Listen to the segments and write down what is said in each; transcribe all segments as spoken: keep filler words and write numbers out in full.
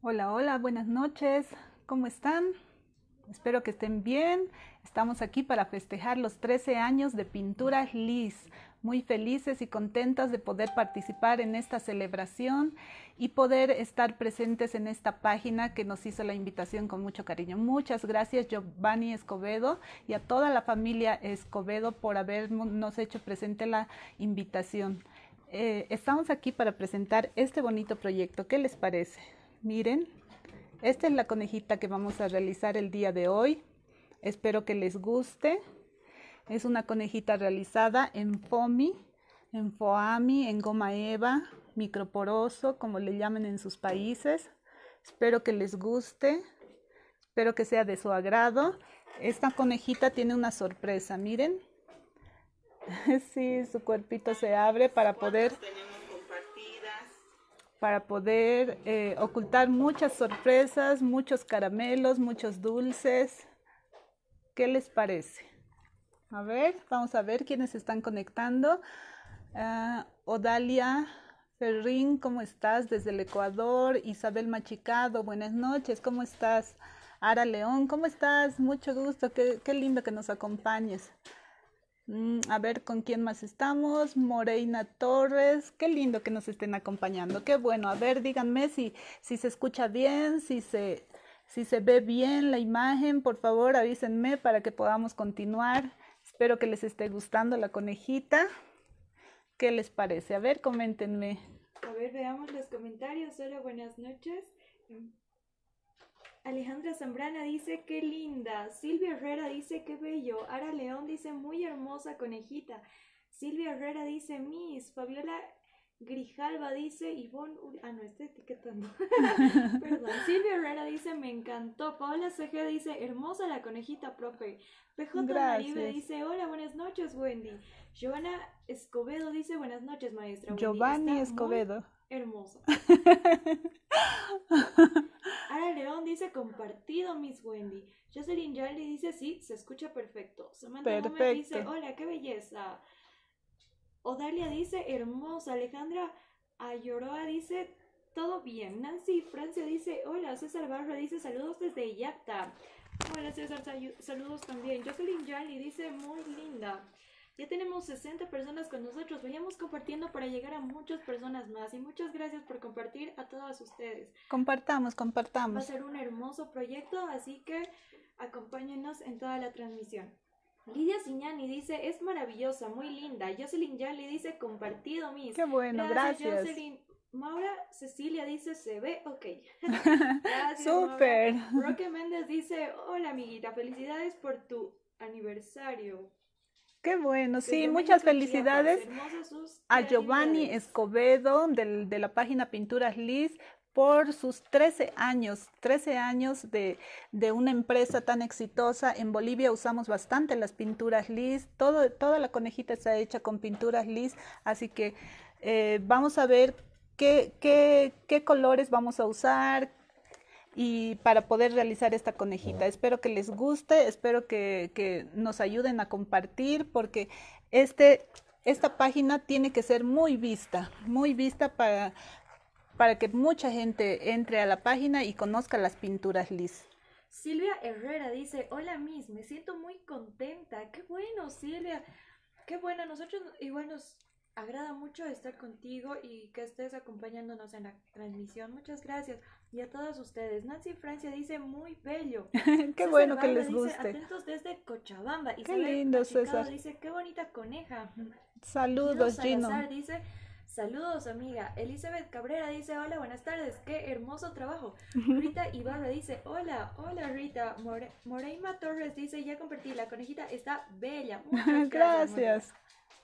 Hola, hola, buenas noches. ¿Cómo están? Espero que estén bien. Estamos aquí para festejar los trece años de Pinturas Liz. Muy felices y contentas de poder participar en esta celebración y poder estar presentes en esta página que nos hizo la invitación con mucho cariño. Muchas gracias, Giovanni Escobedo, y a toda la familia Escobedo por habernos hecho presente la invitación. Eh, estamos aquí para presentar este bonito proyecto. ¿Qué les parece? Miren, esta es la conejita que vamos a realizar el día de hoy. Espero que les guste. Es una conejita realizada en foamy, en foamy, en goma eva, microporoso, como le llaman en sus países. Espero que les guste. Espero que sea de su agrado. Esta conejita tiene una sorpresa, miren. Sí, su cuerpito se abre para poder... para poder eh, ocultar muchas sorpresas, muchos caramelos, muchos dulces. ¿Qué les parece? A ver, vamos a ver quiénes están conectando. Uh, Odalia Ferrín, ¿cómo estás? Desde el Ecuador. Isabel Machicado, buenas noches, ¿cómo estás? Ara León, ¿cómo estás? Mucho gusto, qué, qué lindo que nos acompañes. A ver con quién más estamos. Moreina Torres, qué lindo que nos estén acompañando, qué bueno. A ver, díganme si, si se escucha bien, si se, si se ve bien la imagen, por favor avísenme para que podamos continuar. Espero que les esté gustando la conejita. ¿Qué les parece? A ver, coméntenme. A ver, veamos los comentarios. Hola, buenas noches. Alejandra Zambrana dice, qué linda. Silvia Herrera dice, qué bello. Ara León dice, muy hermosa conejita. Silvia Herrera dice, Miss. Fabiola Grijalva dice, Ivonne... Ah, no, estoy etiquetando. Perdón. Silvia Herrera dice, me encantó. Paola C G dice, hermosa la conejita, profe. P J Naribe dice, hola, buenas noches, Wendy. Giovanna Escobedo dice, buenas noches, maestra Wendy. Giovanni Escobedo. Hermosa. Ara León dice compartido, Miss Wendy. Jocelyn Yali dice sí, se escucha perfecto. Samantha Gómez dice hola, qué belleza. Odalia dice hermosa. Alejandra Ayoroa dice todo bien. Nancy Francia dice hola. César Barra dice saludos desde Yacta. Hola César, saludos también. Jocelyn Yali dice muy linda. Ya tenemos sesenta personas con nosotros. Vayamos compartiendo para llegar a muchas personas más. Y muchas gracias por compartir a todas ustedes. Compartamos, compartamos. Va a ser un hermoso proyecto, así que acompáñenos en toda la transmisión. Lidia Ciñani dice, es maravillosa, muy linda. Jocelyn Yali dice, compartido, Miss. Qué bueno, gracias. Gracias. Jocelyn. Maura Cecilia dice, se ve ok. Gracias, súper. Roque Méndez dice, hola amiguita, felicidades por tu aniversario. Qué bueno, sí, desde muchas felicidades a Giovanni Escobedo del, de la página Pinturas Liz por sus trece años, trece años de, de una empresa tan exitosa. En Bolivia usamos bastante las pinturas Liz, todo, toda la conejita está hecha con pinturas Liz, así que eh, vamos a ver qué, qué, qué colores vamos a usar, y para poder realizar esta conejita. Espero que les guste, espero que, que nos ayuden a compartir, porque este, esta página tiene que ser muy vista, muy vista para, para que mucha gente entre a la página y conozca las pinturas Liz. Silvia Herrera dice, hola Miss, me siento muy contenta. Qué bueno, Silvia, qué bueno. Nosotros igual nos agrada mucho estar contigo y que estés acompañándonos en la transmisión. Muchas gracias. Y a todos ustedes. Nancy Francia dice muy bello. Qué César bueno que les dice, guste. Atentos desde Cochabamba. Qué Isabel lindo, Machicado César. Dice qué bonita coneja. Saludos, Gino. Salazar dice saludos, amiga. Elizabeth Cabrera dice hola, buenas tardes. Qué hermoso trabajo. Rita Ibarra dice hola, hola Rita. More, Moreima Torres dice ya compartí. La conejita está bella. Muchas gracias. Gracias.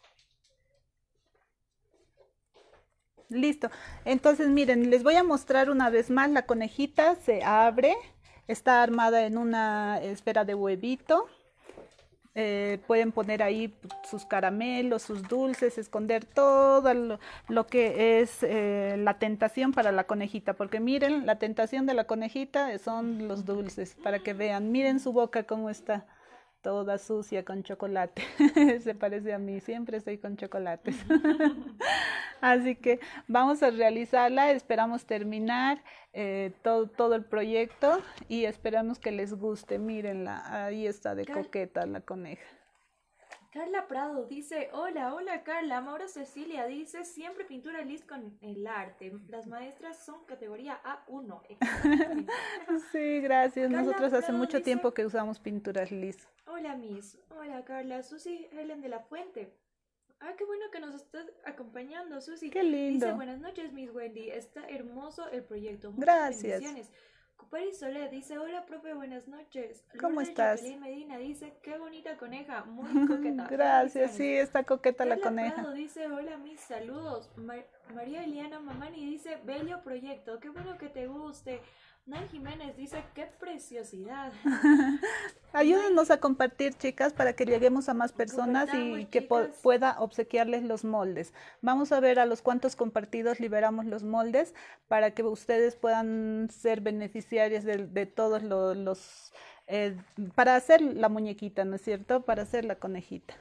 Listo, entonces miren, les voy a mostrar una vez más. La conejita se abre, está armada en una esfera de huevito. Eh, pueden poner ahí sus caramelos, sus dulces, esconder todo lo, lo que es eh, la tentación para la conejita, porque miren, la tentación de la conejita son los dulces, para que vean. Miren su boca cómo está, toda sucia con chocolate. Se parece a mí, siempre estoy con chocolates. Así que vamos a realizarla, esperamos terminar eh, todo, todo el proyecto y esperamos que les guste. Mírenla, ahí está de Car coqueta la coneja. Carla Prado dice, hola, hola Carla. Maura Cecilia dice, siempre pintura Liz con el arte. Las maestras son categoría A uno. Sí, gracias. Carla Nosotros hace Prado mucho dice, tiempo que usamos pinturas Liz. Hola Miss, hola Carla. Susi Helen de la Fuente. Ah, qué bueno que nos estás acompañando, Susi. Qué lindo. Dice, buenas noches, Miss Wendy. Está hermoso el proyecto. Muchas Gracias. bendiciones. Cupari Soler dice, hola, profe, buenas noches. ¿Cómo Lourdes estás? Jacqueline Medina dice, qué bonita coneja, muy coqueta. Gracias, sí, está coqueta Carla la coneja. Prado dice, hola, mis saludos. Mar María Eliana Mamani dice, bello proyecto, qué bueno que te guste. Nan Jiménez dice, qué preciosidad. Ayúdenos a compartir, chicas, para que lleguemos a más personas y que pueda obsequiarles los moldes. Vamos a ver a los cuantos compartidos liberamos los moldes para que ustedes puedan ser beneficiarios de, de todos los, los eh, para hacer la muñequita, ¿no es cierto? Para hacer la conejita.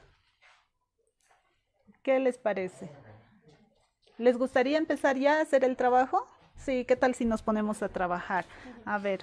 ¿Qué les parece? ¿Les gustaría empezar ya a hacer el trabajo? Sí, ¿qué tal si nos ponemos a trabajar? A ver.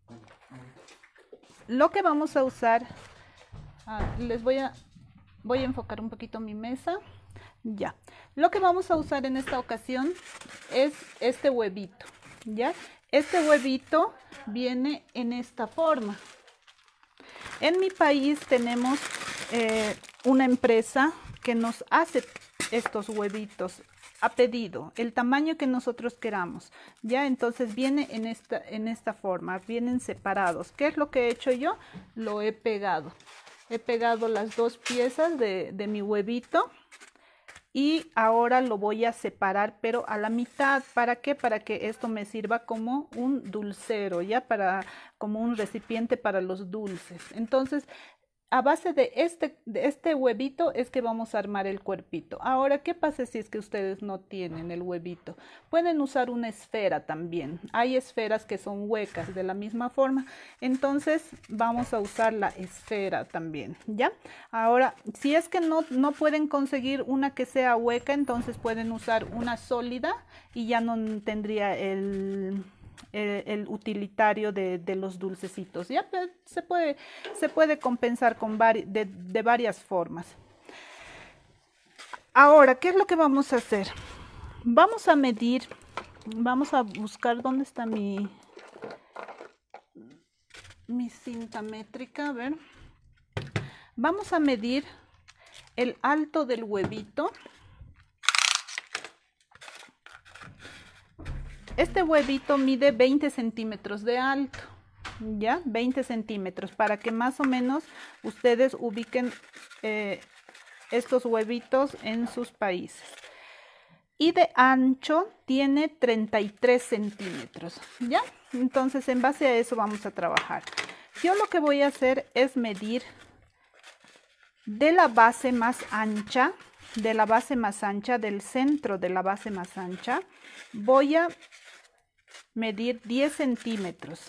Lo que vamos a usar, ah, les voy a, voy a enfocar un poquito mi mesa. Ya. Lo que vamos a usar en esta ocasión es este huevito. ¿Ya? Este huevito viene en esta forma. En mi país tenemos eh, una empresa que nos hace estos huevitos a pedido, el tamaño que nosotros queramos, ya, entonces viene en esta, en esta forma, vienen separados. ¿Qué es lo que he hecho yo? Lo he pegado, he pegado las dos piezas de, de mi huevito y ahora lo voy a separar, pero a la mitad. ¿Para qué? Para que esto me sirva como un dulcero, ya, para, como un recipiente para los dulces. Entonces, a base de este, de este huevito es que vamos a armar el cuerpito. Ahora, ¿qué pasa si es que ustedes no tienen el huevito? Pueden usar una esfera también. Hay esferas que son huecas de la misma forma. Entonces, vamos a usar la esfera también, ¿ya? Ahora, si es que no, no pueden conseguir una que sea hueca, entonces pueden usar una sólida y ya no tendría el... El, el utilitario de, de los dulcecitos. Ya se puede, se puede compensar con vari, de, de varias formas. Ahora, ¿qué es lo que vamos a hacer? Vamos a medir, vamos a buscar dónde está mi, mi cinta métrica. A ver. Vamos a medir el alto del huevito. Este huevito mide veinte centímetros de alto, ¿ya? veinte centímetros, para que más o menos ustedes ubiquen eh, estos huevitos en sus países. Y de ancho tiene treinta y tres centímetros, ¿ya? Entonces, en base a eso vamos a trabajar. Yo lo que voy a hacer es medir de la base más ancha, de la base más ancha, del centro de la base más ancha, voy a medir diez centímetros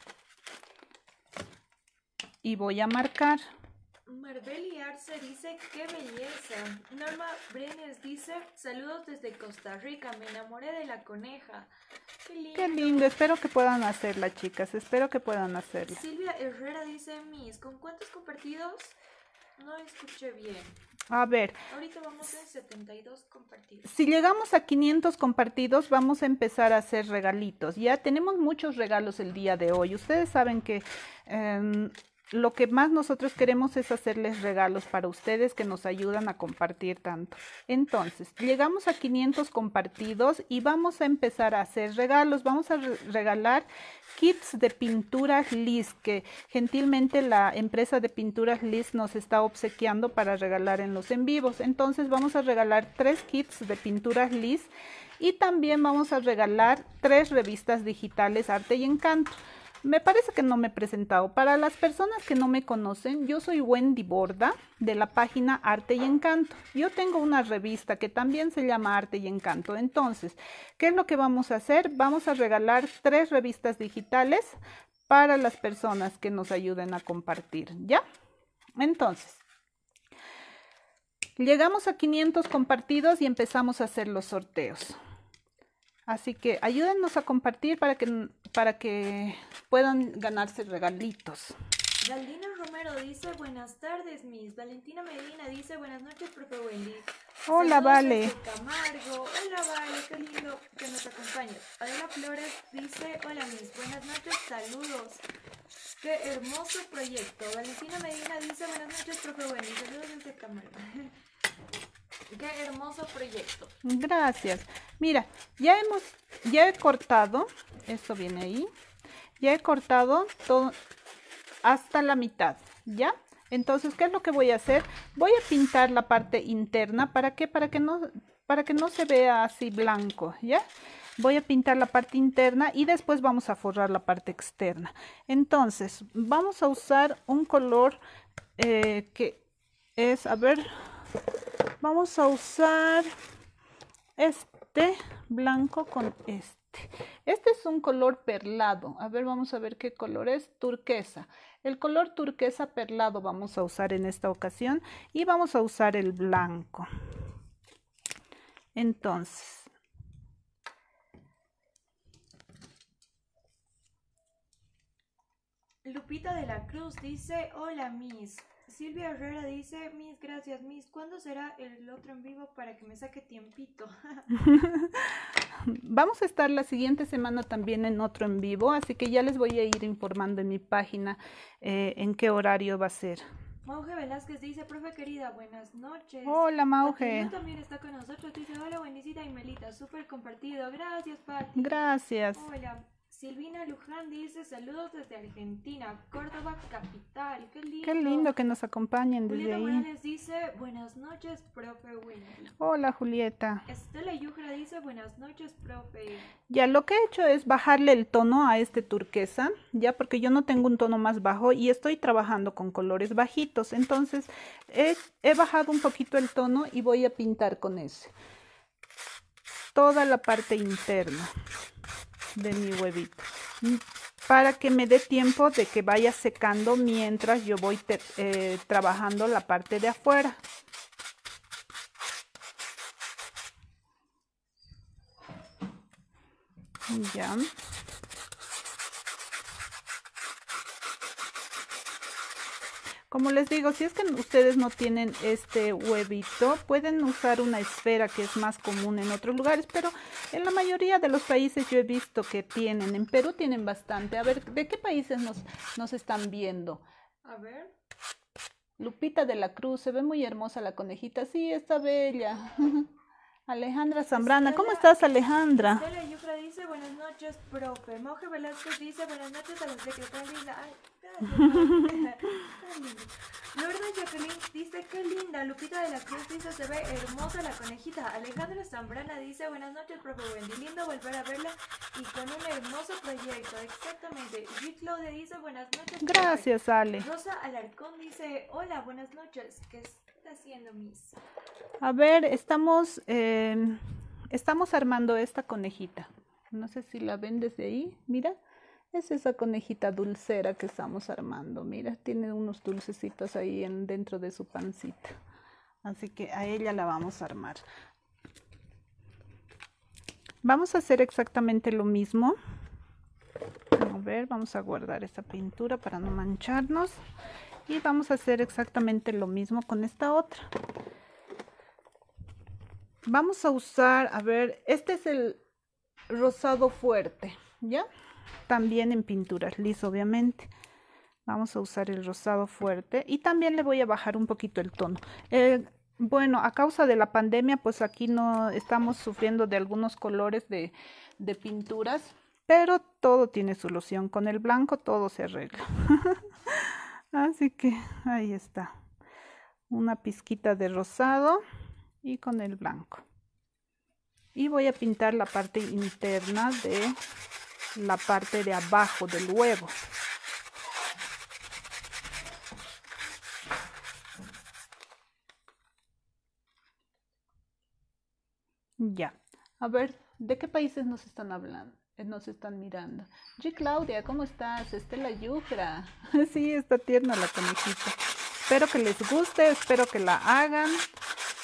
y voy a marcar. Marbeli Arce dice, qué belleza. Norma Brenes dice, saludos desde Costa Rica, me enamoré de la coneja. Qué lindo. Qué lindo, espero que puedan hacerla, chicas, espero que puedan hacerla. Silvia Herrera dice, Miss, ¿con cuántos compartidos? No escuché bien. A ver. Ahorita vamos en setenta y dos compartidos. Si llegamos a quinientos compartidos, vamos a empezar a hacer regalitos. Ya tenemos muchos regalos el día de hoy. Ustedes saben que eh, lo que más nosotros queremos es hacerles regalos para ustedes que nos ayudan a compartir tanto. Entonces, llegamos a quinientos compartidos y vamos a empezar a hacer regalos. Vamos a re regalar kits de pinturas Liz, que gentilmente la empresa de pinturas Liz nos está obsequiando para regalar en los en vivos. Entonces, vamos a regalar tres kits de pinturas Liz y también vamos a regalar tres revistas digitales Arte y Encanto. Me parece que no me he presentado. Para las personas que no me conocen, yo soy Wendy Borda de la página Arte y Encanto. Yo tengo una revista que también se llama Arte y Encanto. Entonces, ¿qué es lo que vamos a hacer? Vamos a regalar tres revistas digitales para las personas que nos ayuden a compartir, ¿ya? Entonces, Llegamos a quinientos compartidos y empezamos a hacer los sorteos. Así que ayúdennos a compartir para que, para que puedan ganarse regalitos. Valdina Romero dice, buenas tardes, Miss. Valentina Medina dice, buenas noches, profe Wendy. Hola, Saludos Vale. desde Camargo. Hola, Vale, qué lindo que nos acompañes. Adela Flores dice, hola, Miss. Buenas noches, saludos. Qué hermoso proyecto. Valentina Medina dice, buenas noches, profe Wendy. Saludos desde Camargo. Qué hermoso proyecto. Gracias. Mira, ya hemos, ya he cortado, esto viene ahí, ya he cortado todo hasta la mitad, ¿ya? Entonces, ¿qué es lo que voy a hacer? Voy a pintar la parte interna, ¿para qué? Para que no, para que no se vea así blanco, ¿ya? Voy a pintar la parte interna y después vamos a forrar la parte externa. Entonces, vamos a usar un color eh, que es, a ver, vamos a usar este blanco con este. Este es un color perlado. A ver, vamos a ver qué color es. Turquesa. El color turquesa perlado vamos a usar en esta ocasión y vamos a usar el blanco. Entonces, Lupita de la Cruz dice, hola, Miss. Silvia Herrera dice, Miss, gracias, Miss. ¿Cuándo será el otro en vivo para que me saque tiempito? Vamos a estar la siguiente semana también en otro en vivo, así que ya les voy a ir informando en mi página eh, en qué horario va a ser. Mauge Velázquez dice, profe querida, buenas noches. Hola, Mauge. Pati también está con nosotros, dice, hola, Wendycita y Melita, súper compartido. Gracias, Pati. Gracias. Hola. Silvina Luján dice, saludos desde Argentina, Córdoba capital, qué lindo. Qué lindo que nos acompañen desde Julieta ahí. Morales dice, buenas noches, profe Wendy. Hola, Julieta. Estela Yujra dice, buenas noches, profe. Ya lo que he hecho es bajarle el tono a este turquesa, ya porque yo no tengo un tono más bajo y estoy trabajando con colores bajitos. Entonces he, he bajado un poquito el tono y voy a pintar con ese. Toda la parte interna de mi huevito, para que me dé tiempo de que vaya secando mientras yo voy te, eh, trabajando la parte de afuera. Ya. Como les digo, si es que ustedes no tienen este huevito, pueden usar una esfera que es más común en otros lugares, pero en la mayoría de los países yo he visto que tienen. En Perú tienen bastante. A ver, ¿de qué países nos, nos están viendo? A ver. Lupita de la Cruz, se ve muy hermosa la conejita. Sí, está bella. Alejandra Zambrana, ¿cómo estás, Alejandra? Estela Yufra dice, buenas noches, profe. Mauge Velázquez dice, buenas noches a la secretaria. Ay, gracias. Lourdes Jacqueline dice, qué linda. Lupita de la Cruz dice, se ve hermosa la conejita. Alejandra Zambrana dice, buenas noches, profe Wendy. Lindo volver a verla y con un hermoso proyecto. Exactamente. G. Claudia dice, buenas noches, profe. Gracias, Ale. Rosa Alarcón dice, hola, buenas noches. ¿Qué está haciendo, Miss? A ver, estamos, eh, estamos armando esta conejita. No sé si la ven desde ahí. Mira, es esa conejita dulcera que estamos armando. Mira, tiene unos dulcecitos ahí en, dentro de su pancita. Así que a ella la vamos a armar. Vamos a hacer exactamente lo mismo. A ver, vamos a guardar esta pintura para no mancharnos. Y vamos a hacer exactamente lo mismo con esta otra. Vamos a usar, a ver, este es el rosado fuerte, ¿ya? También en pinturas lis, obviamente. Vamos a usar el rosado fuerte y también le voy a bajar un poquito el tono. Eh, bueno, a causa de la pandemia, pues aquí no estamos sufriendo de algunos colores de, de pinturas, pero todo tiene solución. Con el blanco todo se arregla. Así que ahí está. Una pizquita de rosado y con el blanco. Y voy a pintar la parte interna de la parte de abajo del huevo. Ya. A ver, ¿de qué países nos están hablando? Nos están mirando. G. Claudia, ¿cómo estás? Estela Yucra. Sí, está tierna la conejita. Espero que les guste, espero que la hagan.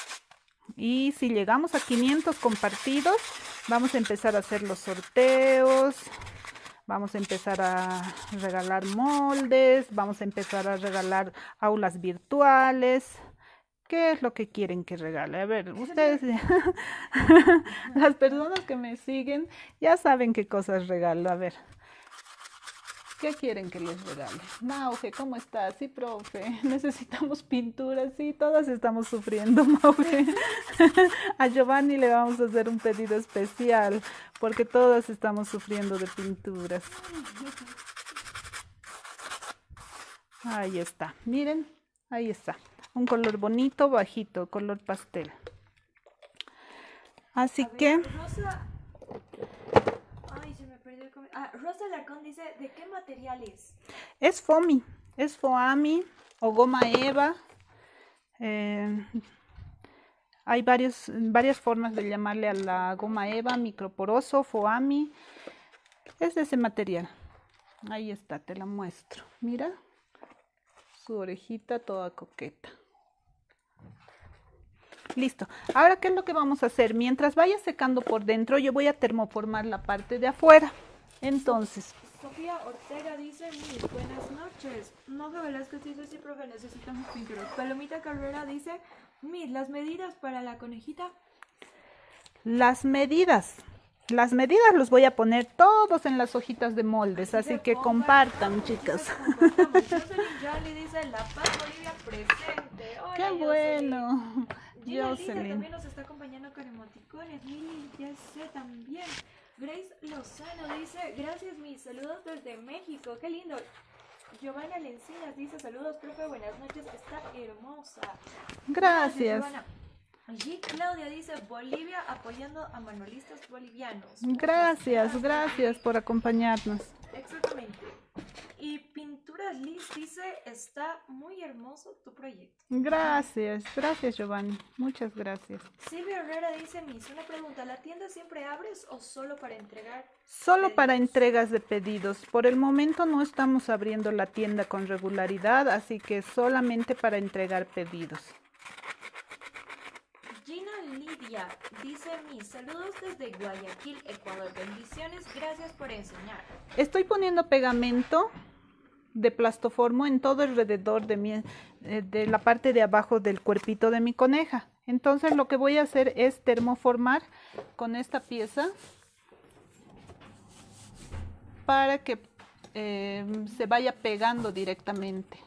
Y si llegamos a quinientos compartidos, vamos a empezar a hacer los sorteos. Vamos a empezar a regalar moldes. Vamos a empezar a regalar aulas virtuales. ¿Qué es lo que quieren que regale? A ver, ustedes, las personas que me siguen, ya saben qué cosas regalo. A ver, ¿qué quieren que les regale? Mauge, ¿cómo estás? Sí, profe, necesitamos pinturas. Sí, todas estamos sufriendo, Mauge. A Giovanni le vamos a hacer un pedido especial, porque todas estamos sufriendo de pinturas. Ahí está, miren, ahí está. Un color bonito, bajito, color pastel. Así A ver, que... Rosa... Ay, se me perdió el comentario. Ah, Rosa Larcón dice, ¿de qué material es? Es foamy, es foamy o goma eva. Eh, hay varios, varias formas de llamarle a la goma eva, microporoso, foamy. Es de ese material. Ahí está, te la muestro. Mira, su orejita toda coqueta. Listo. Ahora, ¿qué es lo que vamos a hacer? Mientras vaya secando por dentro, yo voy a termoformar la parte de afuera. Entonces... Sofía Ortega dice, muy buenas noches. Noja Velázquez dice, sí, profe, necesitamos pinturas. Palomita Carrera dice, mis, las medidas para la conejita. Las medidas. Las medidas los voy a poner todos en las hojitas de moldes, así, así que compartan, chicas. Jocelyn Jolly dice, La Paz, Bolivia, presente. Hola, ¡qué bueno! Gina Lisa también nos está acompañando con emoticones. Lili, ya sé también. Grace Lozano dice, gracias, mis saludos desde México. ¡Qué lindo! Giovanna Lencinas dice, saludos, profe, buenas noches, está hermosa. Gracias. Gracias, G. Claudia dice, Bolivia apoyando a manualistas bolivianos. Gracias, gracias, gracias por acompañarnos. Exactamente. Y Pinturas Liz dice, está muy hermoso tu proyecto. Gracias, gracias Giovanni, muchas gracias. Silvia Herrera dice, Miss, una pregunta, ¿la tienda siempre abres o solo para entregar? Solo pedidos? Para entregas de pedidos. Por el momento no estamos abriendo la tienda con regularidad, así que solamente para entregar pedidos. Gina Lidia dice, mis saludos desde Guayaquil, Ecuador. Bendiciones, gracias por enseñar. Estoy poniendo pegamento de plastoformo en todo alrededor de, mi, eh, de la parte de abajo del cuerpito de mi coneja. Entonces lo que voy a hacer es termoformar con esta pieza para que eh, se vaya pegando directamente.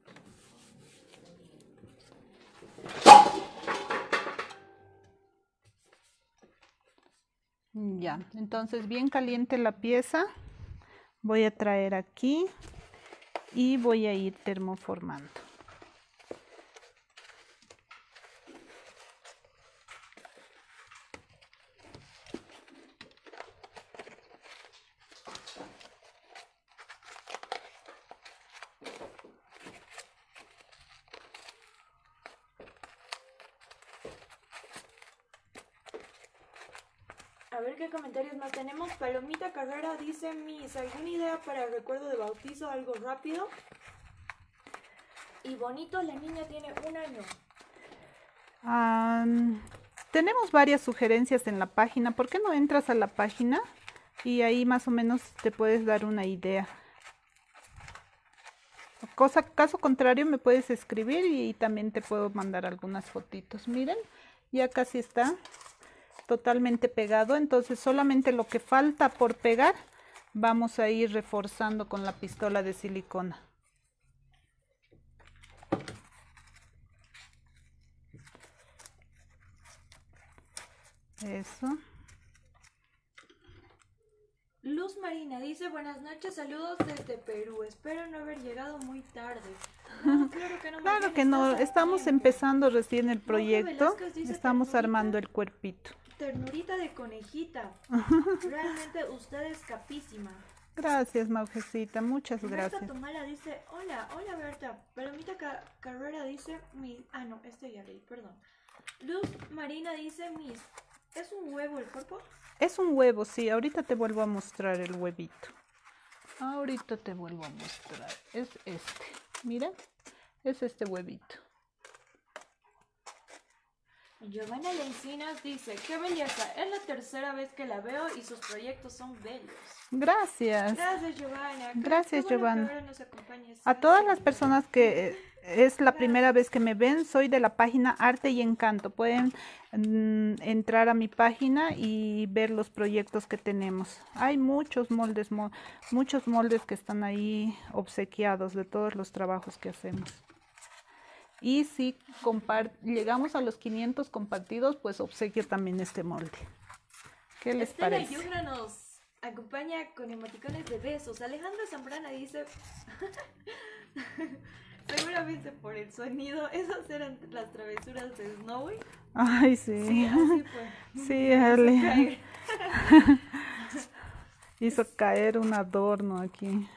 Ya, entonces bien caliente la pieza, voy a traer aquí y voy a ir termoformando. A ver qué comentarios más tenemos. Palomita Carrera dice, Miss, ¿alguna idea para el recuerdo de bautizo? Algo rápido y bonito. La niña tiene un año. Um, tenemos varias sugerencias en la página. ¿Por qué no entras a la página? Y ahí más o menos te puedes dar una idea. Cosa, caso contrario me puedes escribir y también te puedo mandar algunas fotitos. Miren, ya casi está totalmente pegado, entonces solamente lo que falta por pegar vamos a ir reforzando con la pistola de silicona. Eso. Luz Marina dice, buenas noches, saludos desde Perú, espero no haber llegado muy tarde. No, claro que no, claro que no, estamos empezando recién el proyecto, estamos armando el cuerpito. Ternurita de conejita. Realmente usted es capísima. Gracias, Maujecita, muchas Berta gracias. Berta Tomala dice, hola, hola Berta. Palomita Ca Carrera dice, mi... ah no, este ya leí, perdón. Luz Marina dice, Miss, ¿es un huevo el cuerpo? Es un huevo, sí, ahorita te vuelvo a mostrar el huevito. Ahorita te vuelvo a mostrar, es este, mira, es este huevito. Giovanna Lencinas dice, qué belleza, es la tercera vez que la veo y sus proyectos son bellos. Gracias. Gracias, Giovanna. Gracias, qué bueno Giovanna. A todas las personas que eh, es la Gracias. primera vez que me ven, soy de la página Arte y Encanto. Pueden mm, entrar a mi página y ver los proyectos que tenemos. Hay muchos moldes, mo muchos moldes que están ahí obsequiados de todos los trabajos que hacemos. Y si llegamos a los quinientos compartidos, pues obsequio también este molde. ¿Qué les Estela parece? Yubra nos acompaña con emoticones de besos. Alejandra Zambrana dice, seguramente por el sonido, esas eran las travesuras de Snowy. Ay, sí. Sí, así fue. Sí, Ale. Hizo caer un adorno aquí.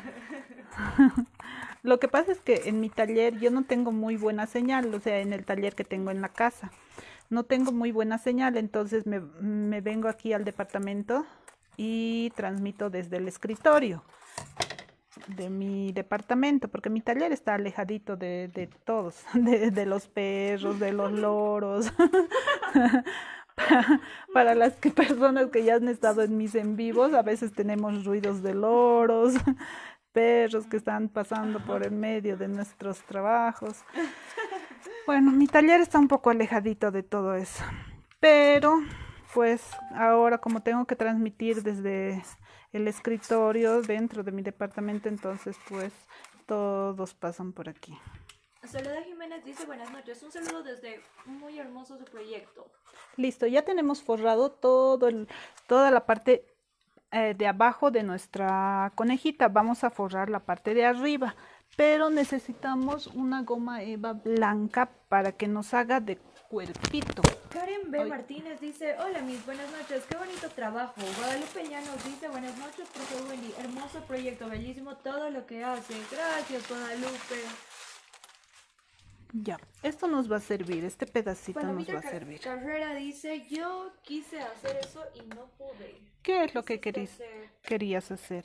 Lo que pasa es que en mi taller yo no tengo muy buena señal, o sea, en el taller que tengo en la casa. No tengo muy buena señal, entonces me, me vengo aquí al departamento y transmito desde el escritorio de mi departamento, porque mi taller está alejadito de, de todos, de, de los perros, de los loros. Para, para las que, personas que ya han estado en mis en vivos, a veces tenemos ruidos de loros, perros que están pasando por el medio de nuestros trabajos. Bueno, mi taller está un poco alejadito de todo eso, pero pues ahora como tengo que transmitir desde el escritorio dentro de mi departamento, entonces pues todos pasan por aquí. Soledad Jiménez dice buenas noches, un saludo desde muy hermoso su proyecto. Listo, ya tenemos forrado todo el, toda la parte eh, de abajo de nuestra conejita. Vamos a forrar la parte de arriba, pero necesitamos una goma eva blanca para que nos haga de cuerpito. Karen B. Ay. Martínez dice, hola mis buenas noches, qué bonito trabajo. Guadalupe Llanos dice, buenas noches, profe Wendy, hermoso proyecto, bellísimo todo lo que hace. Gracias, Guadalupe. Ya, esto nos va a servir, este pedacito Palomita nos va a servir. Carrera dice, yo quise hacer eso y no pude. ¿Qué es lo que querías, querías hacer?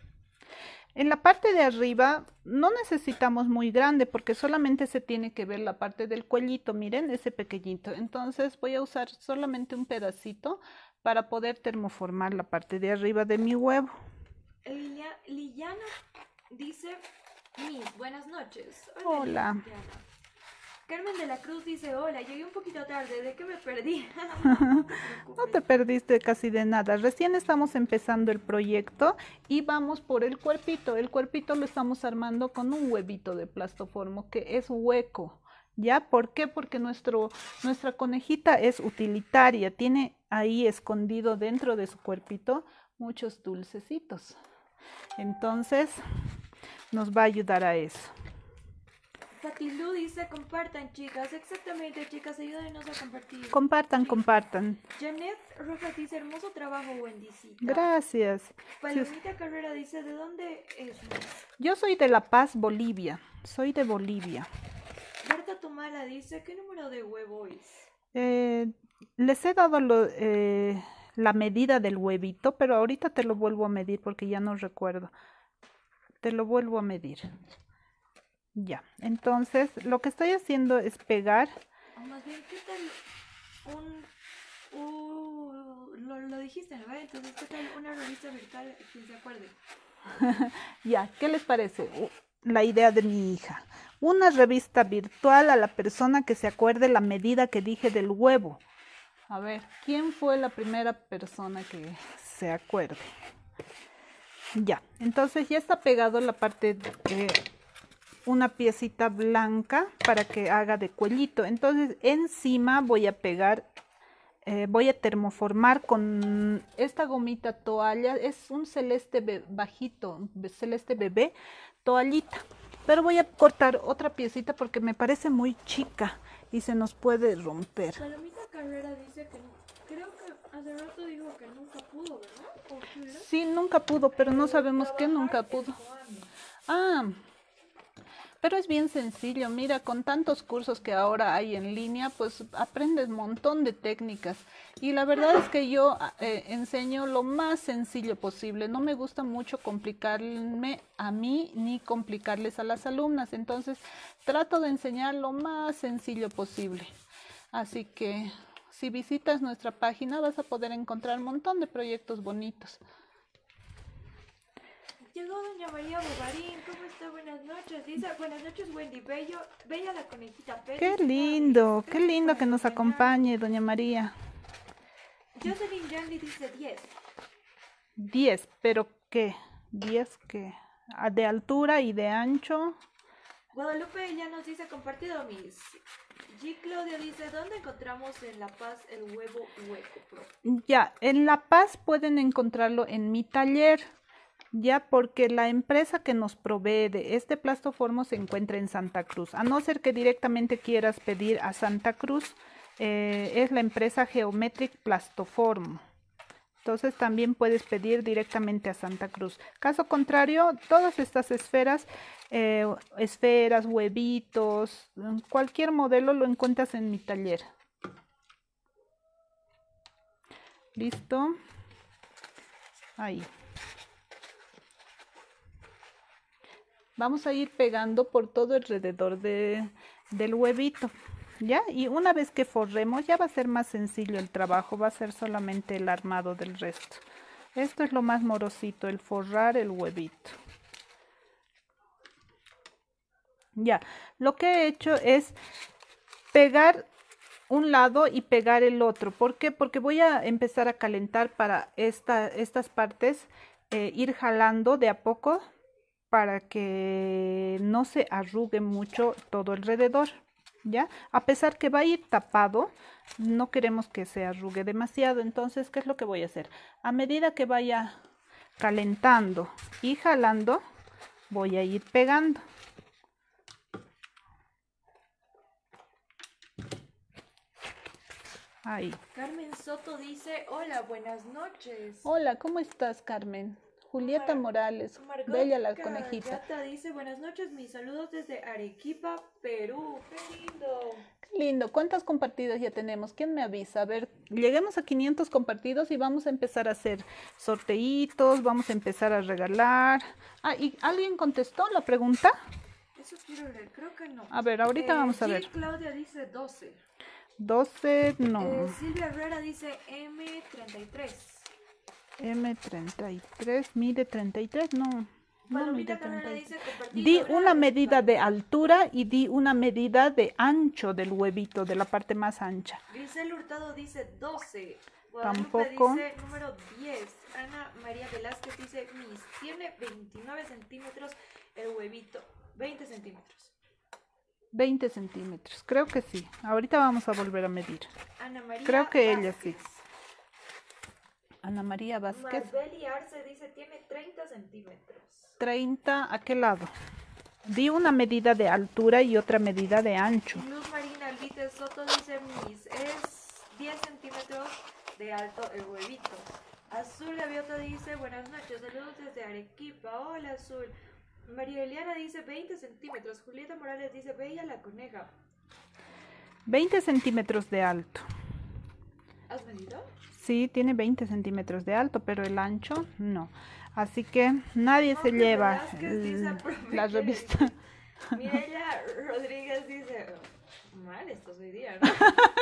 En la parte de arriba no necesitamos muy grande porque solamente se tiene que ver la parte del cuellito, miren, ese pequeñito. Entonces voy a usar solamente un pedacito para poder termoformar la parte de arriba de mi huevo. Liliana dice, mis buenas noches. Hola. Hola. Carmen de la Cruz dice, hola, llegué un poquito tarde, ¿de qué me perdí? No, te no te perdiste casi de nada. Recién estamos empezando el proyecto y vamos por el cuerpito. El cuerpito lo estamos armando con un huevito de plastoformo que es hueco. ¿Ya? ¿Por qué? Porque nuestro, nuestra conejita es utilitaria. Tiene ahí escondido dentro de su cuerpito muchos dulcecitos. Entonces, nos va a ayudar a eso. Fatilu dice, compartan chicas, exactamente chicas, ayúdenos a compartir. Compartan, sí. compartan. Janet Rojas dice, hermoso trabajo, Wendycita. Gracias. Palomita sí. Carrera dice, ¿de dónde es? Yo soy de La Paz, Bolivia, soy de Bolivia. Berta Tomala dice, ¿qué número de huevo es? Eh, les he dado lo, eh, la medida del huevito, pero ahorita te lo vuelvo a medir porque ya no recuerdo. Te lo vuelvo a medir. Ya, entonces lo que estoy haciendo es pegar. O más bien, ¿qué tal un, uh, lo, lo dijiste, ¿verdad? Entonces, ¿qué tal una revista virtual, quien se acuerde? Ya, ¿qué les parece? Uh, la idea de mi hija. Una revista virtual a la persona que se acuerde la medida que dije del huevo. A ver, ¿quién fue la primera persona que se acuerde? Ya, entonces ya está pegado la parte de... una piecita blanca para que haga de cuellito. Entonces encima voy a pegar, eh, voy a termoformar con esta gomita toalla, es un celeste bajito, celeste bebé, toallita. Pero voy a cortar otra piecita porque me parece muy chica y se nos puede romper. Palomita Carrera dice que creo que hace rato dijo que nunca pudo, ¿verdad? Sí, nunca pudo, pero no sabemos qué nunca pudo. Ah, pero es bien sencillo, mira, con tantos cursos que ahora hay en línea, pues aprendes un montón de técnicas. Y la verdad es que yo eh, enseño lo más sencillo posible. No me gusta mucho complicarme a mí ni complicarles a las alumnas. Entonces, trato de enseñar lo más sencillo posible. Así que si visitas nuestra página vas a poder encontrar un montón de proyectos bonitos. Llegó doña María Bogarín, ¿cómo está? Buenas noches. Dice, buenas noches Wendy, Bello, bella la conejita. Qué lindo, qué lindo que nos acompañe doña María. Jocelyn Yandy dice diez. diez, pero ¿qué? diez qué? De altura y de ancho. Guadalupe ya nos dice compartido mis. G. Claudia dice, ¿dónde encontramos en La Paz el huevo hueco pro? Ya, en La Paz pueden encontrarlo en mi taller. Ya, porque la empresa que nos provee de este plastoformo se encuentra en Santa Cruz. A no ser que directamente quieras pedir a Santa Cruz, eh, es la empresa Geometric Plastoformo. Entonces también puedes pedir directamente a Santa Cruz. Caso contrario, todas estas esferas, eh, esferas, huevitos, cualquier modelo lo encuentras en mi taller. ¿Listo? Ahí. Vamos a ir pegando por todo alrededor de, del huevito, ¿ya? Y una vez que forremos ya va a ser más sencillo el trabajo, va a ser solamente el armado del resto. Esto es lo más morosito, el forrar el huevito. Ya, lo que he hecho es pegar un lado y pegar el otro. ¿Por qué? Porque voy a empezar a calentar para esta, estas partes, eh, ir jalando de a poco, para que no se arrugue mucho todo alrededor, ¿ya? A pesar que va a ir tapado, no queremos que se arrugue demasiado. Entonces, ¿qué es lo que voy a hacer? A medida que vaya calentando y jalando, voy a ir pegando. Ahí. Carmen Soto dice, hola, buenas noches. Hola, ¿cómo estás, Carmen? Julieta Mar Morales, Margot bella la conejita. Gata dice, buenas noches, mis saludos desde Arequipa, Perú. ¡Qué lindo! Qué lindo. ¿Cuántas compartidas ya tenemos? ¿Quién me avisa? A ver, lleguemos a quinientos compartidos y vamos a empezar a hacer sorteitos, vamos a empezar a regalar. Ah, ¿y alguien contestó la pregunta? Eso quiero leer, creo que no. A ver, ahorita eh, vamos a G. ver. Claudia dice doce. doce, no. Eh, Silvia Herrera dice M treinta y tres. M treinta y tres, mide treinta y tres, no. no mide treinta y tres. Dice, di una medida de altura y di una medida de ancho del huevito, de la parte más ancha. Grisel Hurtado dice doce. Guadalupe Tampoco. Dice número diez. Ana María Velázquez dice mis. Tiene veintinueve centímetros el huevito. veinte centímetros. veinte centímetros, creo que sí. Ahorita vamos a volver a medir. Ana María creo que Vázquez. ella sí. Ana María Vázquez. Marbeli Arce dice tiene treinta centímetros. treinta, ¿a qué lado? Di una medida de altura y otra medida de ancho. Luz Marina Alvite Soto dice mis. Es diez centímetros de alto el huevito. Azul Gaviota dice buenas noches, saludos desde Arequipa. Hola Azul. María Eliana dice veinte centímetros. Julieta Morales dice bella la coneja. veinte centímetros de alto. ¿Has medido? Sí, tiene veinte centímetros de alto, pero el ancho no. Así que nadie No, se lleva Velázquez dice, el, la revista. Mireya Rodríguez dice, mal estos hoy día, ¿no?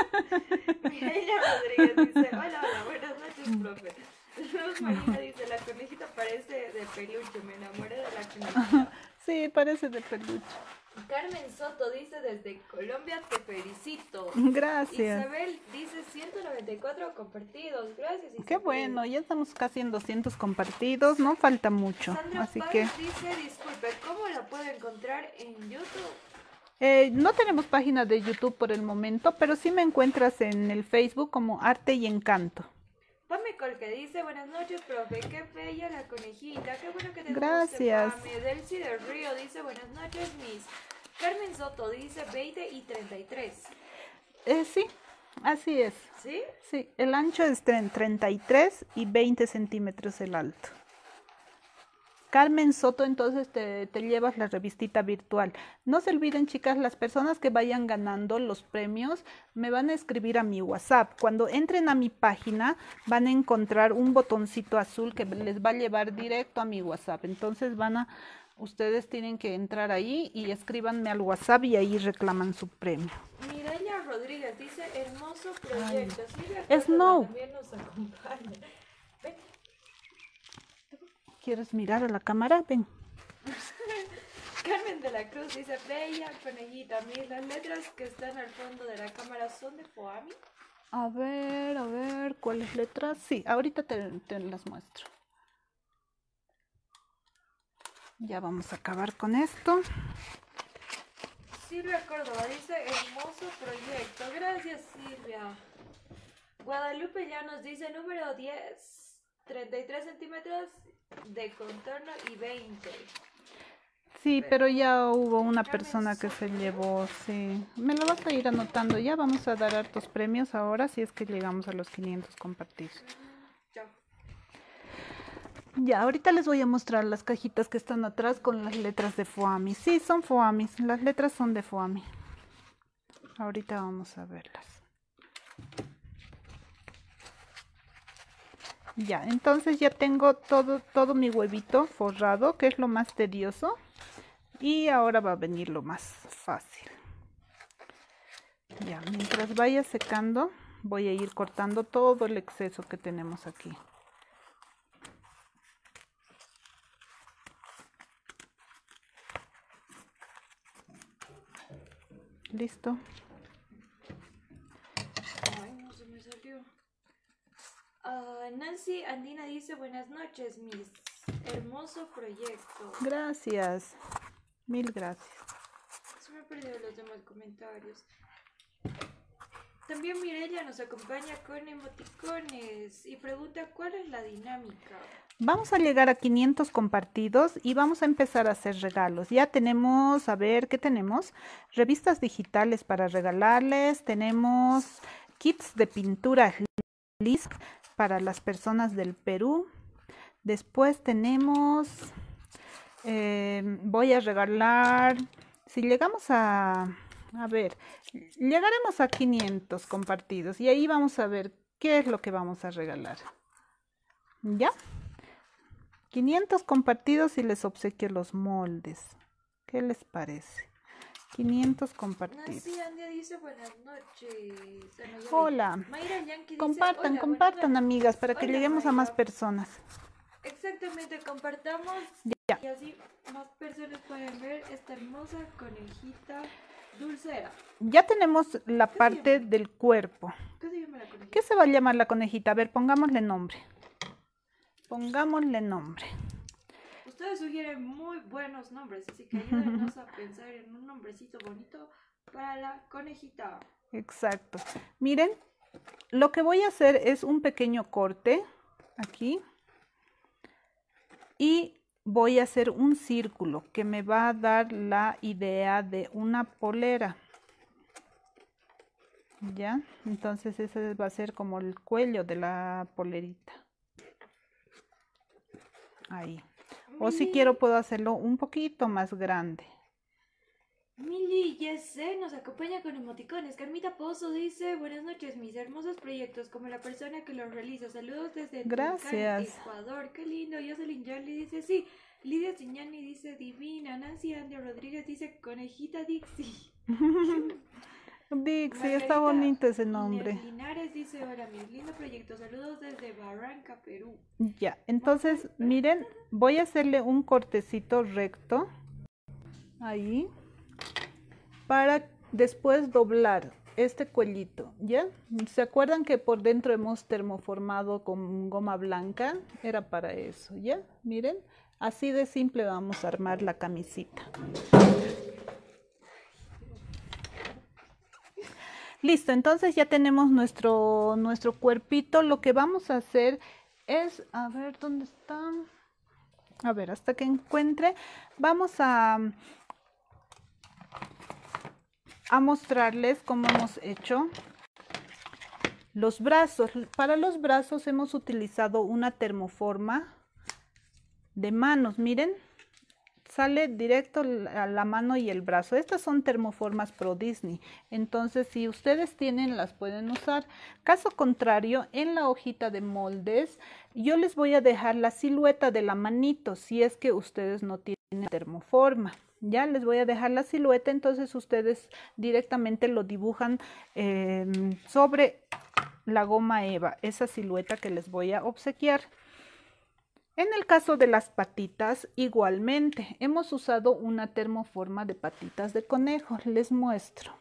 Mireya Rodríguez dice, hola, hola, buenas noches, profe. Luz Marina dice, la conejita parece de peluche, me enamoré de la conejita. Sí, parece de peluche. Carmen Soto dice, desde Colombia te felicito. Gracias. Isabel dice, ciento noventa y cuatro compartidos. Gracias, Isabel. Qué bueno, ya estamos casi en doscientos compartidos, no falta mucho. Sandra Así Paz que dice, disculpe, ¿cómo la puedo encontrar en YouTube? eh, no tenemos página de YouTube por el momento, pero sí me encuentras en el Facebook como Arte y Encanto. Pame Colque dice, buenas noches, profe, qué bella la conejita, qué bueno que te Gracias. guste, Pame. Delcy del Río dice, buenas noches, Miss. Carmen Soto dice veinte y treinta y tres. Eh, sí, así es. ¿Sí? Sí, el ancho es treinta y tres y veinte centímetros el alto. Carmen Soto, entonces te, te llevas la revistita virtual. No se olviden, chicas, las personas que vayan ganando los premios me van a escribir a mi WhatsApp. Cuando entren a mi página van a encontrar un botoncito azul que les va a llevar directo a mi WhatsApp. Entonces van a, ustedes tienen que entrar ahí y escríbanme al WhatsApp y ahí reclaman su premio. Mireya Rodríguez dice, hermoso proyecto. Es no. También nos acompaña. Ven. ¿Quieres mirar a la cámara? Ven. Carmen de la Cruz dice, bella conejita, mis las letras que están al fondo de la cámara son de Foami. A ver, a ver, ¿cuáles letras? Sí, ahorita te, te las muestro. Ya vamos a acabar con esto. Silvia Córdoba dice, hermoso proyecto. Gracias, Silvia. Guadalupe ya nos dice, número diez, treinta y tres centímetros de contorno y veinte. Sí, pero ya hubo una persona que se llevó, sí. Me lo vas a ir anotando, ya vamos a dar hartos premios ahora si es que llegamos a los quinientos compartidos. Chao. Ya, ahorita les voy a mostrar las cajitas que están atrás con las letras de Foami. Sí, son Foami, las letras son de Foami. Ahorita vamos a verlas. Ya, entonces ya tengo todo, todo mi huevito forrado, que es lo más tedioso. Y ahora va a venir lo más fácil. Ya, mientras vaya secando, voy a ir cortando todo el exceso que tenemos aquí. Listo. Ay, no se me salió. Uh, Nancy Andina dice, buenas noches, mis. Hermoso proyecto. Gracias. Mil gracias. Se me perdieron los demás comentarios. También Mirella nos acompaña con emoticones y pregunta cuál es la dinámica. Vamos a llegar a quinientos compartidos y vamos a empezar a hacer regalos. Ya tenemos, a ver, ¿qué tenemos? Revistas digitales para regalarles. Tenemos kits de pintura Liz para las personas del Perú. Después tenemos, eh, voy a regalar, si llegamos a, a ver, llegaremos a quinientos compartidos y ahí vamos a ver qué es lo que vamos a regalar. ¿Ya? quinientos compartidos y les obsequio los moldes. ¿Qué les parece? quinientos compartidos. Nancy Andia dice buenas noches. Hola. Mayra Yankee dice, compartan, hola, compartan amigas para que hola, lleguemos Mayra. a más personas. Exactamente, compartamos Ya. y así más personas pueden ver esta hermosa conejita dulcera. Ya tenemos la ¿Qué parte se llama? del cuerpo. ¿Qué se llama la conejita? ¿Qué se va a llamar la conejita? A ver, pongámosle nombre. Pongámosle nombre. Ustedes sugieren muy buenos nombres, así que ayúdenos a pensar en un nombrecito bonito para la conejita. Exacto. Miren, lo que voy a hacer es un pequeño corte aquí. Y voy a hacer un círculo que me va a dar la idea de una polera. ¿Ya? Entonces ese va a ser como el cuello de la polerita. Ahí. O si quiero puedo hacerlo un poquito más grande. Mili Yese nos acompaña con emoticones. Carmita Pozo dice, buenas noches, mis hermosos proyectos, como la persona que los realiza. Saludos desde Gracias. Tulcán, Ecuador. Qué lindo. Jocelyn Jarly dice, sí. Lidia Ciñani dice, divina. Nancy Andia Rodríguez dice, conejita Dixie. Dixie, está bonito ese nombre. Inés Linares dice, hola, mi lindo proyecto. Saludos desde Barranca, Perú. Ya, entonces, miren, voy a hacerle un cortecito recto. Ahí. Para después doblar este cuellito, ¿ya? ¿Se acuerdan que por dentro hemos termoformado con goma blanca? Era para eso, ¿ya? Miren, así de simple vamos a armar la camisita. Listo, entonces ya tenemos nuestro, nuestro cuerpito. Lo que vamos a hacer es, a ver, ¿dónde está? A ver, hasta que encuentre, vamos a... a mostrarles cómo hemos hecho los brazos. Para los brazos hemos utilizado una termoforma de manos. Miren, sale directo a la mano y el brazo. Estas son termoformas Pro Disney. Entonces, si ustedes tienen, las pueden usar. Caso contrario, en la hojita de moldes, yo les voy a dejar la silueta de la manito, si es que ustedes no tienen termoforma. Ya les voy a dejar la silueta, entonces ustedes directamente lo dibujan eh, sobre la goma eva, esa silueta que les voy a obsequiar. En el caso de las patitas, igualmente, hemos usado una termoforma de patitas de conejo. Les muestro.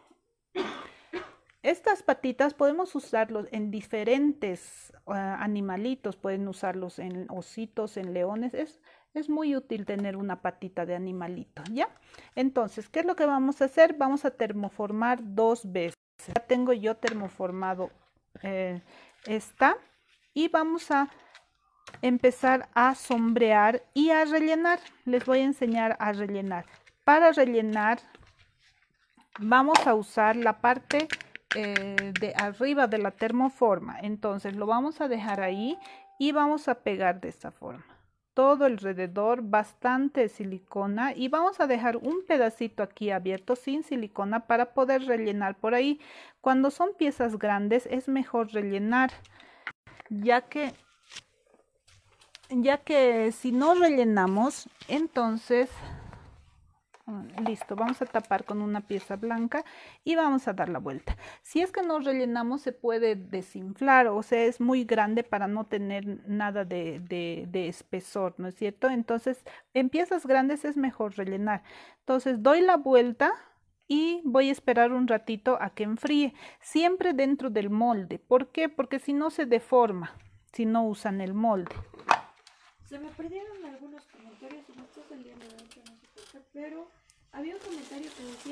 Estas patitas podemos usarlos en diferentes uh, animalitos, pueden usarlos en ositos, en leones. Es, es muy útil tener una patita de animalito, ¿ya? Entonces, ¿qué es lo que vamos a hacer? Vamos a termoformar dos veces. Ya tengo yo termoformado eh, esta y vamos a empezar a sombrear y a rellenar. Les voy a enseñar a rellenar. Para rellenar vamos a usar la parte eh, de arriba de la termoforma. Entonces lo vamos a dejar ahí y vamos a pegar de esta forma. Todo alrededor, bastante silicona, y vamos a dejar un pedacito aquí abierto sin silicona para poder rellenar por ahí. Cuando son piezas grandes es mejor rellenar, ya que ya que si no rellenamos, entonces listo, vamos a tapar con una pieza blanca y vamos a dar la vuelta. Si es que no rellenamos, se puede desinflar, o sea, es muy grande para no tener nada de, de, de espesor, ¿no es cierto? Entonces, en piezas grandes es mejor rellenar. Entonces, doy la vuelta y voy a esperar un ratito a que enfríe, siempre dentro del molde. ¿Por qué? Porque si no se deforma, si no usan el molde. Se me perdieron algunos comentarios, no estoy saliendo de hecho, no sé por qué, pero había un comentario que decía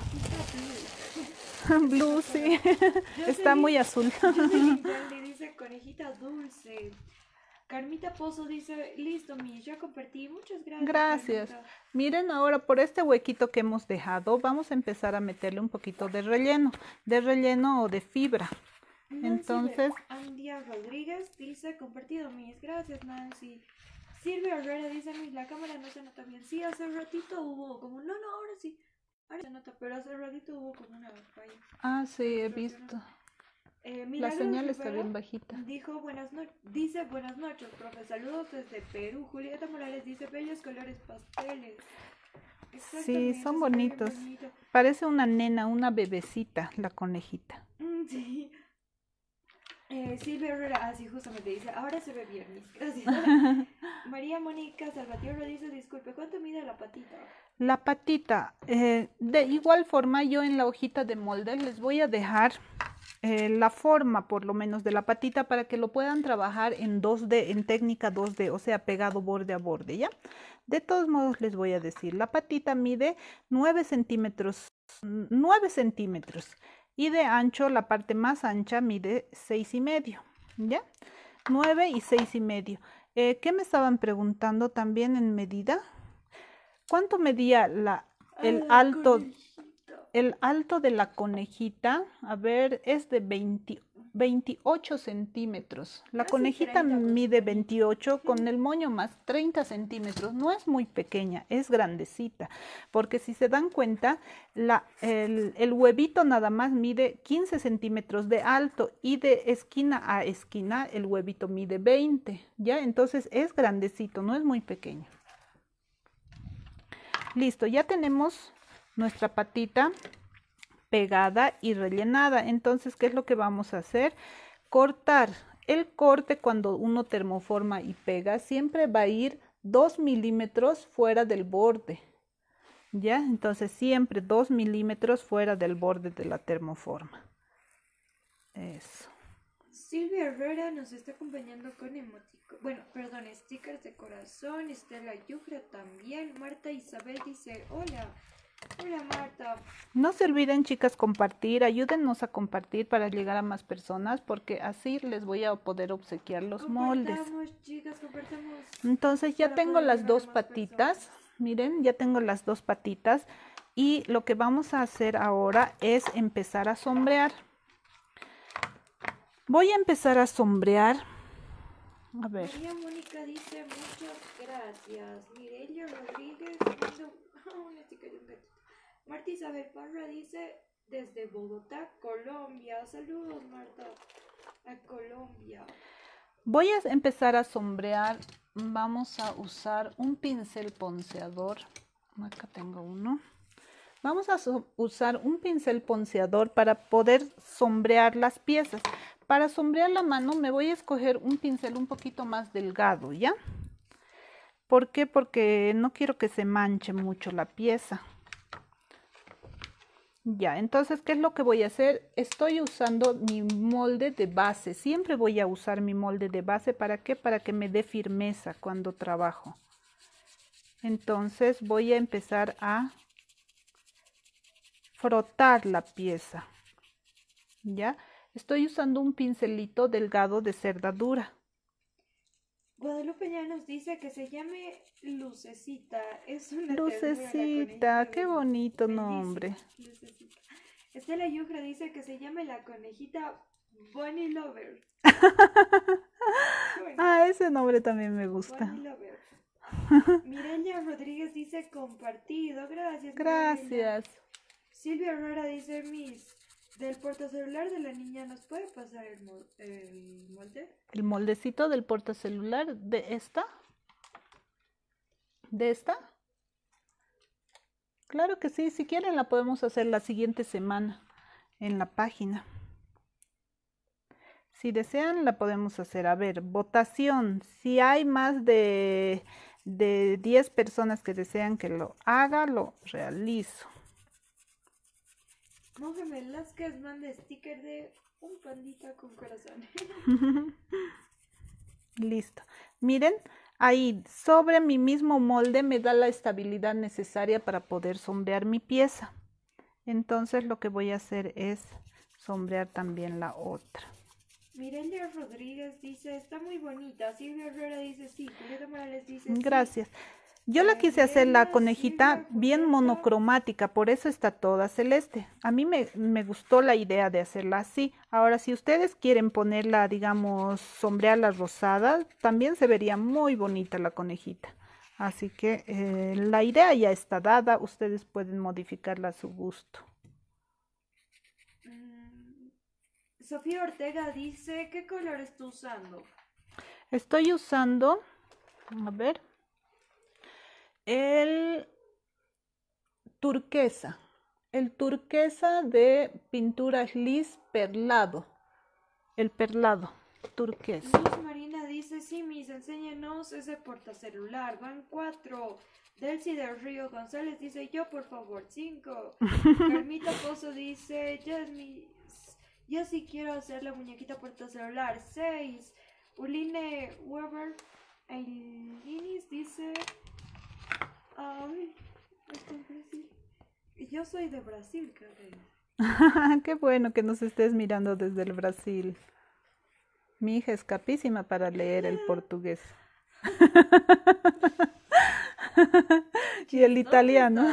conejita blue. Blue, sí, está Jocelyn, muy azul. Jocelyn le dice conejita dulce. Carmita Pozo dice, listo, mi, ya compartí, muchas gracias. Gracias. Carmita. Miren ahora por este huequito que hemos dejado, vamos a empezar a meterle un poquito de relleno, de relleno o de fibra. Nancy Entonces, Andia Rodríguez dice, compartido, mis, gracias Nancy. Silvia Herrera dice, mis, la cámara no se nota bien. Sí, hace ratito hubo como, no, no, ahora sí, ahora se nota, pero hace ratito hubo como una falla. Ah, sí, he visto. Eh, La señal está bien bajita. Dijo, buenas no dice, buenas noches, profe, saludos desde Perú. Julieta Morales dice, bellos colores pasteles. Sí, son bonitos. Bonito. Parece una nena, una bebecita, la conejita. Mm, sí. Eh, Silvia Herrera, así ah, justamente dice, ahora se ve bien, mis, gracias. María Mónica Salvatierra dice, disculpe, ¿cuánto mide la patita? La patita, eh, de igual forma yo en la hojita de molde les voy a dejar eh, la forma por lo menos de la patita para que lo puedan trabajar en dos D, en técnica dos D, o sea, pegado borde a borde, ¿ya? De todos modos les voy a decir, la patita mide nueve centímetros, nueve centímetros. Y de ancho, la parte más ancha mide seis y medio, ¿ya? nueve y seis y medio. Eh, ¿Qué me estaban preguntando también en medida? ¿Cuánto medía la, el la alto? Conejita. El alto de la conejita, a ver, es de veinte, veintiocho centímetros. La Casi conejita mide veintiocho, veintiocho, con el moño más treinta centímetros. No es muy pequeña, es grandecita. Porque si se dan cuenta, la, el, el huevito nada más mide quince centímetros de alto y de esquina a esquina el huevito mide veinte. ¿Ya? Entonces es grandecito, no es muy pequeño. Listo, ya tenemos nuestra patita pegada y rellenada. Entonces, ¿qué es lo que vamos a hacer? Cortar. El corte cuando uno termoforma y pega siempre va a ir dos milímetros fuera del borde. ¿Ya? Entonces, siempre dos milímetros fuera del borde de la termoforma. Eso. Silvia Herrera nos está acompañando con emoticon, bueno, perdón, stickers de corazón. Estela Yucra también. Marta Isabel dice, hola. Hola Marta. No se olviden, chicas, compartir, ayúdennos a compartir para llegar a más personas, porque así les voy a poder obsequiar los moldes. Chicas, compartamos. Entonces ya tengo las dos patitas, personas. Miren, ya tengo las dos patitas y lo que vamos a hacer ahora es empezar a sombrear. Voy a empezar a sombrear. A ver. María Mónica dice muchas gracias. Mirelia Rodríguez. Un sticker de un gatito. Marta Isabel Parra dice desde Bogotá, Colombia. Saludos, Marta. A Colombia. Voy a empezar a sombrear. Vamos a usar un pincel ponceador. Acá tengo uno. Vamos a usar un pincel ponceador para poder sombrear las piezas. Para sombrear la mano me voy a escoger un pincel un poquito más delgado, ¿ya? ¿Por qué? Porque no quiero que se manche mucho la pieza. Ya, entonces, ¿qué es lo que voy a hacer? Estoy usando mi molde de base. Siempre voy a usar mi molde de base. ¿Para qué? Para que me dé firmeza cuando trabajo. Entonces voy a empezar a frotar la pieza. ¿Ya? Estoy usando un pincelito delgado de cerda dura. Guadalupe ya nos dice que se llame Lucecita. Es una Lucecita, qué bonito nombre. Lucecita. Estela Yucra dice que se llame la conejita Bunny Lover. Ah, ese nombre también me gusta. Bunny Lover. Mirelia Rodríguez dice compartido. Gracias. Gracias. Mirelia. Silvia Herrera dice Miss. Del portacelular de la niña, ¿nos puede pasar el, mol el molde? ¿El moldecito del portacelular de esta? ¿De esta? Claro que sí, si quieren la podemos hacer la siguiente semana en la página. Si desean la podemos hacer. A ver, votación. Si hay más de, de diez personas que desean que lo haga, lo realizo. Monje Velázquez manda sticker de un pandita con corazón. Listo. Miren, ahí sobre mi mismo molde me da la estabilidad necesaria para poder sombrear mi pieza. Entonces lo que voy a hacer es sombrear también la otra. Mirelia Rodríguez dice, está muy bonita. Silvia Herrera dice sí. Julieta Morales dice gracias. Sí. Yo la quise hacer la conejita bien monocromática, por eso está toda celeste. A mí me, me gustó la idea de hacerla así. Ahora, si ustedes quieren ponerla, digamos, sombrearla rosada, también se vería muy bonita la conejita. Así que eh, la idea ya está dada, ustedes pueden modificarla a su gusto. Mm, Sofía Ortega dice, ¿qué color estás usando? Estoy usando, a ver... el turquesa, el turquesa de pintura Liz perlado, el perlado turquesa. Luz Marina dice, sí, Miss, enséñenos ese portacelular, van cuatro. Delcy del Río González dice, yo por favor, cinco. Carmita Pozo dice, yes, Miss, yo sí quiero hacer la muñequita portacelular, seis. Uline Weber Eilinis dice... Ay, estoy en Brasil. Yo soy de Brasil, creo que. Qué bueno que nos estés mirando desde el Brasil. Mi hija es capísima para leer el portugués. Y el italiano.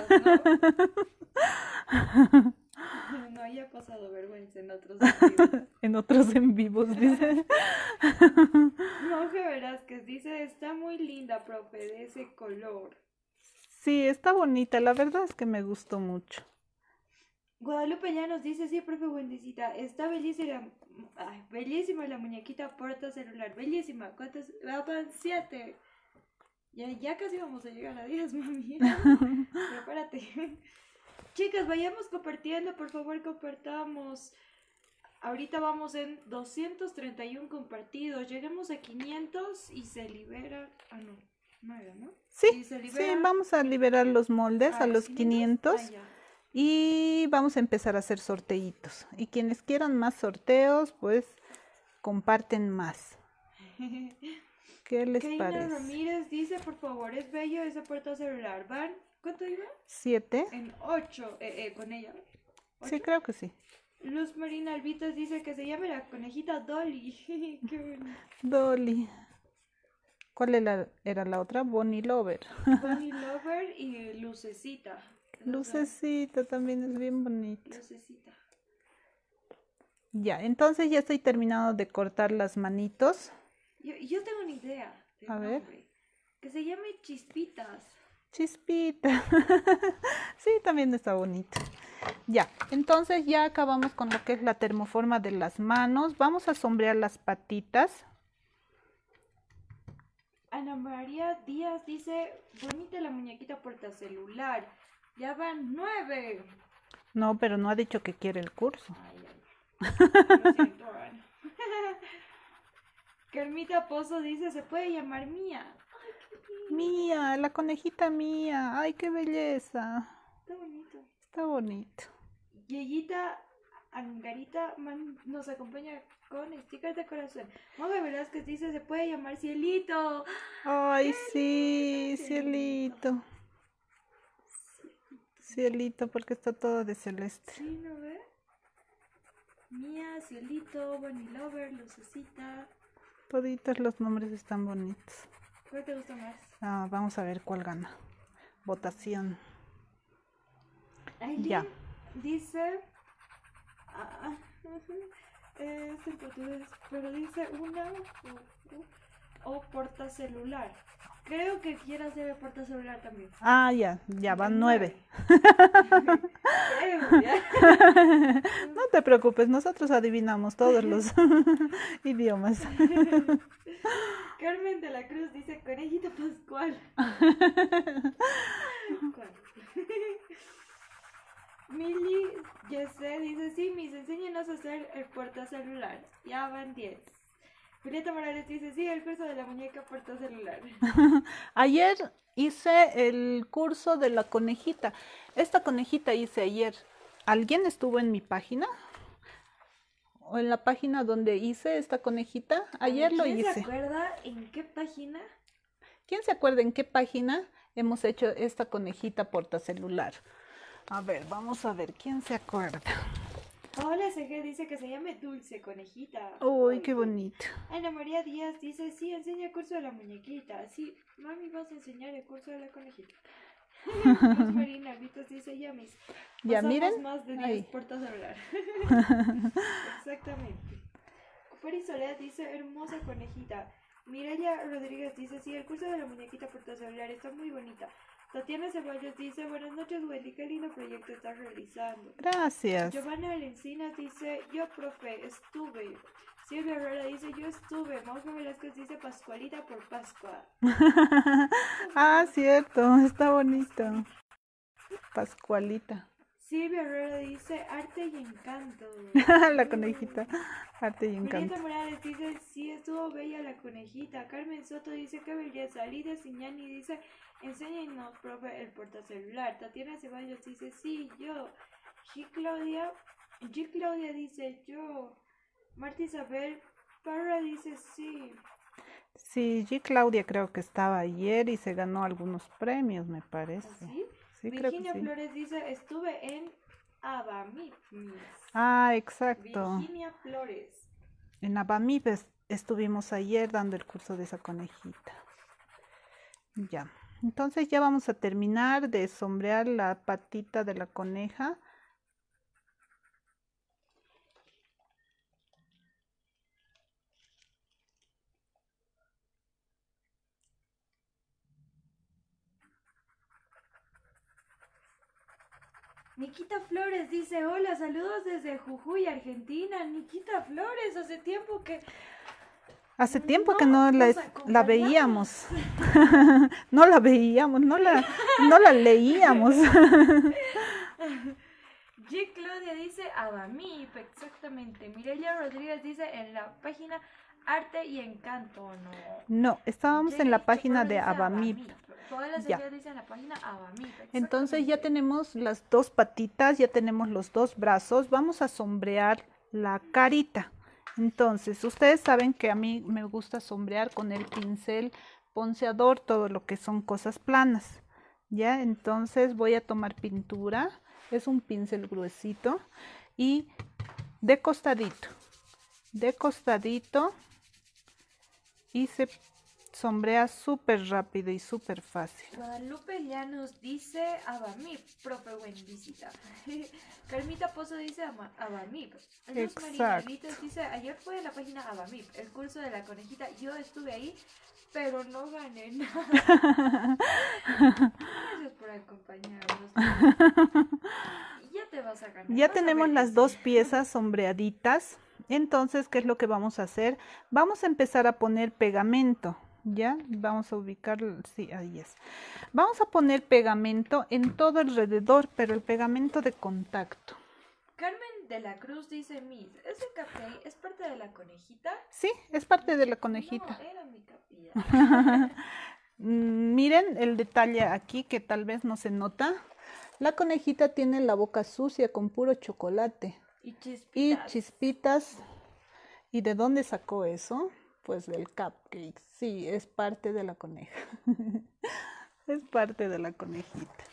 ¿no? No haya pasado vergüenza en otros en vivos. En otros en vivos, dice. Monje Velázquez dice, está muy linda, profe, de ese color. Sí, está bonita, la verdad es que me gustó mucho. Guadalupe ya nos dice, sí, profe Wendicita, está bellísima, ay, bellísima la muñequita portacelular, bellísima. ¿Cuántas? Van siete. Ya, ya casi vamos a llegar a diez, mami. Prepárate. Chicas, vayamos compartiendo, por favor, compartamos. Ahorita vamos en doscientos treinta y uno compartidos, lleguemos a quinientos y se libera, ah no. No era, ¿no? Sí, sí, vamos a liberar los moldes ah, a los quinientos ah, y vamos a empezar a hacer sorteitos. Y quienes quieran más sorteos, pues comparten más. ¿Qué les Keina parece? Ramírez dice, por favor, es bello ese portacelular. ¿Van? ¿Cuánto iba? Siete. En ocho, eh, eh, con ella. ¿Ocho? Sí, creo que sí. Luz Marina Albitas dice que se llame la conejita Dolly. Qué bonito. Dolly. ¿Cuál era, era la otra? Bonnie Lover. Bonnie Lover y Lucecita. Lucecita también es bien bonita. Lucecita. Ya, entonces ya estoy terminando de cortar las manitos. Yo, yo tengo una idea. A ver. Que se llame Chispitas. Chispita. Sí, también está bonito. Ya, entonces ya acabamos con lo que es la termoforma de las manos. Vamos a sombrear las patitas. Ana María Díaz dice, bonita la muñequita portacelular. Ya van nueve. No, pero no ha dicho que quiere el curso. Ay, ay. Lo siento, Ana. Carmita Pozo dice, se puede llamar Mía. Ay, Mía, la conejita Mía. Ay, qué belleza. Está bonito. Está bonito. Yeyita Angarita man, nos acompaña con stickers de corazón. Moga Velázquez dice, se puede llamar Cielito. Ay, sí, Cielito. Cielito, porque está todo de celeste. Sí, ¿no ve? Mía, Cielito, Bunny Lover, Lucecita. Toditos los nombres están bonitos. ¿Cuál te gusta más? Ah, vamos a ver cuál gana. Votación. Aileen ya. Dice... Ah, es en portugués, pero dice una o, o portacelular. Creo que quiere hacer el portacelular también. Ah, ya, ya van nueve. Creo, ya. No te preocupes, nosotros adivinamos todos los idiomas. Carmen de la Cruz dice conejita Pascual. Mili Yese dice, sí, mis, enséñanos a hacer el portacelular. Ya van diez. Julieta Morales dice, sí, el curso de la muñeca portacelular. Ayer hice el curso de la conejita. Esta conejita hice ayer. ¿Alguien estuvo en mi página? ¿O en la página donde hice esta conejita? Ayer lo hice. ¿Quién se acuerda en qué página? ¿Quién se acuerda en qué página hemos hecho esta conejita portacelular? A ver, vamos a ver, ¿quién se acuerda? Paola C G dice que se llame Dulce Conejita. Uy, qué bonito. Ana María Díaz dice, sí, enseña el curso de la muñequita. Sí, mami, vas a enseñar el curso de la conejita. Luz Marina Vitos dice, ya mis. Ya miren. Más de diez portacelular. Exactamente. Cupari Soledad dice, hermosa conejita. Mireya Rodríguez dice, sí, el curso de la muñequita portacelular está muy bonita. Tatiana Ceballos dice, buenas noches, Wendy, qué lindo proyecto estás realizando. Gracias. Giovanna Lencinas dice, yo, profe, estuve. Silvia Herrera dice, yo estuve. Mauja Velázquez dice, Pascualita por Pascua. Ah, cierto, está bonito. Pascualita. Silvia Herrera dice, arte y encanto. La conejita, arte y encanto. Julieta Morales dice, sí, estuvo bella la conejita. Carmen Soto dice, qué belleza. Lidia Signani dice, enséñenos, profe, el portacelular. Tatiana Ceballos dice, sí, yo. G. Claudia, G. Claudia dice, yo. Marta Isabel Parra dice, sí. Sí, G. Claudia creo que estaba ayer y se ganó algunos premios, me parece. ¿Sí? Sí, Virginia creo que sí. Flores dice, estuve en Abamip. Ah, exacto. Virginia Flores. En Abamip estuvimos ayer dando el curso de esa conejita. Ya. Entonces ya vamos a terminar de sombrear la patita de la coneja. Nikita Flores dice, hola, saludos desde Jujuy, Argentina. Nikita Flores, hace tiempo que... Hace tiempo no que no la, la veíamos. No la veíamos, no la, no la leíamos. G. Claudia dice Abamip, exactamente. Mireya Rodríguez dice en la página Arte y Encanto, ¿no? No, estábamos G. en la página de dice Abamip. Todas las Ya. ideas dicen en la página Abamip. Entonces ya tenemos las dos patitas, ya tenemos los dos brazos. Vamos a sombrear la carita. Entonces, ustedes saben que a mí me gusta sombrear con el pincel ponceador todo lo que son cosas planas. Ya, entonces voy a tomar pintura. Es un pincel gruesito y de costadito. De costadito y se sombrea súper rápido y súper fácil. Guadalupe Llanos dice Abamip, profe Wendicita. Carmita Pozo dice Ama- Abamip. Luz Marina Exacto. Vites dice, ayer fue en la página Abamip, el curso de la conejita. Yo estuve ahí, pero no gané nada. Gracias por acompañarnos. Ya te vas a ganar. Ya Vas a tenemos ver las que dos sí. piezas sombreaditas. Entonces, ¿qué es lo que vamos a hacer? Vamos a empezar a poner pegamento. Ya, vamos a ubicar, sí, ahí es. Vamos a poner pegamento en todo alrededor, pero el pegamento de contacto. Carmen de la Cruz dice, Miss, ¿ese cupcake es parte de la conejita? Sí, es parte de la conejita. No, era mi capilla. Miren el detalle aquí que tal vez no se nota. La conejita tiene la boca sucia con puro chocolate. Y chispitas. Y chispitas. ¿Y de dónde sacó eso? Pues del cupcake. Sí, es parte de la coneja. Es parte de la conejita.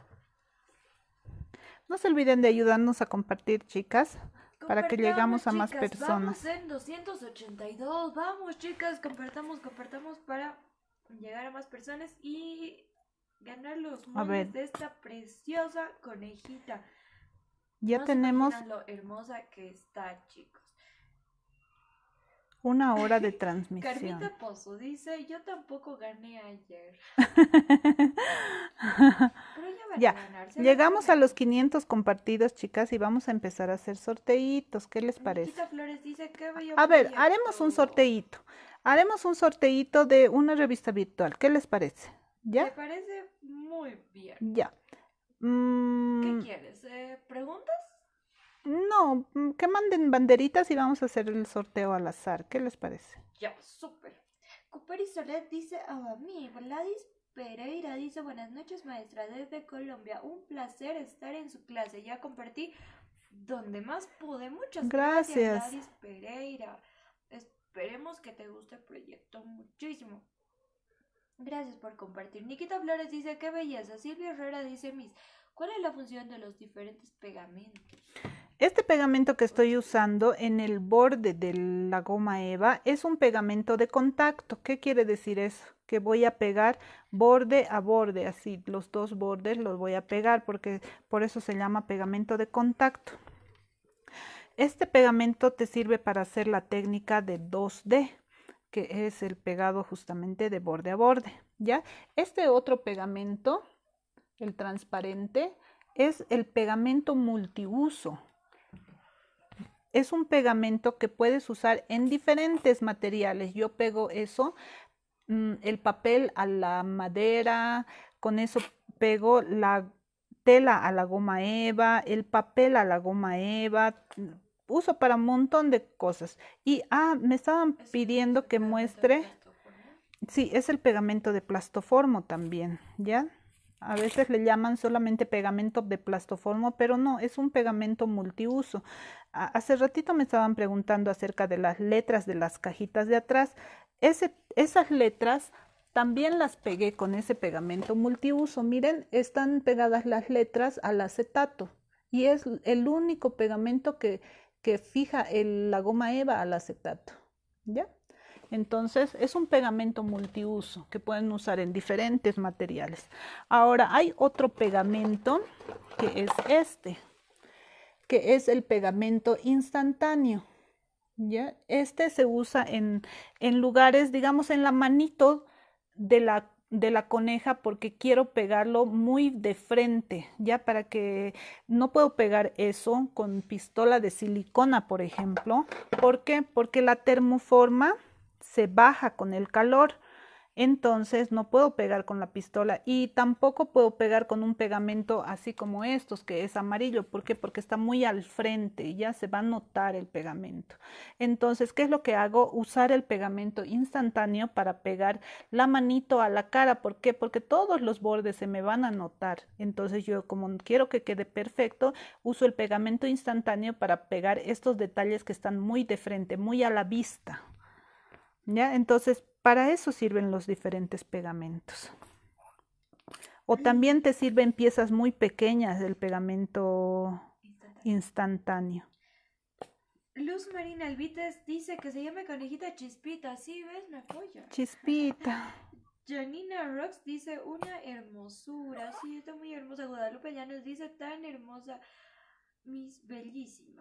No se olviden de ayudarnos a compartir, chicas, para que llegamos a más personas. Vamos en doscientos ochenta y dos. Vamos, chicas, compartamos, compartamos para llegar a más personas y ganar los moldes de esta preciosa conejita. Ya no tenemos se lo hermosa que está, chicos. Una hora de transmisión. Carmita Pozo dice, yo tampoco gané ayer. Pero ya van ya, a ganar. llegamos a los quinientos compartidos, chicas, y vamos a empezar a hacer sorteitos. ¿Qué les parece? Nikita Flores dice, qué bello a ver, proyecto. haremos un sorteito. Haremos un sorteito de una revista virtual. ¿Qué les parece? ¿Ya? Me parece muy bien. Ya. Mm, ¿Qué quieres? Eh, ¿Preguntas? No, que manden banderitas y vamos a hacer el sorteo al azar. ¿Qué les parece? Ya, súper. Cuperi Solet dice, a mí, Gladys Pereira dice, buenas noches, maestra, desde Colombia. Un placer estar en su clase. Ya compartí donde más pude. Muchas gracias, gracias Gladys Pereira. Esperemos que te guste el proyecto muchísimo. Gracias por compartir. Nikita Flores dice, qué belleza. Silvia Herrera dice, Miss, ¿cuál es la función de los diferentes pegamentos? Este pegamento que estoy usando en el borde de la goma eva es un pegamento de contacto. ¿Qué quiere decir eso? Que voy a pegar borde a borde, así los dos bordes los voy a pegar porque por eso se llama pegamento de contacto. Este pegamento te sirve para hacer la técnica de dos D, que es el pegado justamente de borde a borde, ¿ya? Este otro pegamento, el transparente, es el pegamento multiuso. Es un pegamento que puedes usar en diferentes materiales. Yo pego eso, mmm, el papel a la madera, con eso pego la tela a la goma eva, el papel a la goma eva, uso para un montón de cosas. Y, ah, me estaban pidiendo que muestre, sí, es el pegamento de plastoformo también, ¿ya? A veces le llaman solamente pegamento de plastoformo, pero no, es un pegamento multiuso. Hace ratito me estaban preguntando acerca de las letras de las cajitas de atrás. Ese, esas letras también las pegué con ese pegamento multiuso. Miren, están pegadas las letras al acetato y es el único pegamento que, que fija el, la goma eva al acetato, ¿ya? Entonces, es un pegamento multiuso que pueden usar en diferentes materiales. Ahora, hay otro pegamento que es este, que es el pegamento instantáneo, ¿ya? Este se usa en, en lugares, digamos, en la manito de la, de la coneja porque quiero pegarlo muy de frente, ¿ya? Para que no puedo pegar eso con pistola de silicona, por ejemplo. ¿Por qué? Porque la termoforma se baja con el calor, entonces no puedo pegar con la pistola y tampoco puedo pegar con un pegamento así como estos que es amarillo. ¿Por qué? Porque está muy al frente y ya se va a notar el pegamento. Entonces, ¿qué es lo que hago? Usar el pegamento instantáneo para pegar la manito a la cara. ¿Por qué? Porque todos los bordes se me van a notar. Entonces yo, como quiero que quede perfecto, uso el pegamento instantáneo para pegar estos detalles que están muy de frente, muy a la vista, ¿ya? Entonces, para eso sirven los diferentes pegamentos. O también te sirven piezas muy pequeñas del pegamento instantáneo. Luz Marina Alvites dice que se llama conejita Chispita. Sí, ¿ves? Me apoya. Chispita. Janina Rox dice una hermosura. Sí, está muy hermosa. Guadalupe Llanos dice tan hermosa. Mis bellísima.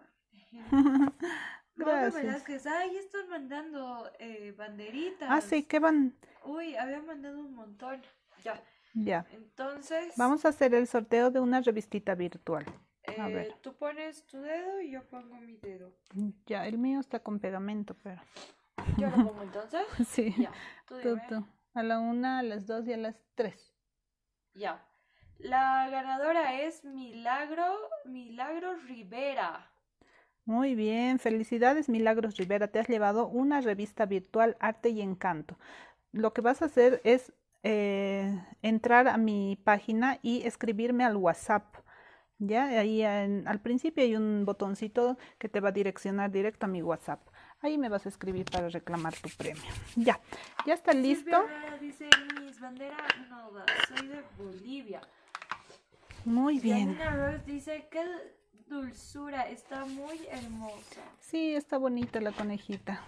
Gracias. Velázquez, ay, están mandando eh, banderitas. Ah, sí, ¿qué van? Uy, había mandado un montón. Ya. Ya. Entonces. Vamos a hacer el sorteo de una revistita virtual. Eh, a ver. Tú pones tu dedo y yo pongo mi dedo. Ya, el mío está con pegamento, pero. Yo lo pongo entonces. Sí. Ya, tú Tú, dime. tú. A la una, a las dos y a las tres. Ya. La ganadora es Milagro, Milagro Rivera. Muy bien, felicidades Milagros Rivera, te has llevado una revista virtual Arte y Encanto. Lo que vas a hacer es eh, entrar a mi página y escribirme al WhatsApp. Ya, ahí en- al principio hay un botoncito que te va a direccionar directo a mi WhatsApp. Ahí me vas a escribir para reclamar tu premio. Ya, ya está listo. Silvia Herrera dice, mis bandera nova, soy de Bolivia. Muy bien. Janina Rose dice, qué dulzura, está muy hermosa. Sí, está bonita la conejita.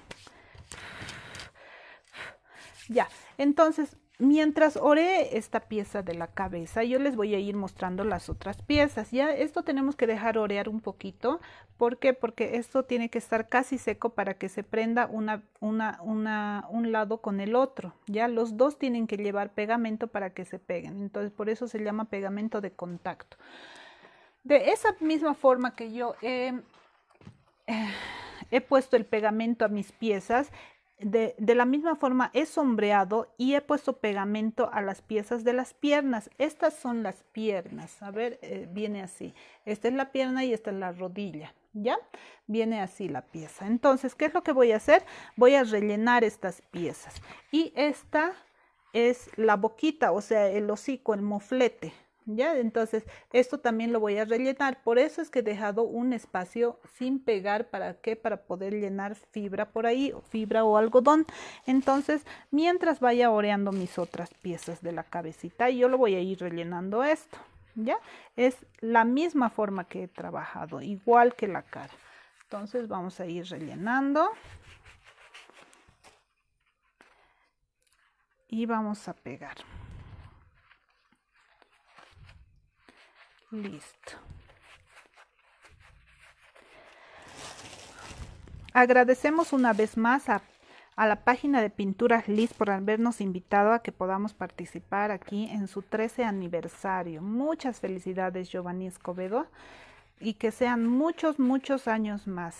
Ya, entonces, mientras oré esta pieza de la cabeza, yo les voy a ir mostrando las otras piezas. Ya, esto tenemos que dejar orear un poquito. ¿Por qué? Porque esto tiene que estar casi seco para que se prenda una, una, una, un lado con el otro. Ya, los dos tienen que llevar pegamento para que se peguen. Entonces, por eso se llama pegamento de contacto. De esa misma forma que yo he, eh, he puesto el pegamento a mis piezas, de, de la misma forma he sombreado y he puesto pegamento a las piezas de las piernas. Estas son las piernas. A ver, eh, viene así. Esta es la pierna y esta es la rodilla. ¿Ya? Viene así la pieza. Entonces, ¿qué es lo que voy a hacer? Voy a rellenar estas piezas. Y esta es la boquita, o sea, el hocico, el moflete. ¿Ya? Entonces, esto también lo voy a rellenar. Por eso es que he dejado un espacio sin pegar. ¿Para qué? Para poder llenar fibra por ahí, o fibra o algodón. Entonces, mientras vaya oreando mis otras piezas de la cabecita, yo lo voy a ir rellenando esto. ¿Ya? Es la misma forma que he trabajado, igual que la cara. Entonces, vamos a ir rellenando. Y vamos a pegar. Listo. Agradecemos una vez más a, a la página de Pinturas Liz por habernos invitado a que podamos participar aquí en su trece aniversario. Muchas felicidades, Giovanni Escobedo, y que sean muchos, muchos años más,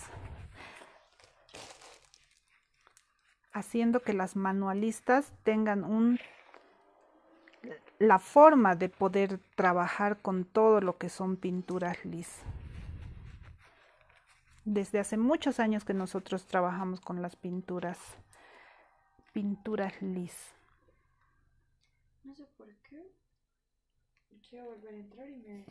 haciendo que las manualistas tengan un la forma de poder trabajar con todo lo que son pinturas Liz. Desde hace muchos años que nosotros trabajamos con las pinturas, pinturas Liz. No sé por qué. Quiero volver a entrar y me...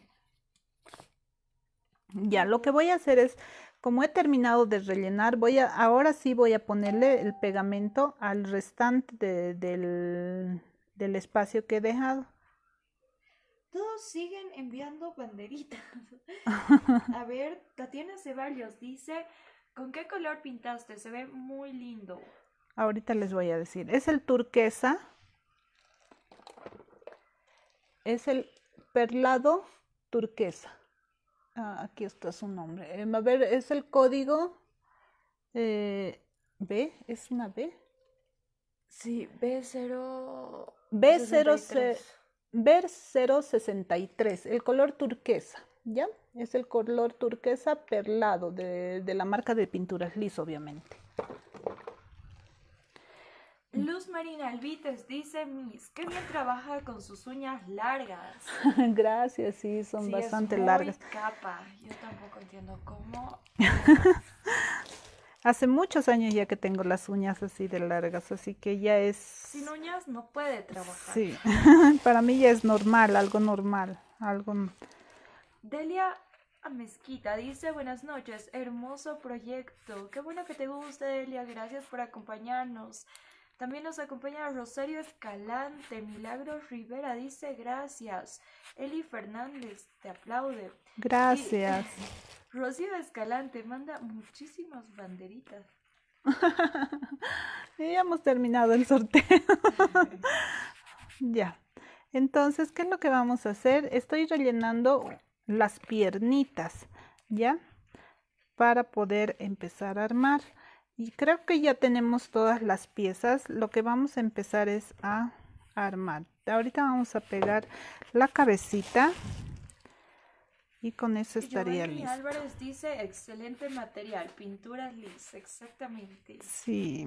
Ya, lo que voy a hacer es, como he terminado de rellenar, voy a, ahora sí voy a ponerle el pegamento al restante de, del, del espacio que he dejado. Todos siguen enviando banderitas. A ver, Tatiana Ceballos dice, ¿con qué color pintaste? Se ve muy lindo. Ahorita les voy a decir. Es el turquesa. Es el perlado turquesa. Ah, aquí está su nombre. Eh, a ver, es el código eh, B. ¿Es una B? Sí, B cero... B cero sesenta y tres, el color turquesa, ¿ya? Es el color turquesa perlado de, de la marca de Pinturas Liz, obviamente. Luz Marina Alvites dice, Miss, qué bien trabaja con sus uñas largas. Gracias, sí, son sí, bastante es muy largas. Capa. Yo tampoco entiendo cómo. Hace muchos años ya que tengo las uñas así de largas, así que ya es... Sin uñas no puede trabajar. Sí, para mí ya es normal, algo normal, algo... Delia Mezquita dice, buenas noches, hermoso proyecto. Qué bueno que te guste, Delia, gracias por acompañarnos. También nos acompaña Rosario Escalante. Milagros Rivera dice, gracias. Eli Fernández te aplaude. Gracias. Y, Rocío Escalante manda muchísimas banderitas. Ya hemos terminado el sorteo. Ya. Entonces, ¿qué es lo que vamos a hacer? Estoy rellenando las piernitas, ¿ya? Para poder empezar a armar. Y creo que ya tenemos todas las piezas. Lo que vamos a empezar es a armar. Ahorita vamos a pegar la cabecita. Y con eso estaría Giovanni listo. Álvarez dice, excelente material, pinturas Liz, exactamente. Sí.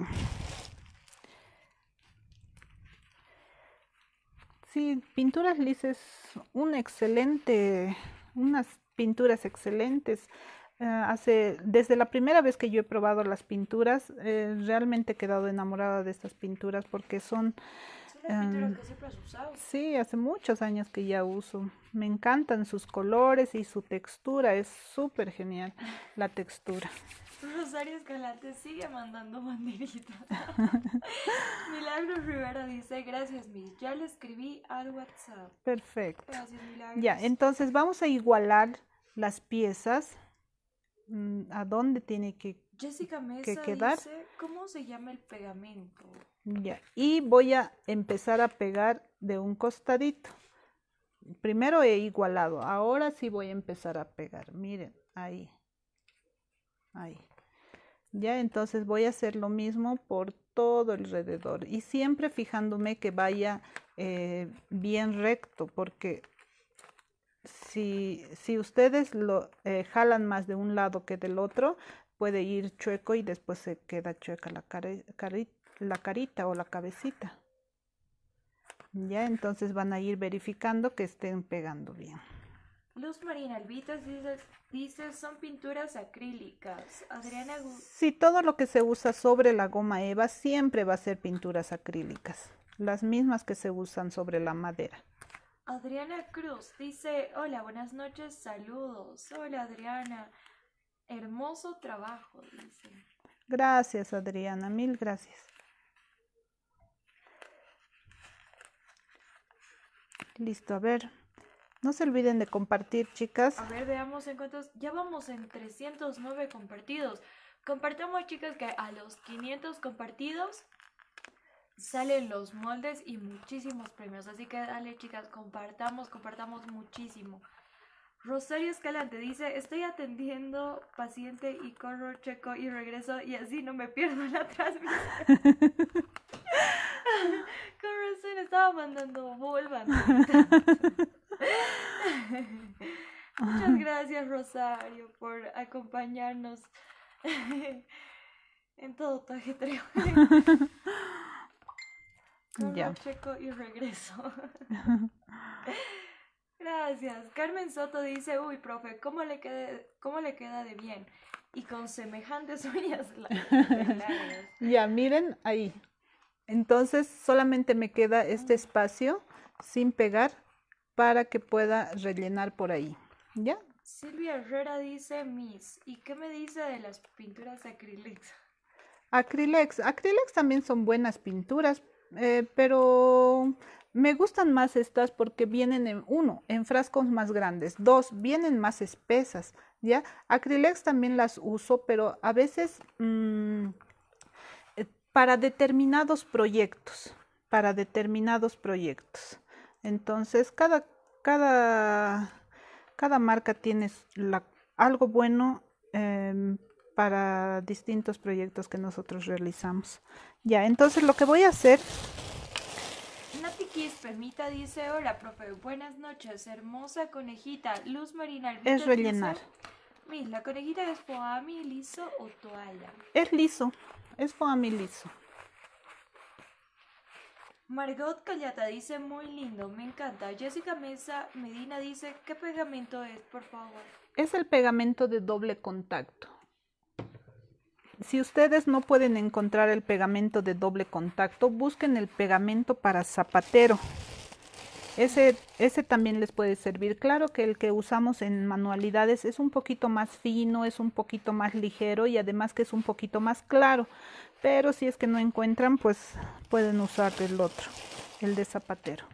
Sí, Pinturas Liz es un excelente, unas pinturas excelentes. Eh, hace, desde la primera vez que yo he probado las pinturas, eh, realmente he quedado enamorada de estas pinturas porque son... Son las pinturas um, que siempre has usado. Sí, hace muchos años que ya uso. Me encantan sus colores y su textura, es súper genial la textura. Rosario Escalante sigue mandando banderitas. Milagros Rivera dice, gracias Miss, ya le escribí al WhatsApp. Perfecto. Gracias, Milagros. Ya, entonces vamos a igualar las piezas. ¿A dónde tiene que, Jessica Mesa que quedar? Dice, ¿cómo se llama el pegamento? Ya, y voy a empezar a pegar de un costadito. Primero he igualado, ahora sí voy a empezar a pegar. Miren, ahí. Ahí. Ya, entonces voy a hacer lo mismo por todo alrededor y siempre fijándome que vaya eh, bien recto, porque si, si ustedes lo eh, jalan más de un lado que del otro, puede ir chueco y después se queda chueca la, cari cari la carita o la cabecita. Ya, entonces van a ir verificando que estén pegando bien. Luz Marina Albitas dice, dice, son pinturas acrílicas. Adriana... Sí, todo lo que se usa sobre la goma eva siempre va a ser pinturas acrílicas, las mismas que se usan sobre la madera. Adriana Cruz dice, hola, buenas noches, saludos. Hola Adriana, hermoso trabajo, dice. Gracias Adriana, mil gracias. Listo, a ver. No se olviden de compartir, chicas. A ver, veamos en cuántos... Ya vamos en trescientos nueve compartidos. Compartamos, chicas, que a los quinientos compartidos salen los moldes y muchísimos premios. Así que dale, chicas, compartamos, compartamos muchísimo. Rosario Escalante dice, estoy atendiendo paciente y corro, checo y regreso y así no me pierdo la transmisión. Con razón, estaba mandando volvan. Muchas gracias, Rosario, por acompañarnos en todo tu ajetreo. Corro, Ya. checo y regreso. Gracias. Carmen Soto dice, uy, profe, ¿cómo le, quede, cómo le queda de bien? Y con semejantes uñas largas. Ya, miren ahí. Entonces solamente me queda este espacio sin pegar para que pueda rellenar por ahí. ¿Ya? Silvia Herrera dice, Miss, ¿y qué me dice de las pinturas acrílicas? Acrylex. Acrylex también son buenas pinturas, eh, pero me gustan más estas porque vienen en, uno, en frascos más grandes, dos, vienen más espesas, ¿ya? Acrylex también las uso, pero a veces mmm, eh, para determinados proyectos, para determinados proyectos. Entonces, cada, cada, cada marca tiene la, algo bueno eh, para distintos proyectos que nosotros realizamos. Ya, entonces lo que voy a hacer... Nati Permita dice, hola, profe, buenas noches, hermosa conejita. Luz Marina Alvita es rellenar. Dice, ¿la conejita es foamy, liso o toalla? Es liso, es foamy liso. Margot Callata dice, muy lindo, me encanta. Jessica Mesa Medina dice, ¿qué pegamento es, por favor? Es el pegamento de doble contacto. Si ustedes no pueden encontrar el pegamento de doble contacto, busquen el pegamento para zapatero. Ese, ese también les puede servir. Claro que el que usamos en manualidades es un poquito más fino, es un poquito más ligero y además que es un poquito más claro. Pero si es que no encuentran, pues pueden usar el otro, el de zapatero.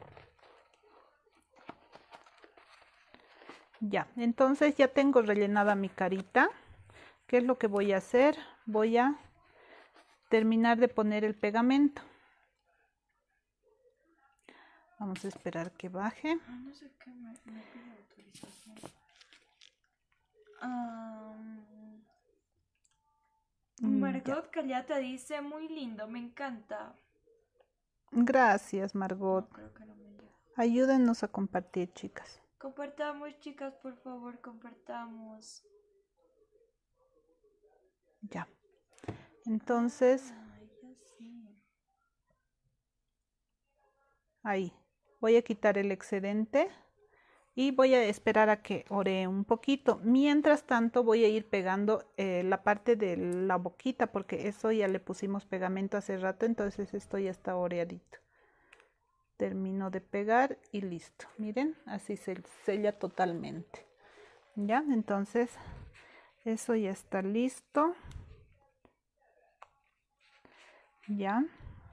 Ya, entonces ya tengo rellenada mi carita. ¿Qué es lo que voy a hacer? Voy a terminar de poner el pegamento. Vamos a esperar que baje. No sé qué me, me pide autorización. Um, Margot ya. Callata dice, muy lindo, me encanta. Gracias, Margot. No, creo que no me llega. Ayúdennos a compartir, chicas. Compartamos, chicas, por favor, compartamos. Ya. Entonces, Ay, ya sé. ahí. Voy a quitar el excedente y voy a esperar a que ore un poquito. Mientras tanto, voy a ir pegando eh, la parte de la boquita, porque eso ya le pusimos pegamento hace rato, entonces esto ya está oreadito. Termino de pegar y listo. Miren, así se sella totalmente. Ya, entonces eso ya está listo. Ya.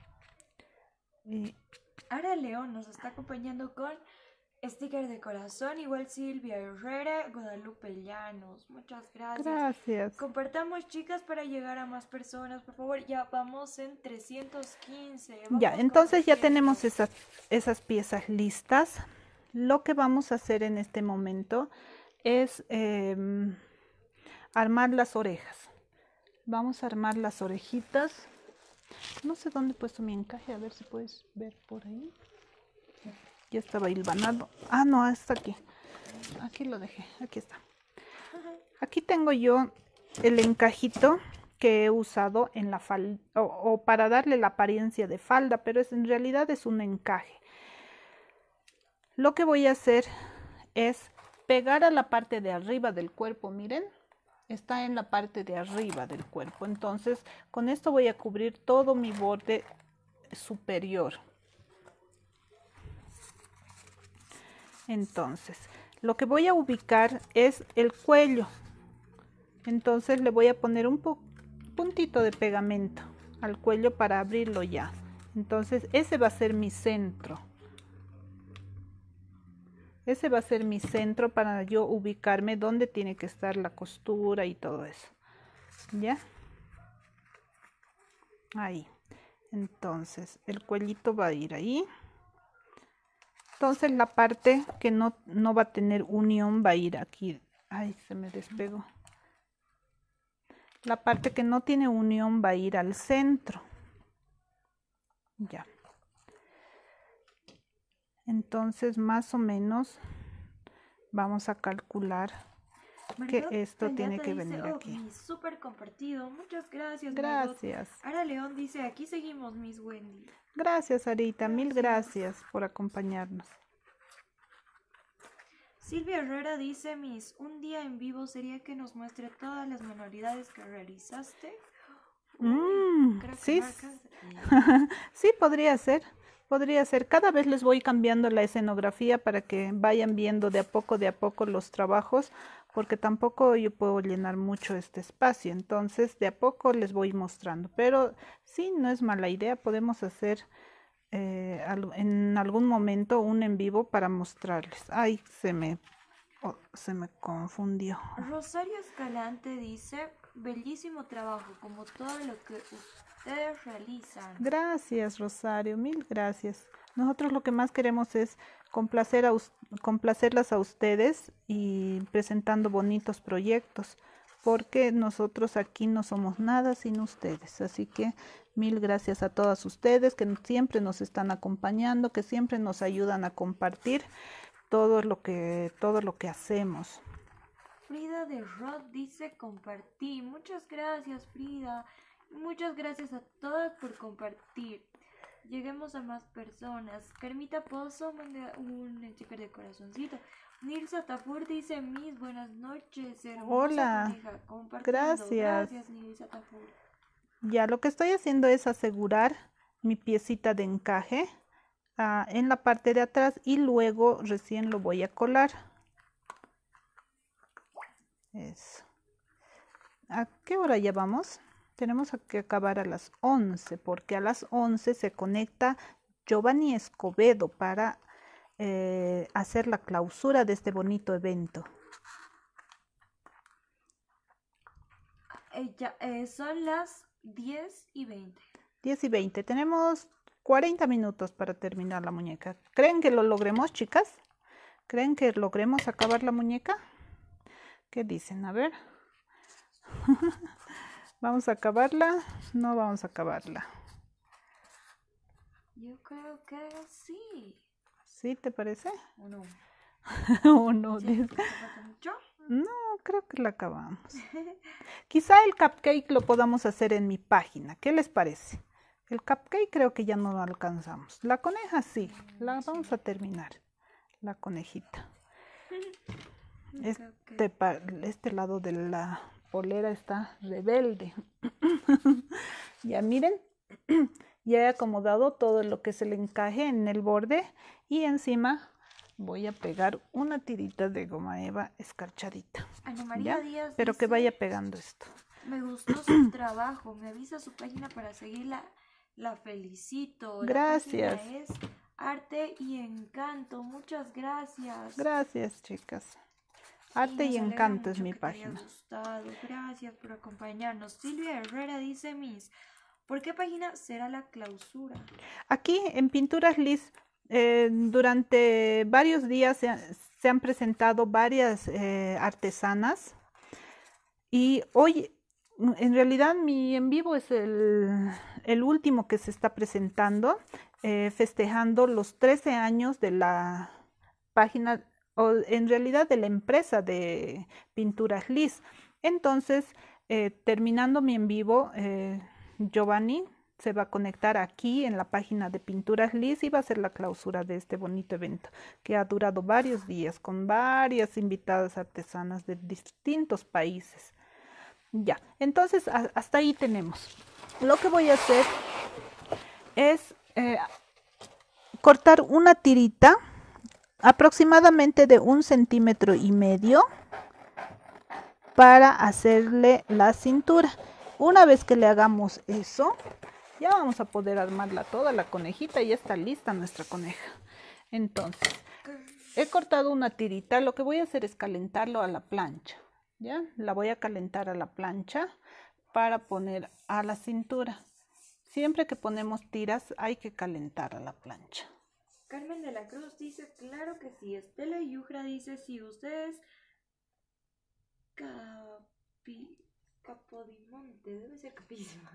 Y Ara León nos está acompañando con sticker de corazón, igual Silvia Herrera, Guadalupe Llanos. Muchas gracias. Gracias. Compartamos, chicas, para llegar a más personas, por favor. Ya vamos en trescientos quince. Ya, entonces ya tenemos esas, esas piezas listas. Lo que vamos a hacer en este momento es eh, armar las orejas. Vamos a armar las orejitas. No sé dónde he puesto mi encaje, a ver si puedes ver por ahí. Ya estaba hilvanado. Ah, no, está aquí. Aquí lo dejé, aquí está. Aquí tengo yo el encajito que he usado en la falda, o, o para darle la apariencia de falda, pero es, en realidad es un encaje. Lo que voy a hacer es pegar a la parte de arriba del cuerpo, miren. Está en la parte de arriba del cuerpo. Entonces, con esto voy a cubrir todo mi borde superior. Entonces, lo que voy a ubicar es el cuello. Entonces, le voy a poner un puntito de pegamento al cuello para abrirlo ya. Entonces, ese va a ser mi centro. Ese va a ser mi centro para yo ubicarme donde tiene que estar la costura y todo eso. ¿Ya? Ahí. Entonces, el cuellito va a ir ahí. Entonces, la parte que no, no va a tener unión va a ir aquí. Ay, se me despegó. La parte que no tiene unión va a ir al centro. Ya. Entonces, más o menos, vamos a calcular Margot, que esto tiene que dice, venir oh, aquí. Mi súper compartido. Muchas gracias, Gracias. Margot. Ara León dice, aquí seguimos, Miss Wendy. Gracias, Arita. Gracias. Mil gracias por acompañarnos. Silvia Herrera dice, Miss, un día en vivo sería que nos muestre todas las manualidades que realizaste. Uy, mm, creo que sí, marcas... sí, podría ser. Podría ser. Cada vez les voy cambiando la escenografía para que vayan viendo de a poco, de a poco los trabajos, porque tampoco yo puedo llenar mucho este espacio. Entonces, de a poco les voy mostrando. Pero sí, no es mala idea. Podemos hacer eh, en algún momento un en vivo para mostrarles. Ay, se me, oh, se me confundió. Rosario Escalante dice, bellísimo trabajo, como todo lo que ustedes realizan. Gracias, Rosario, mil gracias. Nosotros lo que más queremos es complacer a, complacerlas a ustedes y presentando bonitos proyectos, porque nosotros aquí no somos nada sin ustedes. Así que mil gracias a todas ustedes que siempre nos están acompañando, que siempre nos ayudan a compartir todo lo que, todo lo que hacemos. Frida de Rod dice compartí. Muchas gracias, Frida. Muchas gracias a todas por compartir. Lleguemos a más personas. Carmita Pozo manda un sticker de corazoncito. Nilsa Tafur dice, Miss, buenas noches. Hola. Gracias. Gracias, Nilsa Tafur. Ya, lo que estoy haciendo es asegurar mi piecita de encaje uh, en la parte de atrás y luego recién lo voy a colar. Eso. ¿A qué hora ya vamos? Tenemos que acabar a las once, porque a las once se conecta Giovanni Escobedo para eh, hacer la clausura de este bonito evento. Eh, ya, eh, son las diez y veinte. diez y veinte. Tenemos cuarenta minutos para terminar la muñeca. ¿Creen que lo logremos, chicas? ¿Creen que logremos acabar la muñeca? ¿Qué dicen? A ver. ¿Vamos a acabarla? No vamos a acabarla. Yo creo que sí. ¿Sí te parece? ¿O no? Uno, ¿Sí? dice. ¿Te falta mucho? No, creo que la acabamos. Quizá el cupcake lo podamos hacer en mi página. ¿Qué les parece? El cupcake creo que ya no lo alcanzamos. La coneja sí, la vamos a terminar. La conejita. Este, pa- este lado de la polera está rebelde. Ya miren, ya he acomodado todo lo que es el encaje en el borde y encima voy a pegar una tirita de goma eva escarchadita. Ana María ¿Ya? Díaz Pero dice, que vaya pegando esto. me gustó su trabajo, me avisa su página para seguirla, la felicito. Gracias. La página es Arte y Encanto, muchas gracias. Gracias, chicas. Arte y, y Encanto es mi que página. Te haya gustado. Gracias por acompañarnos. Silvia Herrera dice, Miss, ¿por qué página será la clausura? Aquí en Pinturas Liz, eh, durante varios días se, se han presentado varias eh, artesanas y hoy en realidad mi en vivo es el, el último que se está presentando, eh, festejando los trece años de la página, o en realidad de la empresa de Pinturas Liz. Entonces, eh, terminando mi en vivo, eh, Giovanni se va a conectar aquí en la página de Pinturas Liz y va a ser la clausura de este bonito evento que ha durado varios días con varias invitadas artesanas de distintos países. Ya, entonces a, hasta ahí tenemos. Lo que voy a hacer es eh, cortar una tirita aproximadamente de un centímetro y medio para hacerle la cintura. Una vez que le hagamos eso, ya vamos a poder armarla toda la conejita y ya está lista nuestra coneja. Entonces, he cortado una tirita, lo que voy a hacer es calentarlo a la plancha, ¿ya? La voy a calentar a la plancha para poner a la cintura. Siempre que ponemos tiras hay que calentar a la plancha. Carmen de la Cruz dice, claro que sí. Estela Yujra dice, sí, ustedes capi, Capodimonte, debe ser capisma.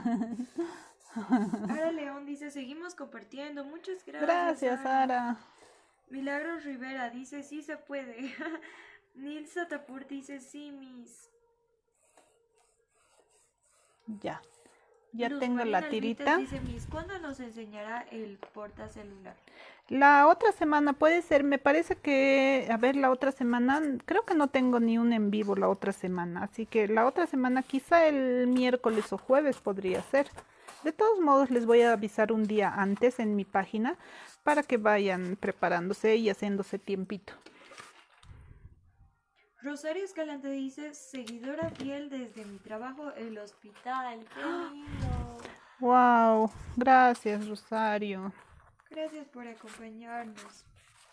Ara León dice, seguimos compartiendo, muchas gracias. Gracias, Ara. Milagros Rivera dice, sí se puede. Nilsa Tapur dice, sí, mis. Ya. Ya Luz tengo Marina la tirita. Dice, Miss, ¿cuándo nos enseñará el portacelular? La otra semana puede ser, me parece que, a ver, la otra semana, creo que no tengo ni un en vivo la otra semana, así que la otra semana quizá el miércoles o jueves podría ser. De todos modos les voy a avisar un día antes en mi página para que vayan preparándose y haciéndose tiempito. Rosario Escalante dice, seguidora fiel desde mi trabajo en el hospital. ¡Qué lindo! Wow, gracias, Rosario. Gracias por acompañarnos.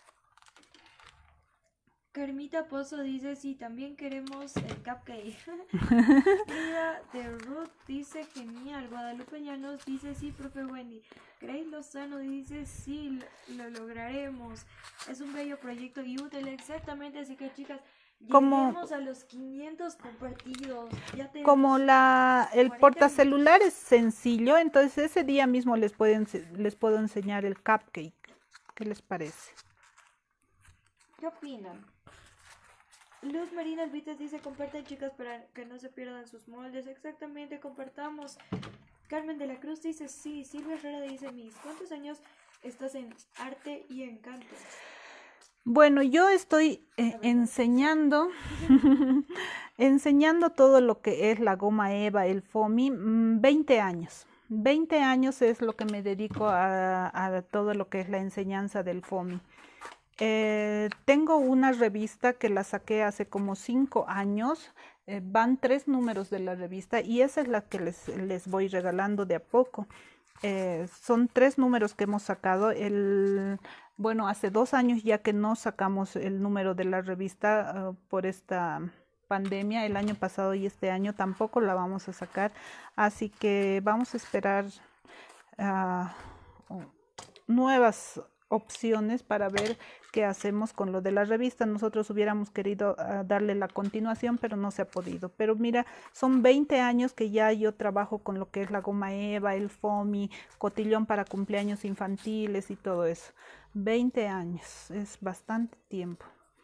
Carmita Pozo dice, sí, también queremos el cupcake. Frida de Ruth dice, genial. Guadalupe Llanos dice, sí, profe Wendy. Grace Lozano dice, sí, lo lograremos. Es un bello proyecto y útil, exactamente. Así que, chicas, como lleguemos a los quinientos compartidos. Ya como la el portacelular es sencillo, entonces ese día mismo les pueden les puedo enseñar el cupcake. ¿Qué les parece? ¿Qué opinan? Luz Marina Alvites dice, compartan, chicas, para que no se pierdan sus moldes. Exactamente, compartamos. Carmen de la Cruz dice, sí. Silvia Herrera dice, Miss, ¿cuántos años estás en Arte y Encanto? Bueno, yo estoy eh, enseñando, enseñando todo lo que es la goma eva, el foamy, veinte años. veinte años es lo que me dedico a, a todo lo que es la enseñanza del foamy. Eh, tengo una revista que la saqué hace como cinco años, eh, van tres números de la revista y esa es la que les, les voy regalando de a poco. Eh, son tres números que hemos sacado. El, bueno, hace dos años ya que no sacamos el número de la revista uh, por esta pandemia, el año pasado y este año tampoco la vamos a sacar, así que vamos a esperar uh, nuevas opciones para ver qué hacemos con lo de la revista. Nosotros hubiéramos querido uh, darle la continuación, pero no se ha podido. Pero mira, son veinte años que ya yo trabajo con lo que es la goma eva, el foamy, cotillón para cumpleaños infantiles y todo eso. veinte años, es bastante tiempo.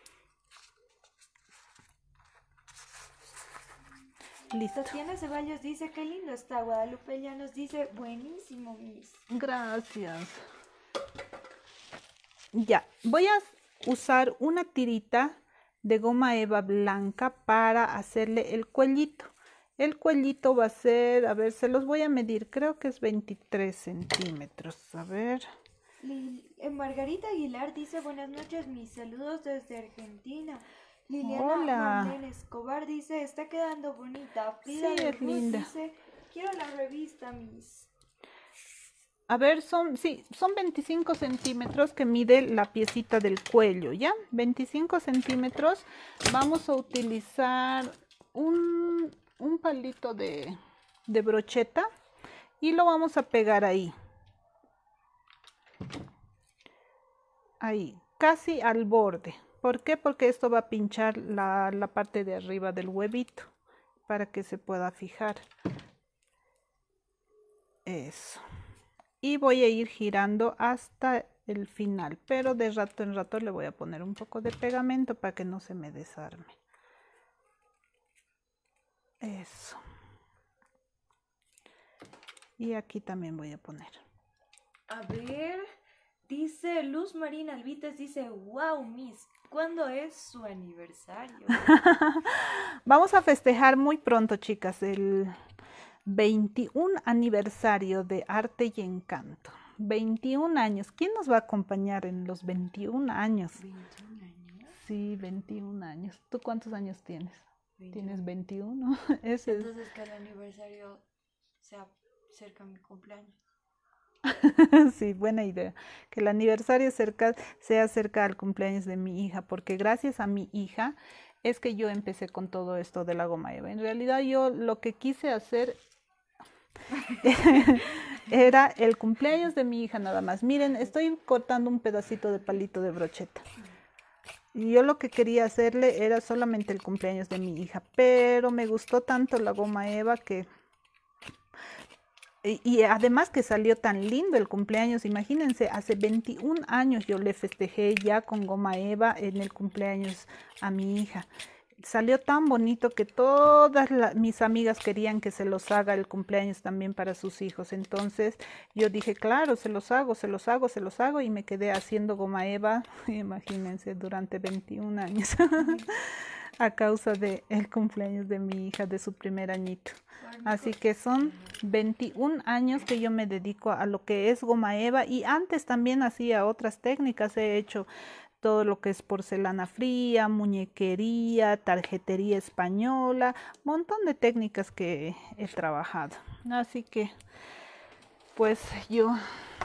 Listo. Tatiana Ceballos dice, qué lindo está. Guadalupe ya nos dice, buenísimo, Miss. Gracias. Ya, voy a usar una tirita de goma eva blanca para hacerle el cuellito. El cuellito va a ser, a ver, se los voy a medir, creo que es veintitrés centímetros. A ver. Margarita Aguilar dice, buenas noches, mis saludos desde Argentina. Liliana Hola. Escobar dice, está quedando bonita. Frida sí, es linda. Dice, quiero la revista, Miss. A ver, son, sí, son veinticinco centímetros que mide la piecita del cuello, ¿ya? veinticinco centímetros. Vamos a utilizar un, un palito de, de brocheta y lo vamos a pegar ahí. Ahí, casi al borde. ¿Por qué? Porque esto va a pinchar la, la parte de arriba del huevito para que se pueda fijar. Eso. Y voy a ir girando hasta el final, pero de rato en rato le voy a poner un poco de pegamento para que no se me desarme. Eso. Y aquí también voy a poner. A ver, dice Luz Marina Alvites, dice, wow, Miss, ¿cuándo es su aniversario? Vamos a festejar muy pronto, chicas, el veintiún aniversario de Arte y Encanto. veintiún años. ¿Quién nos va a acompañar en los veintiún años? ¿veintiún años? Sí, veintiún años. ¿Tú cuántos años tienes? veintiuno. ¿Tienes veintiuno? Ese Entonces es... que el aniversario sea cerca de mi cumpleaños. Sí, buena idea. Que el aniversario cerca, sea cerca al cumpleaños de mi hija, porque gracias a mi hija es que yo empecé con todo esto de la goma eva. En realidad yo lo que quise hacer era el cumpleaños de mi hija nada más. Miren, estoy cortando un pedacito de palito de brocheta. Y yo lo que quería hacerle era solamente el cumpleaños de mi hija, pero me gustó tanto la goma eva que... Y, y además que salió tan lindo el cumpleaños, imagínense, hace veintiún años yo le festejé ya con goma eva en el cumpleaños a mi hija. Salió tan bonito que todas la, mis amigas querían que se los haga el cumpleaños también para sus hijos. Entonces yo dije, claro, se los hago, se los hago, se los hago y me quedé haciendo goma eva, imagínense, durante veintiún años a causa del cumpleaños de mi hija, de su primer añito. Así que son veintiún años que yo me dedico a lo que es goma eva y antes también hacía otras técnicas, he hecho todo lo que es porcelana fría, muñequería, tarjetería española, montón de técnicas que he trabajado. Así que, pues yo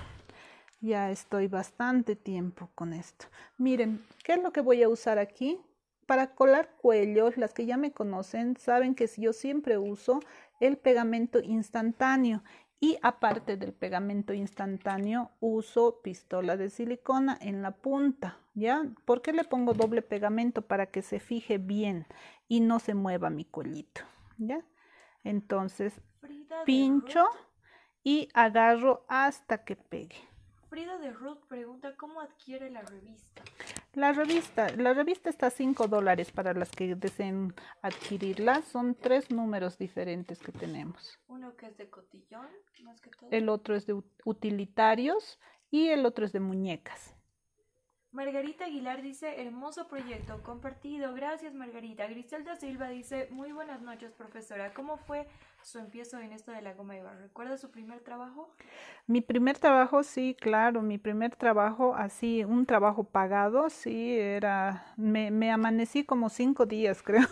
ya estoy bastante tiempo con esto. Miren, ¿qué es lo que voy a usar aquí? Para colar cuellos, las que ya me conocen saben que yo siempre uso el pegamento instantáneo. Y aparte del pegamento instantáneo, uso pistola de silicona en la punta, ¿ya? ¿Por qué le pongo doble pegamento? Para que se fije bien y no se mueva mi cuellito, ¿ya? Entonces, pincho y agarro hasta que pegue. Frida de Ruth pregunta, ¿cómo adquiere la revista? La revista, la revista está a cinco dólares para las que deseen adquirirla. Son tres números diferentes que tenemos. Uno que es de cotillón, más que todo. El otro es de utilitarios y el otro es de muñecas. Margarita Aguilar dice, hermoso proyecto compartido. Gracias, Margarita. Griselda Silva dice, muy buenas noches, profesora. ¿Cómo fue su empiezo en esto de la goma eva? ¿Recuerda su primer trabajo? Mi primer trabajo, sí, claro. Mi primer trabajo, así, un trabajo pagado, sí, era... Me, me amanecí como cinco días, creo.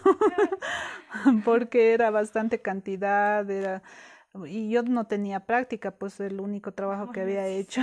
Porque era bastante cantidad, era... Y yo no tenía práctica, pues el único trabajo que había hecho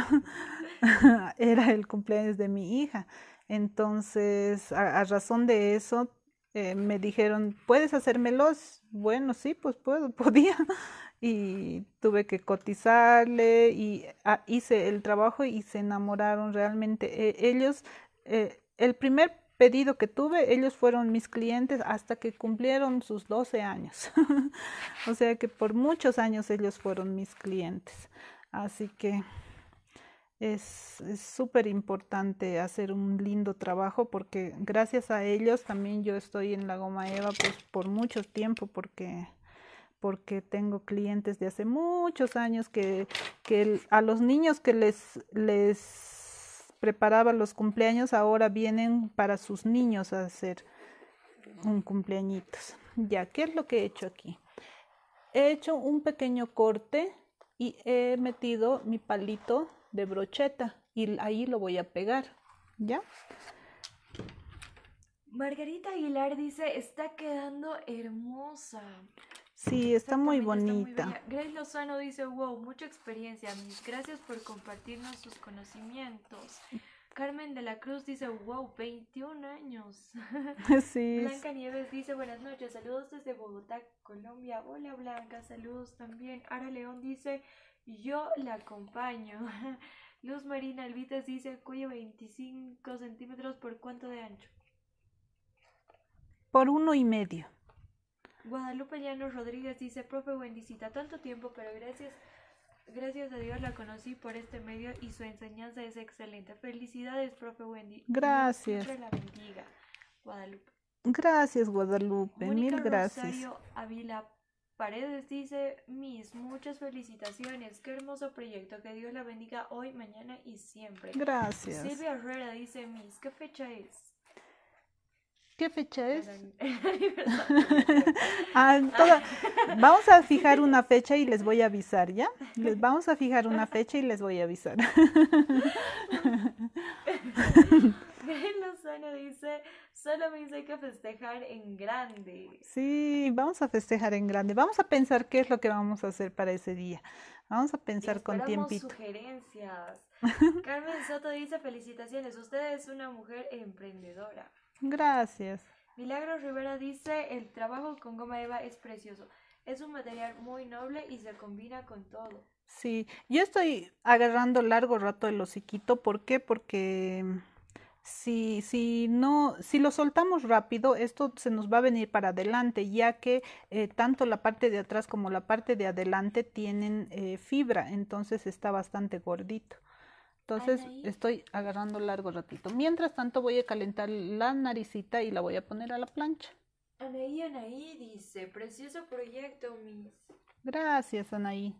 era el cumpleaños de mi hija. Entonces, a, a razón de eso, eh, me dijeron, ¿puedes hacérmelos? Bueno, sí, pues puedo, podía. Y tuve que cotizarle y ah, hice el trabajo y se enamoraron realmente. Eh, ellos, eh, el primer pedido que tuve, ellos fueron mis clientes hasta que cumplieron sus doce años. O sea que por muchos años ellos fueron mis clientes. Así que es es súper importante hacer un lindo trabajo porque gracias a ellos también yo estoy en la Goma Eva pues por mucho tiempo porque porque tengo clientes de hace muchos años que, que el- a los niños que les, les preparaba los cumpleaños ahora vienen para sus niños a hacer un cumpleañitos. Ya, ¿qué es lo que he hecho aquí? He hecho un pequeño corte y he metido mi palito de brocheta y ahí lo voy a pegar, ¿ya? Margarita Aguilar dice, está quedando hermosa. Sí, está muy Exactamente, está muy bonita. bella. Grace Lozano dice, wow, mucha experiencia, mis gracias por compartirnos sus conocimientos. Carmen de la Cruz dice, wow, veintiún años. Sí, Blanca Nieves dice, buenas noches, saludos desde Bogotá, Colombia. Hola Blanca, saludos también. Ara León dice, yo la acompaño. Luz Marina Alvites dice, cuello veinticinco centímetros, ¿por cuánto de ancho? por uno y medio. Guadalupe Llanos Rodríguez dice, profe Wendicita, tanto tiempo, pero gracias, gracias a Dios la conocí por este medio y su enseñanza es excelente. Felicidades, profe Wendy. Dios Gracias. siempre la bendiga. Guadalupe. Gracias, Guadalupe, Mónica mil gracias. Rosario Avila Paredes dice, Miss, muchas felicitaciones, qué hermoso proyecto, que Dios la bendiga hoy, mañana y siempre. Gracias. Silvia Herrera dice, Miss, ¿qué fecha es? ¿Qué fecha es? El aniversario. Ah, toda- Vamos a fijar una fecha y les voy a avisar, ¿ya? Les vamos a fijar una fecha y les voy a avisar. Greg Lozano dice, solo me dice que festejar en grande. Sí, vamos a festejar en grande. Vamos a pensar qué es lo que vamos a hacer para ese día. Vamos a pensar con Esperamos tiempito. sugerencias. Carmen Soto dice, felicitaciones, usted es una mujer emprendedora. Gracias. Milagros Rivera dice, el trabajo con goma eva es precioso. Es un material muy noble y se combina con todo. Sí, yo estoy agarrando largo rato el hociquito. ¿Por qué? Porque mm, si, si no, si lo soltamos rápido, esto se nos va a venir para adelante, ya que eh, tanto la parte de atrás como la parte de adelante tienen eh, fibra, entonces está bastante gordito. Entonces Anaí. estoy agarrando largo ratito. Mientras tanto voy a calentar la naricita y la voy a poner a la plancha. Anaí Anaí dice, precioso proyecto, Miss. Gracias, Anaí.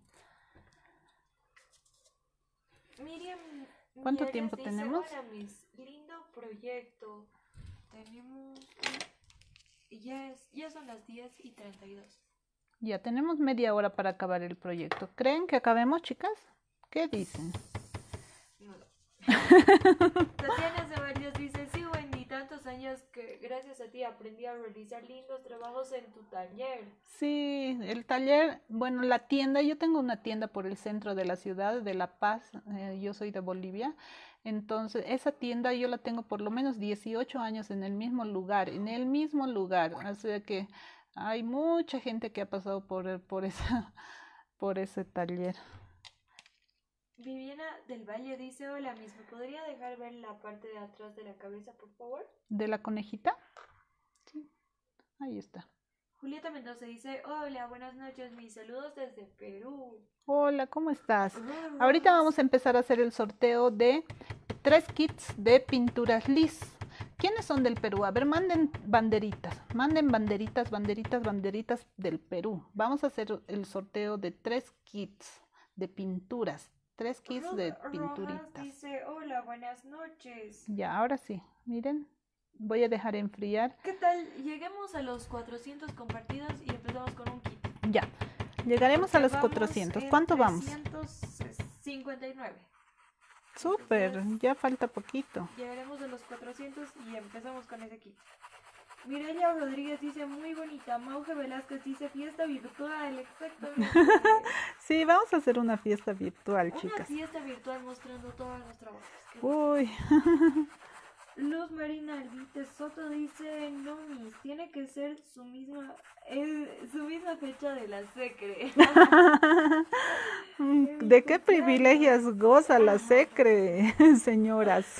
Miriam ¿Cuánto Mieres tiempo dice, tenemos? hola, Miss, lindo proyecto. Tenemos... Ya, es, ya son las diez y treinta y dos. Ya tenemos media hora para acabar el proyecto. ¿Creen que acabemos, chicas? ¿Qué dicen? No. Tatiana Ceballos dice, sí, Wendy, tantos años que gracias a ti aprendí a realizar lindos trabajos en tu taller. Sí, el taller, bueno, la tienda, yo tengo una tienda por el centro de la ciudad, de La Paz, eh, yo soy de Bolivia, entonces esa tienda yo la tengo por lo menos dieciocho años en el mismo lugar, en el mismo lugar, o sea que hay mucha gente que ha pasado por, por, esa, por ese taller. Viviana del Valle dice, hola, Miss, ¿me podría dejar ver la parte de atrás de la cabeza, por favor? ¿De la conejita? Sí, ahí está. Julieta Mendoza dice, hola, buenas noches, mis saludos desde Perú. Hola, ¿cómo estás? Ro- Ahorita Rose- vamos a empezar a hacer el sorteo de tres kits de pinturas Liz. ¿Quiénes son del Perú? A ver, manden banderitas, manden banderitas, banderitas, banderitas del Perú. Vamos a hacer el sorteo de tres kits de pinturas, tres kits Ro- de Rojas pinturitas. dice, hola, buenas noches. Ya, ahora sí, miren, voy a dejar enfriar. ¿Qué tal? Lleguemos a los cuatrocientos compartidos y empezamos con un kit. Ya, llegaremos Porque a los vamos cuatrocientos. en ¿Cuánto vamos? trescientos cincuenta y nueve. Súper, Entonces, ya falta poquito. llegaremos a los cuatrocientos y empezamos con ese kit. Mireya Rodríguez dice, muy bonita. Mauge Velázquez dice, fiesta virtual. Exactamente. Sí, vamos a hacer una fiesta virtual, Una chicas. fiesta virtual mostrando todos los trabajos. Qué Uy, Luz Marina Alvite Soto dice, no, mis, tiene que ser su misma, eh, su misma fecha de la secre. ¿De qué privilegios goza la secre, señoras?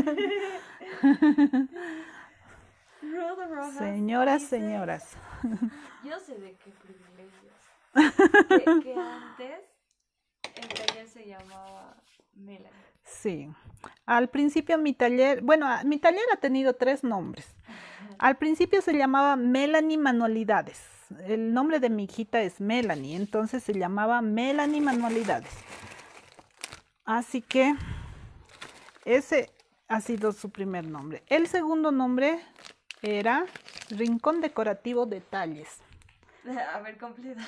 Roda Rojas señoras, dice, señoras. Yo sé de qué privilegios. que, que antes el taller se llamaba Melanie. Sí. Al principio mi taller, bueno, mi taller ha tenido tres nombres. Al principio se llamaba Melanie Manualidades. El nombre de mi hijita es Melanie, entonces se llamaba Melanie Manualidades. Así que ese ha sido su primer nombre. El segundo nombre era Rincón Decorativo Detalles. A ver, completa.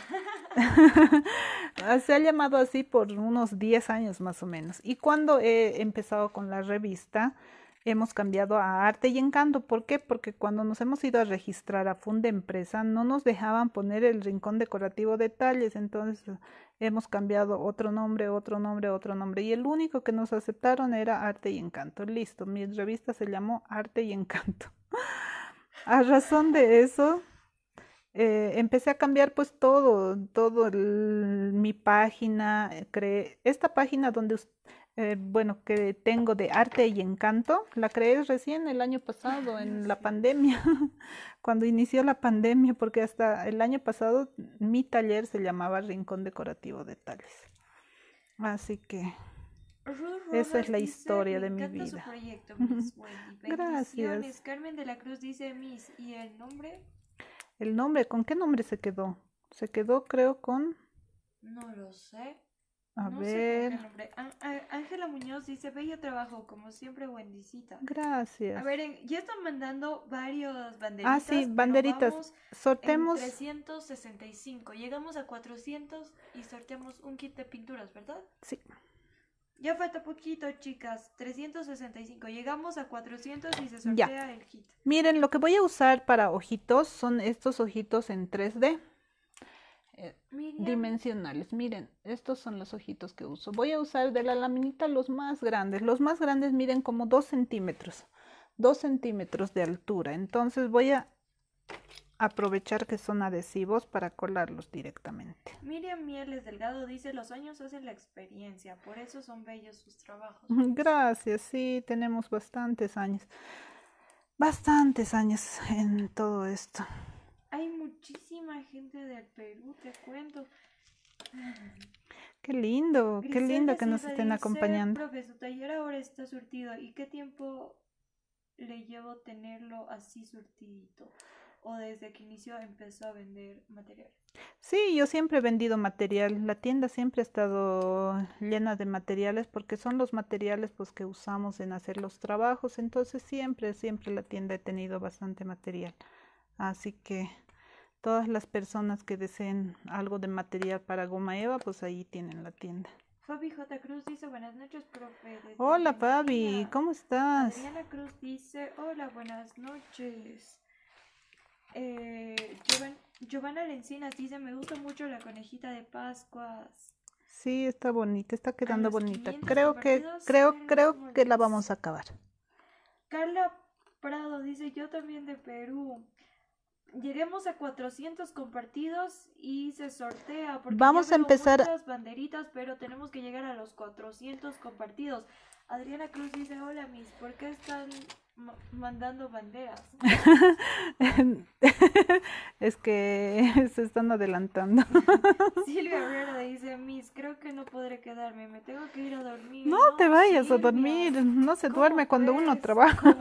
Se ha llamado así por unos diez años más o menos. Y cuando he empezado con la revista, hemos cambiado a Arte y Encanto. ¿Por qué? Porque cuando nos hemos ido a registrar a Funda Empresa, no nos dejaban poner el Rincón Decorativo Detalles. Entonces hemos cambiado otro nombre, otro nombre, otro nombre. Y el único que nos aceptaron era Arte y Encanto. Listo, mi revista se llamó Arte y Encanto. A razón de eso... Eh, empecé a cambiar pues todo, todo el, mi página, creé esta página donde, eh, bueno, que tengo de Arte y Encanto, la creé recién el año pasado en la pandemia, cuando inició la pandemia, porque hasta el año pasado mi taller se llamaba Rincón Decorativo Detalles. Así que esa es la dice, historia de me mi encanta vida. Su proyecto, Miss Wendy. Gracias. Carmen de la Cruz dice Miss, ¿y el nombre? El nombre, ¿con qué nombre se quedó? Se quedó creo con... No lo sé. A no ver. sé con qué nombre. Ángela Muñoz dice, bello trabajo, como siempre, Wendicita. Gracias. A ver, en, ya están mandando varios banderitas. Ah, sí, banderitas. Vamos sortemos. En trescientos sesenta y cinco. Llegamos a cuatrocientos y sorteamos un kit de pinturas, ¿verdad? Sí. Ya falta poquito, chicas. trescientos sesenta y cinco. Llegamos a cuatrocientos y se sortea ya. El kit. Miren, lo que voy a usar para ojitos son estos ojitos en tres D. Eh, dimensionales. Miren, estos son los ojitos que uso. Voy a usar de la laminita los más grandes. Los más grandes miden como dos centímetros. dos centímetros de altura. Entonces voy a aprovechar que son adhesivos para colarlos directamente. Miriam Mieles Delgado dice, los años hacen la experiencia, por eso son bellos sus trabajos. Gracias, sí, tenemos bastantes años. Bastantes años en todo esto. Hay muchísima gente del Perú, te cuento. Qué lindo, Griselda, qué lindo que nos estén dice, acompañando. Profe, su taller ahora está surtido. ¿Y qué tiempo le llevo tenerlo así surtidito? ¿O desde que inició empezó a vender material? Sí, yo siempre he vendido material. La tienda siempre ha estado llena de materiales porque son los materiales pues que usamos en hacer los trabajos. Entonces siempre, siempre la tienda he tenido bastante material. Así que todas las personas que deseen algo de material para goma eva, pues ahí tienen la tienda. Fabi J. Cruz dice, buenas noches, profe. Hola, Fabi, ¿cómo estás? Adriana Cruz dice, hola, buenas noches. Eh, Giovanna, Giovanna Lencinas dice, me gusta mucho la conejita de Pascuas. Sí, está bonita, está quedando bonita. Creo que, creo, creo que la vamos a acabar. Carla Prado dice, yo también de Perú. Lleguemos a cuatrocientos compartidos y se sortea. Porque vamos ya a empezar. Muchas banderitas, pero tenemos que llegar a los cuatrocientos compartidos. Adriana Cruz dice, hola, Miss, ¿por qué están mandando banderas? Es que se están adelantando. Silvia Herrera dice, Miss, creo que no podré quedarme, me tengo que ir a dormir. No, no te vayas Silvia. a dormir, no se duerme cuando pues? uno trabaja.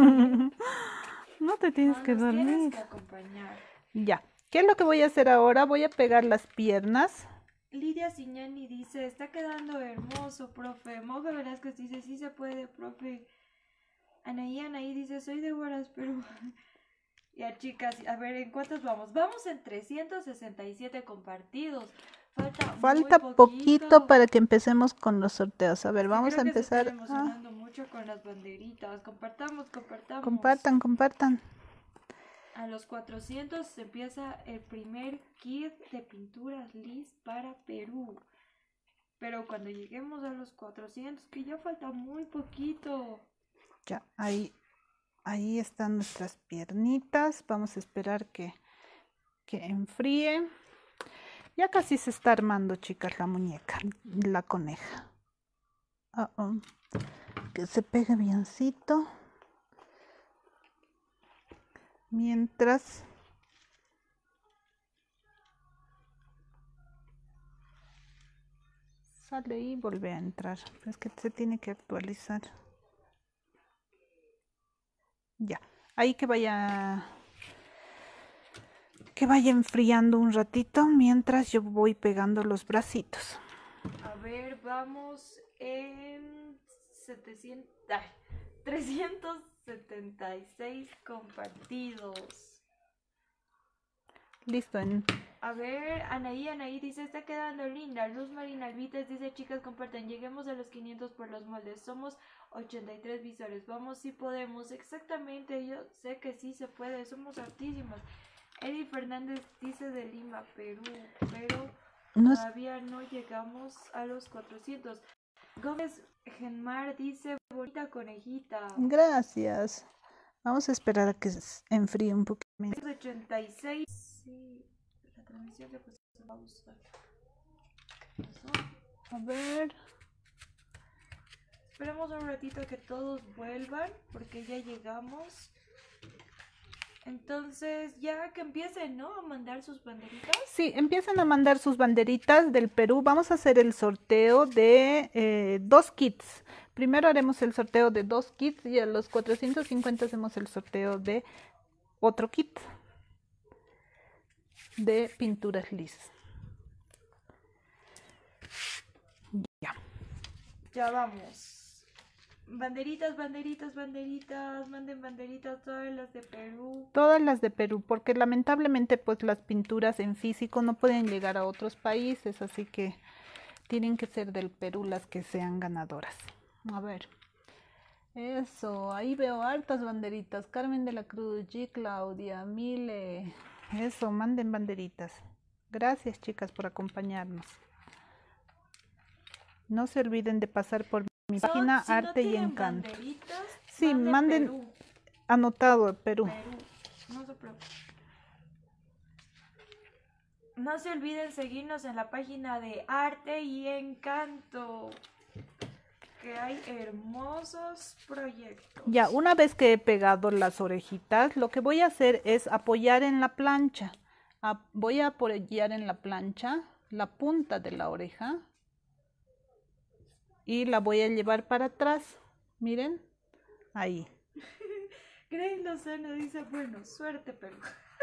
No te tienes no, que dormir. Tienes que acompañar. Ya, ¿qué es lo que voy a hacer ahora? Voy a pegar las piernas. Lidia Signani dice, está quedando hermoso, profe. Moja Velázquez dice, sí se puede, profe. Anaí Anaí dice, soy de Huaraz, Perú. Ya, chicas, a ver, ¿en cuántos vamos? Vamos en trescientos sesenta y siete compartidos. Falta, Falta muy poquito. poquito para que empecemos con los sorteos. A ver, vamos Creo a empezar. Que se están emocionando ah. mucho con las banderitas. Compartamos, compartamos. Compartan, compartan. A los cuatrocientos empieza el primer kit de pinturas Liz para Perú. Pero cuando lleguemos a los cuatrocientos, que ya falta muy poquito. Ya, ahí Ahí están nuestras piernitas. Vamos a esperar que, que enfríe. Ya casi se está armando, chicas, la muñeca, la coneja. Uh -oh. Que se pegue biencito. Mientras sale y vuelve a entrar. Es que se tiene que actualizar. Ya, ahí que vaya que vaya enfriando un ratito mientras yo voy pegando los bracitos. A ver, vamos en setecientos, ay, trescientos setenta y seis compartidos. Listo. En... A ver, Anaí, Anaí dice, está quedando linda. Luz Marina Alvites dice, chicas, comparten, lleguemos a los quinientos por los moldes. Somos ochenta y tres visores. Vamos, si podemos. Exactamente, yo sé que sí se puede. Somos hartísimas. Eddie Fernández dice de Lima, Perú, pero no todavía no llegamos a los cuatrocientos. Gómez Genmar dice, bonita conejita. Gracias. Vamos a esperar a que enfríe un poquito. ochenta y seis. Sí, la transmisión que pues se va a usar. A ver. Esperemos un ratito a que todos vuelvan, porque ya llegamos. Entonces, ya que empiecen, ¿no? A mandar sus banderitas. Sí, empiecen a mandar sus banderitas del Perú. Vamos a hacer el sorteo de eh, dos kits. Primero haremos el sorteo de dos kits y a los cuatrocientos cincuenta hacemos el sorteo de otro kit de pinturas Liz. Ya. Ya vamos. Banderitas, banderitas, banderitas, manden banderitas, todas las de Perú. Todas las de Perú, porque lamentablemente pues las pinturas en físico no pueden llegar a otros países, así que tienen que ser del Perú las que sean ganadoras. A ver. Eso, ahí veo hartas banderitas. Carmen de la Cruz, G. Claudia, Mile. Eso, manden banderitas. Gracias, chicas, por acompañarnos. No se olviden de pasar por mi Son, página si Arte no y Encanto. Sí, manden, manden Perú. Anotado Perú. Perú. No se preocupen. No se olviden seguirnos en la página de Arte y Encanto, que hay hermosos proyectos. Ya, una vez que he pegado las orejitas, lo que voy a hacer es apoyar en la plancha. A, voy a apoyar en la plancha la punta de la oreja y la voy a llevar para atrás. Miren, ahí. Grace Lozano dice, bueno, suerte, Perú.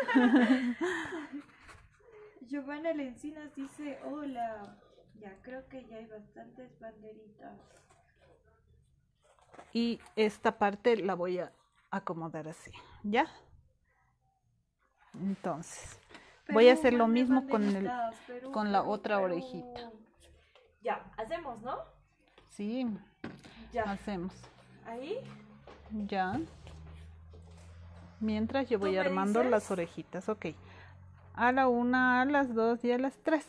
Giovanna Lencinas dice, hola. Ya, creo que ya hay bastantes banderitas. Y esta parte la voy a acomodar así, ¿ya? Entonces, Perú, voy a hacer lo mismo con, el, Perú, con la Perú, otra Perú. orejita. Ya, hacemos, ¿no? Sí, ya. Hacemos. ¿Ahí? Ya. Mientras yo voy armando dices? las orejitas, ok. A la una, a las dos y a las tres.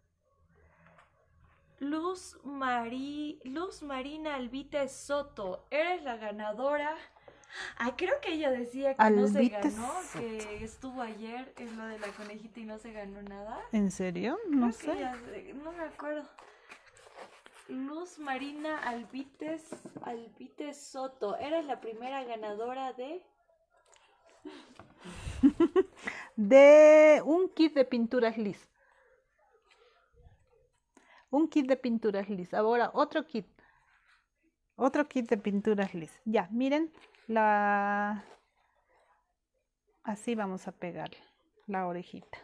Luz, Mari, Luz Marina Alvite Soto, eres la ganadora. Ah, creo que ella decía que Alvite no se ganó, Soto. Que estuvo ayer en lo de la conejita y no se ganó nada. ¿En serio? No creo sé. Ella, no me acuerdo. Luz Marina Alvites, Alvite Soto, eres la primera ganadora de... de un kit de pinturas Liz. Un kit de pinturas Liz. Ahora otro kit. Otro kit de pinturas Liz. Ya, miren la... Así vamos a pegar la orejita.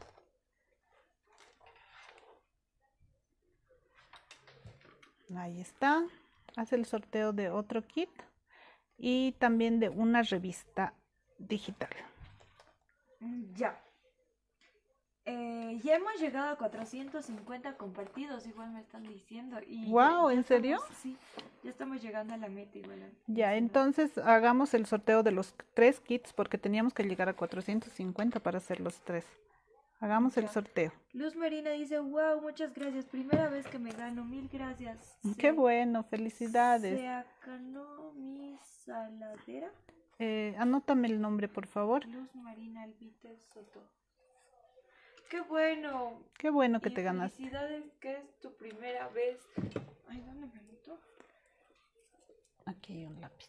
Ahí está. Hace el sorteo de otro kit y también de una revista digital. Ya. Eh, ya hemos llegado a cuatrocientos cincuenta compartidos, igual me están diciendo. Y wow, ya, ya ¿en serio? Estamos, sí, ya estamos llegando a la meta igual. Ya, entonces hagamos el sorteo de los tres kits porque teníamos que llegar a cuatrocientos cincuenta para hacer los tres. Hagamos ya. el sorteo. Luz Marina dice, wow, muchas gracias. Primera vez que me gano, mil gracias. Qué se, bueno, felicidades. Se acanó mi saladera. Eh, anótame el nombre, por favor. Luz Marina Alvite Soto. ¡Qué bueno! Qué bueno que y te ganaste. Felicidades, que es tu primera vez. Ay, ¿dónde me anotó? Aquí hay un lápiz.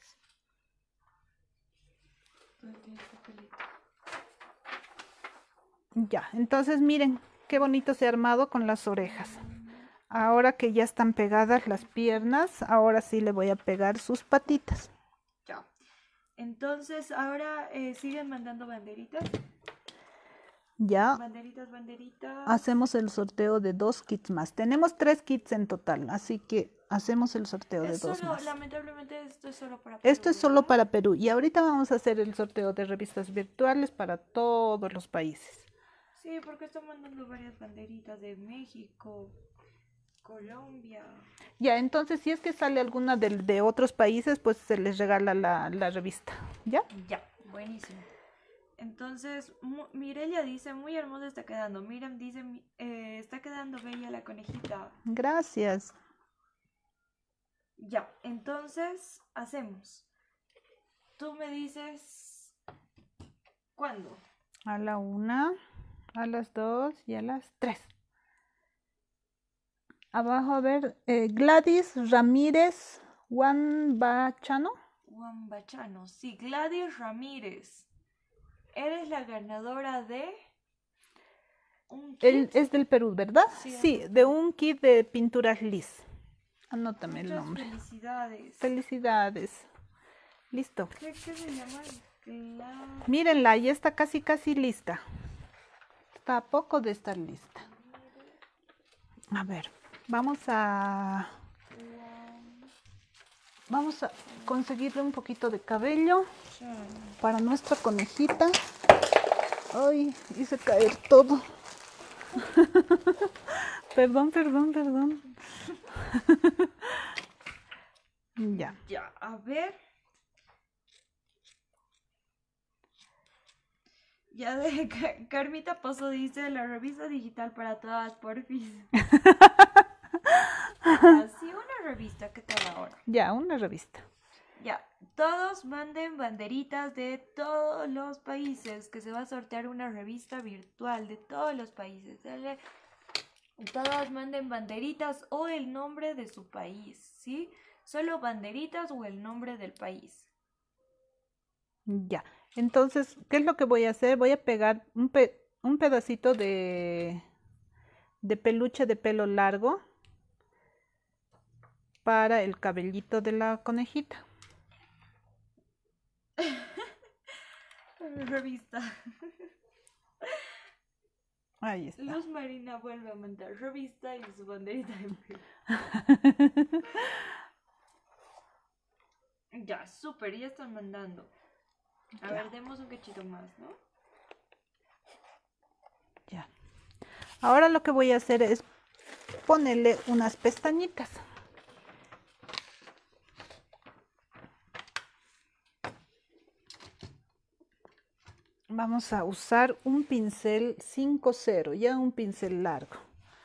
¿Dónde tiene el papelito? Ya, entonces miren qué bonito se ha armado con las orejas. Ahora que ya están pegadas las piernas, ahora sí le voy a pegar sus patitas. Ya. Entonces, ahora eh, siguen mandando banderitas. Ya. Banderitas, banderitas. Hacemos el sorteo de dos kits más. Tenemos tres kits en total, así que hacemos el sorteo de es dos solo, más. Lamentablemente esto es solo para Perú. Esto es solo para Perú y ahorita vamos a hacer el sorteo de revistas virtuales para todos los países. Sí, porque están mandando varias banderitas de México, Colombia. Ya, entonces si es que sale alguna de, de otros países, pues se les regala la, la revista. ¿Ya? Ya, buenísimo. Entonces, Mirelia dice, muy hermosa está quedando. Miriam dice, eh, está quedando bella la conejita. Gracias. Ya, entonces, hacemos. Tú me dices, ¿cuándo? A la una, a las dos y a las tres. Abajo, a ver, eh, Gladys Ramírez Huambachano. Huambachano, sí, Gladys Ramírez. Eres la ganadora de un kit. Él es del Perú, ¿verdad? Sí, sí de un kit de pinturas Liz. Anótame Muchas el nombre. Felicidades. Felicidades. Listo. ¿Qué, qué se llama? Gladys. Mírenla, ya está casi casi lista. Está a poco de estar lista. A ver, vamos a vamos a conseguirle un poquito de cabello para nuestra conejita. Ay, hice caer todo. Perdón, perdón, perdón. Ya. Ya, a ver. Ya de Carmita Pozo dice la revista digital para todas, porfis. Ya, sí, una revista, ¿qué tal ahora? Ya, una revista. Ya, todos manden banderitas de todos los países, que se va a sortear una revista virtual de todos los países. ¿Dale? Todos manden banderitas o el nombre de su país, ¿sí? Solo banderitas o el nombre del país. Ya, entonces, ¿qué es lo que voy a hacer? Voy a pegar un, pe un pedacito de, de peluche de pelo largo para el cabellito de la conejita. Revista. Ahí está. Luz Marina vuelve a mandar revista y su banderita de pelo. Ya, súper, ya están mandando. A ya. ver, demos un cachito más, ¿no? Ya. Ahora lo que voy a hacer es ponerle unas pestañitas. Vamos a usar un pincel cinco cero, ya un pincel largo.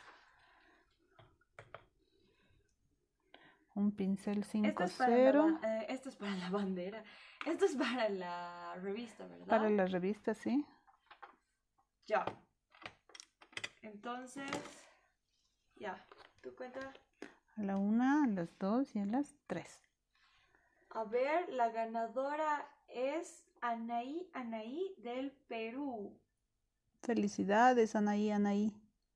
Un pincel cinco cero. Eh, esto es para la bandera. Esto es para la revista, ¿verdad? Para la revista, sí. Ya. Entonces, ya. ¿Tú cuenta? A la una, a las dos y a las tres. A ver, la ganadora es Anaí Anaí del Perú. Felicidades, Anaí Anaí.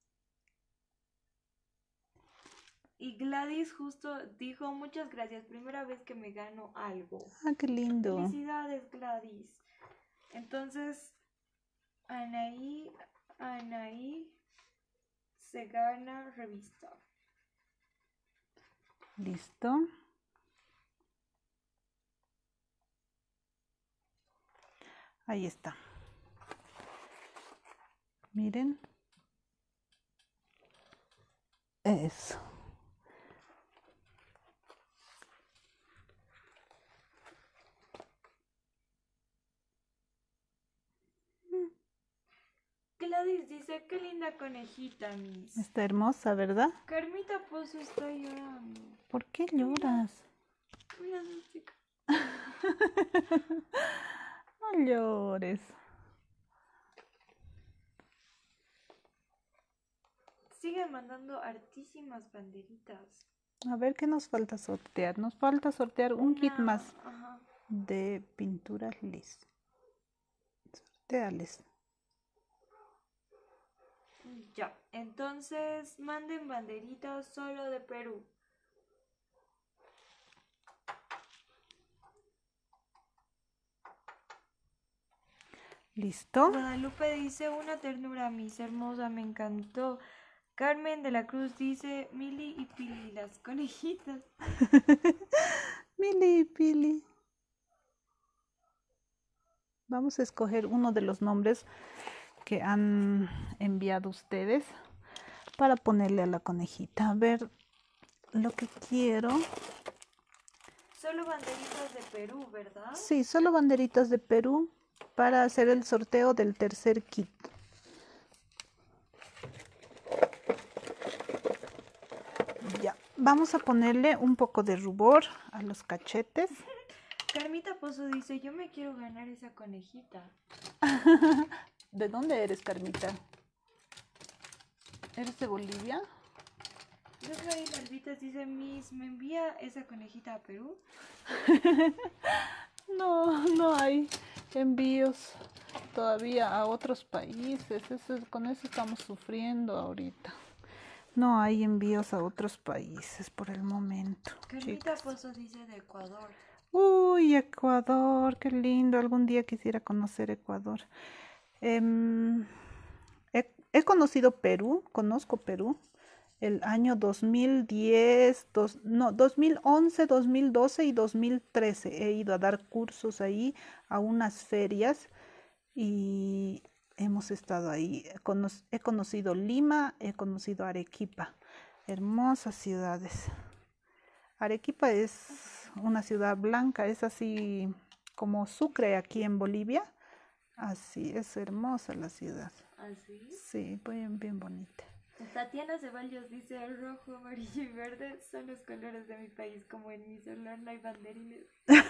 Y Gladys justo dijo, muchas gracias, primera vez que me gano algo. Ah, qué lindo. Felicidades, Gladys. Entonces, Anaí, Anaí se gana revista. Listo. Ahí está. Miren. Eso. Gladys dice, qué linda conejita, Miss. Está hermosa, ¿verdad? Carmita Pozo está llorando. ¿Por qué lloras? Mira, mira, chica. No llores. Siguen mandando hartísimas banderitas. A ver qué nos falta sortear. Nos falta sortear un Una... kit más Ajá. de pinturas Liz. Sorteales. Ya, entonces manden banderitas solo de Perú. ¿Listo? Guadalupe dice, una ternura, mis hermosa, me encantó. Carmen de la Cruz dice, Mili y Pili, las conejitas. Mili y Pili. Vamos a escoger uno de los nombres que han enviado ustedes para ponerle a la conejita. A ver, lo que quiero. Solo banderitas de Perú, ¿verdad? Sí, solo banderitas de Perú para hacer el sorteo del tercer kit. Ya, vamos a ponerle un poco de rubor a los cachetes. Carmita Pozo dice, yo me quiero ganar esa conejita. ¿De dónde eres, Carmita? ¿Eres de Bolivia? Rosario Malvitas dice, Miss, ¿me envía esa conejita a Perú? No, no hay envíos todavía a otros países. Eso, con eso estamos sufriendo ahorita. No hay envíos a otros países por el momento. Carmita Pozo dice de Ecuador. Uy, Ecuador, qué lindo. Algún día quisiera conocer Ecuador. Eh, he, he conocido Perú, conozco Perú. El año dos mil diez, dos, no, dos mil once, dos mil doce y dos mil trece. He ido a dar cursos ahí a unas ferias y hemos estado ahí. Cono he conocido Lima, he conocido Arequipa. Hermosas ciudades. Arequipa es una ciudad blanca, es así como Sucre aquí en Bolivia. Así, es hermosa la ciudad. ¿Así? Sí, bien, bien bonita. Tatiana Ceballos dice, el rojo, amarillo y verde son los colores de mi país, como en mi celular no hay banderines.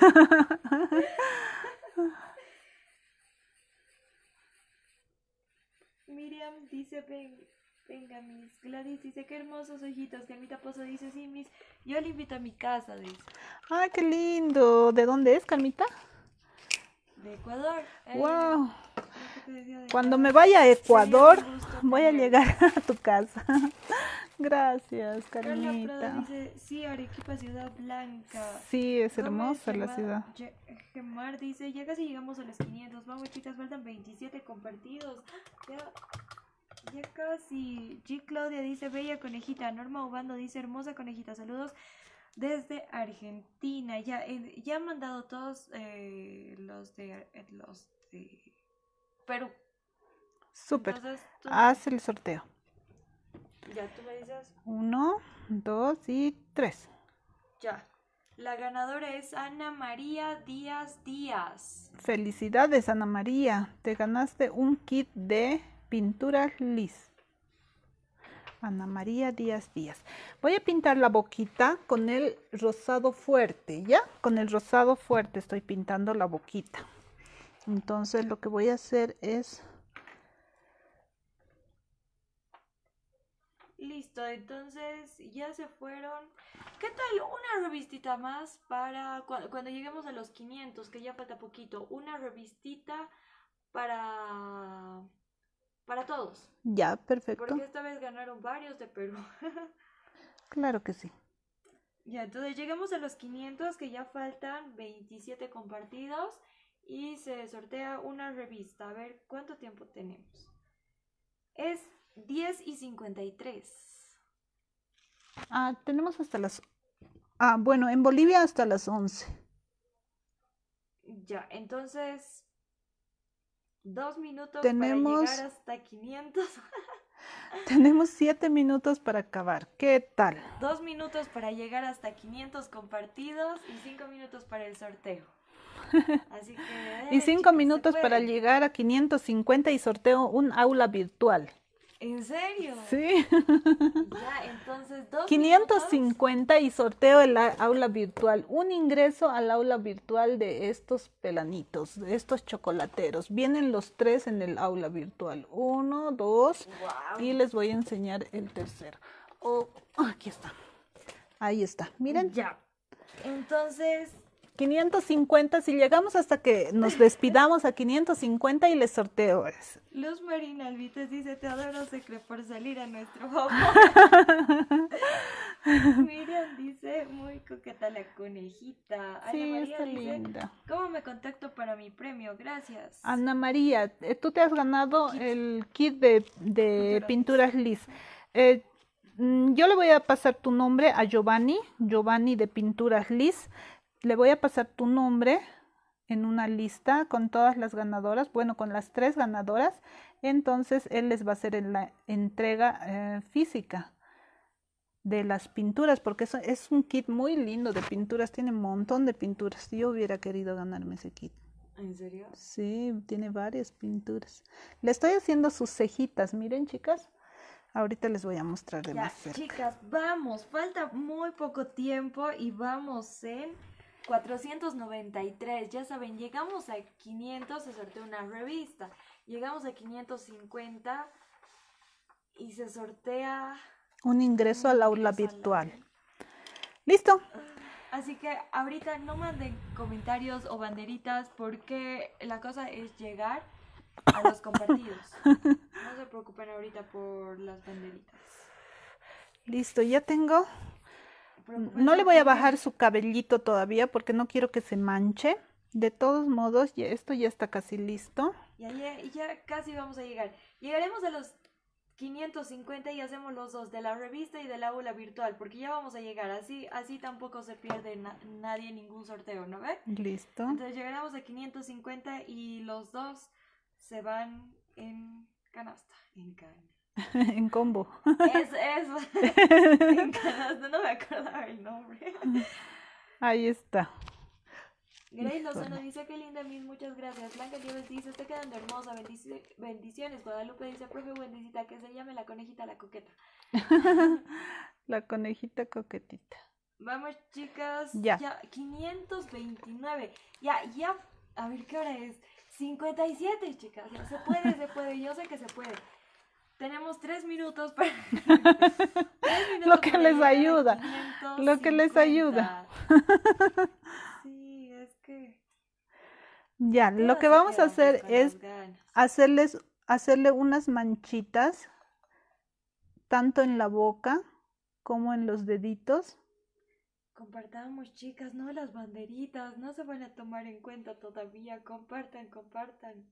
Miriam dice, ven, venga, Miss. Gladys dice, qué hermosos ojitos. Carmita Pozo dice, sí, Miss, yo le invito a mi casa, dice. ¡Ay, qué lindo! ¿De dónde es, Carmita? De Ecuador. ¡Wow! Eh, Cuando me vaya a Ecuador, voy a llegar a tu casa. Gracias, Carmita. Carla Prado dice, sí, Arequipa, ciudad blanca. Sí, es Gómez hermosa la Gemar, ciudad. Gemar dice, ya casi llegamos a los quinientos. Vamos, chicas, faltan veintisiete compartidos. Ya, ya casi. G. Claudia dice, bella conejita. Norma Ubando dice, hermosa conejita. Saludos desde Argentina. Ya, eh, ya han mandado todos eh, los de eh, los de Perú. Súper. Entonces, tú... Haz el sorteo. Ya, tú me dices. Uno, dos y tres. Ya. La ganadora es Ana María Díaz Díaz. Felicidades, Ana María. Te ganaste un kit de pintura Liz. Ana María Díaz Díaz. Voy a pintar la boquita con el rosado fuerte, ¿ya? Con el rosado fuerte estoy pintando la boquita. Entonces lo que voy a hacer es... Listo, entonces ya se fueron. ¿Qué tal una revistita más para cu cuando lleguemos a los quinientos, que ya falta poquito? Una revistita para para todos. Ya, perfecto. Porque esta vez ganaron varios de Perú. Claro que sí. Ya, entonces lleguemos a los quinientos, que ya faltan veintisiete compartidos y se sortea una revista. A ver, ¿cuánto tiempo tenemos? Es diez y cincuenta y tres. Ah, tenemos hasta las... Ah, bueno, en Bolivia hasta las once. Ya, entonces... Dos minutos tenemos... para llegar hasta quinientos. Tenemos siete minutos para acabar. ¿Qué tal? Dos minutos para llegar hasta quinientos compartidos y cinco minutos para el sorteo. Así que... Eh, y cinco chicas, minutos para llegar a quinientos cincuenta y sorteo un aula virtual. ¿En serio? Sí. Ya, entonces Entonces, dos quinientos cincuenta minutos. Y sorteo el aula virtual. Un ingreso al aula virtual de estos pelanitos, de estos chocolateros. Vienen los tres en el aula virtual. Uno, dos, wow. Y les voy a enseñar el tercero. Oh, aquí está. Ahí está. Miren. Ya. Entonces... quinientos cincuenta, si llegamos hasta que nos despidamos a quinientos cincuenta y les sorteo eso. Luz Marina Alvites dice, te adoro, Secre, por salir a nuestro favor. Miriam dice, muy coqueta la conejita. Ana sí, María está dice, linda. ¿cómo me contacto para mi premio? Gracias. Ana María, tú te has ganado kit. el kit de, de pinturas Liz. Eh, yo le voy a pasar tu nombre a Giovanni, Giovanni de Pinturas Liz. Le voy a pasar tu nombre en una lista con todas las ganadoras, bueno, con las tres ganadoras. Entonces, él les va a hacer en la entrega eh, física de las pinturas, porque eso es un kit muy lindo de pinturas, tiene un montón de pinturas. Yo hubiera querido ganarme ese kit. ¿En serio? Sí, tiene varias pinturas. Le estoy haciendo sus cejitas, miren, chicas. Ahorita les voy a mostrar de ya, más cerca. Chicas, vamos, falta muy poco tiempo y vamos en cuatrocientos noventa y tres. Ya saben, llegamos a quinientos, se sortea una revista. Llegamos a quinientos cincuenta y se sortea un ingreso un al aula ingreso virtual. Al aula. ¿Listo? Así que ahorita no manden comentarios o banderitas porque la cosa es llegar a los compartidos. No se preocupen ahorita por las banderitas. Listo, ya tengo. No le voy a bajar su cabellito todavía porque no quiero que se manche. De todos modos, ya, esto ya está casi listo. Ya, ya, ya casi vamos a llegar. Llegaremos a los quinientos cincuenta y hacemos los dos, de la revista y del aula virtual, porque ya vamos a llegar. Así, así tampoco se pierde na nadie ningún sorteo, ¿no ve? Listo. Entonces llegaremos a quinientos cincuenta y los dos se van en canasta, en canasta. En combo. Eso, eso. En canasta, no me acordaba el nombre. Ahí está. Grace Lozano dice, qué linda, Miss, muchas gracias. Blanca Nieves dice, está quedando hermosa, bendici bendiciones. Guadalupe dice, profe, bendicita, que se llame la conejita la coqueta. La conejita coquetita. Vamos, chicas. Ya. Ya, quinientos veintinueve. Ya, ya, a ver, ¿qué hora es? cincuenta y siete, chicas. Ya, se puede, se puede, yo sé que se puede. Tenemos tres minutos para... tres minutos lo que para les ayuda. Lo que les ayuda. Sí, es que... Ya, lo que vamos a hacer es hacerles, hacerle unas manchitas, tanto en la boca como en los deditos. Compartamos, chicas, no las banderitas, no se van a tomar en cuenta todavía. Compartan, compartan.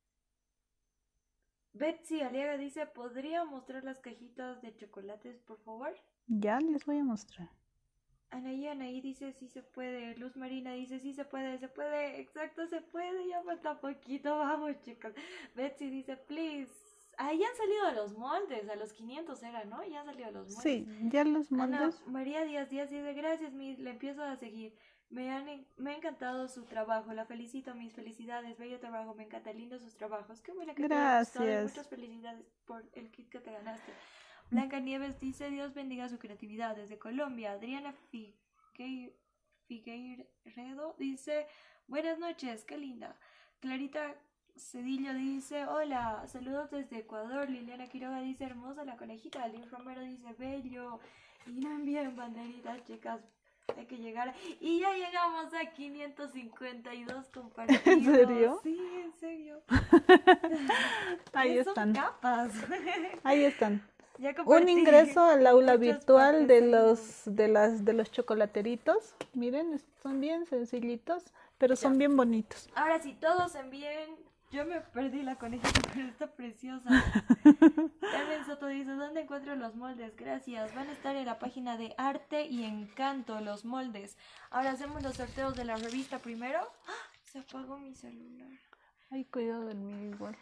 Betsy Aliaga dice, ¿podría mostrar las cajitas de chocolates, por favor? Ya les voy a mostrar. Anaí, Anaí dice, sí se puede. Luz Marina dice, sí se puede, se puede. Exacto, se puede, ya falta poquito. Vamos, chicas. Betsy dice, please. Ah, ya han salido los moldes, a los quinientos era, ¿no? Ya han salido los moldes. Sí, ya los moldes. Ana María Díaz Díaz dice, gracias, Miss, le empiezo a seguir. Me, han, me ha encantado su trabajo, la felicito, mis felicidades, bello trabajo, me encanta, lindo sus trabajos. Qué buena que gracias. te haya gustado, muchas felicidades por el kit que te ganaste. Blanca Nieves dice, Dios bendiga su creatividad. Desde Colombia, Adriana Figue, Figueiredo dice, buenas noches, qué linda. Clarita Cedillo dice, hola, saludos desde Ecuador. Liliana Quiroga dice, hermosa la conejita. Liz Romero dice, bello. Y no envíen banderitas, chicas, hay que llegar. Y ya llegamos a quinientos cincuenta y dos compartidos. ¿En serio? Sí, en serio. Ahí están. Son capas. Ahí están. Un ingreso al aula virtual de los de las de los chocolateritos. Miren, son bien sencillitos, pero son ya. bien bonitos. Ahora sí, todos envíen. Yo me perdí la conejita, pero está preciosa. Carmen Soto dice, ¿dónde encuentro los moldes? Gracias. Van a estar en la página de Arte y Encanto, los moldes. Ahora hacemos los sorteos de la revista primero. ¡Ah! Se apagó mi celular. Ay, cuidado del mío igual.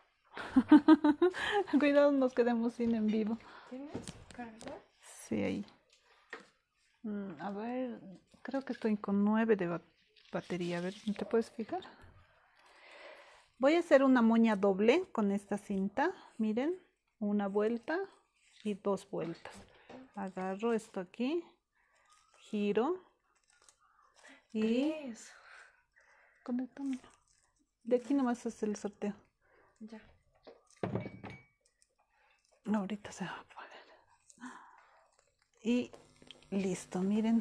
Cuidado, nos quedemos sin en vivo. ¿Tienes cargador? Sí, ahí. Mm, a ver, creo que estoy con nueve de ba batería. A ver, ¿te puedes fijar? Voy a hacer una moña doble con esta cinta. Miren, una vuelta y dos vueltas. Agarro esto aquí, giro y ¿Tres? Conéctame. De aquí nomás es el sorteo. Ya. Ahorita se va a poner. Y listo, miren.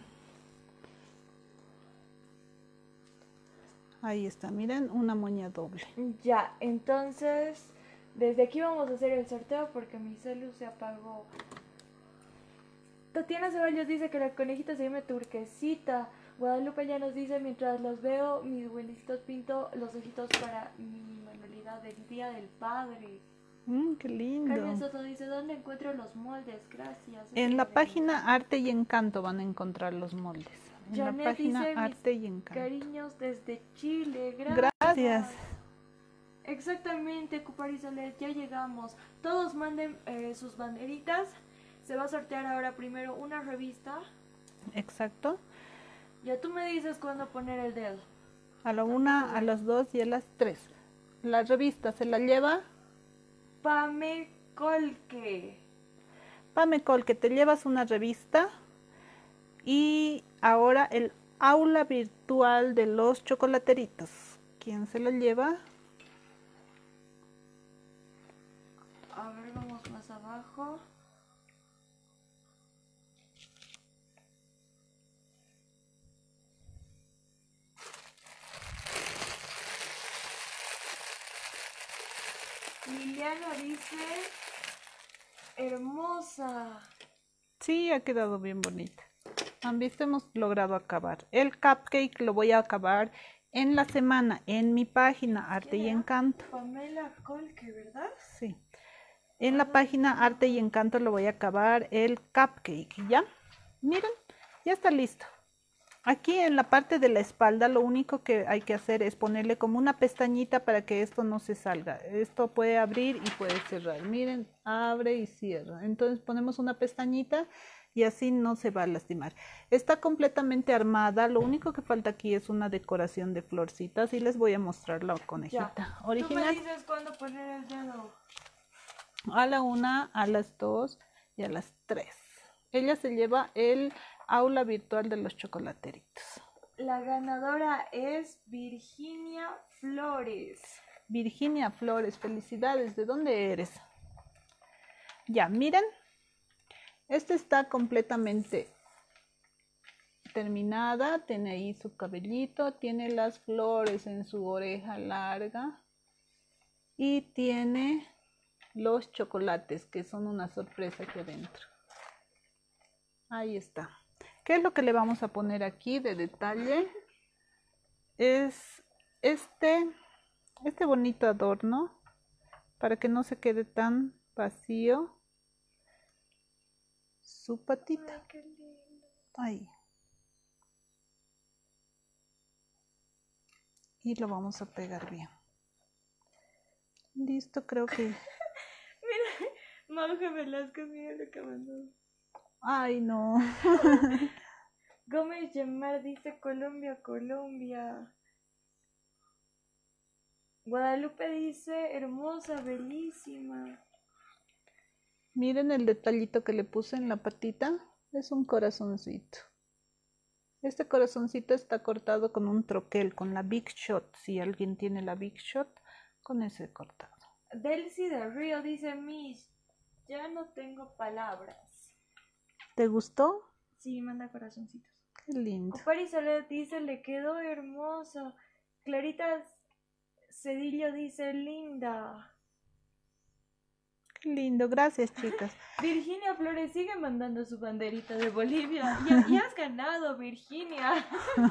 Ahí está, miren, una moña doble. Ya, entonces, desde aquí vamos a hacer el sorteo porque mi celu se apagó. Tatiana Ceballos dice que la conejita se llama Turquesita. Guadalupe ya nos dice, mientras los veo, mis buenecitos pinto los ojitos para mi manualidad del Día del Padre. Mm, qué lindo. Carmen Soto dice, ¿dónde encuentro los moldes? Gracias. En la página Arte y Encanto van a encontrar los moldes. En Janet la página dice, Arte y Encanto. Cariños desde Chile. Gracias. Gracias. Exactamente, Cuparisolet, ya llegamos. Todos manden eh, sus banderitas. Se va a sortear ahora primero una revista. Exacto. Ya tú me dices cuándo poner el dedo. A la una, a las dos y a las tres. La revista se la lleva Pame Colque. Pame Colque, te llevas una revista. Y ahora el aula virtual de los chocolateritos. ¿Quién se lo lleva? A ver, vamos más abajo. Liliana dice, hermosa. Sí, ha quedado bien bonita. Han visto, hemos logrado acabar. El cupcake lo voy a acabar en la semana, en mi página Arte y Encanto. Pamela Colque, ¿verdad? Sí. En la página Arte y Encanto lo voy a acabar el cupcake, ¿ya? Miren, ya está listo. Aquí en la parte de la espalda lo único que hay que hacer es ponerle como una pestañita para que esto no se salga. Esto puede abrir y puede cerrar. Miren, abre y cierra. Entonces ponemos una pestañita y así no se va a lastimar. Está completamente armada. Lo único que falta aquí es una decoración de florcitas y les voy a mostrar la conejita Ya. original. Tú me dices cuándo poner el dedo. A la una, a las dos y a las tres. Ella se lleva el aula virtual de los chocolateritos. La ganadora es Virginia Flores. Virginia Flores, felicidades. ¿De dónde eres? Ya, miren. Esta está completamente terminada. Tiene ahí su cabellito. Tiene las flores en su oreja larga. Y tiene los chocolates, que son una sorpresa aquí adentro. Ahí está. ¿Qué es lo que le vamos a poner aquí de detalle? Es este, este bonito adorno para que no se quede tan vacío. Su patita. Ay, qué lindo. Ahí. Y lo vamos a pegar bien. Listo, creo que... Mira, Mauje Velázquez, mira lo que mandó. Ay, no. Gómez Yemar dice Colombia, Colombia. Guadalupe dice hermosa, bellísima. Miren el detallito que le puse en la patita. Es un corazoncito. Este corazoncito está cortado con un troquel, con la Big Shot. Si alguien tiene la Big Shot, con ese cortado. Delcy del Río dice Miss, ya no tengo palabras. ¿Te gustó? Sí, manda corazoncitos. Qué lindo. Copari Soledad dice, le quedó hermosa. Clarita Cedillo dice, linda. Qué lindo, gracias chicas. Virginia Flores sigue mandando su banderita de Bolivia. Ya, ya has ganado, Virginia.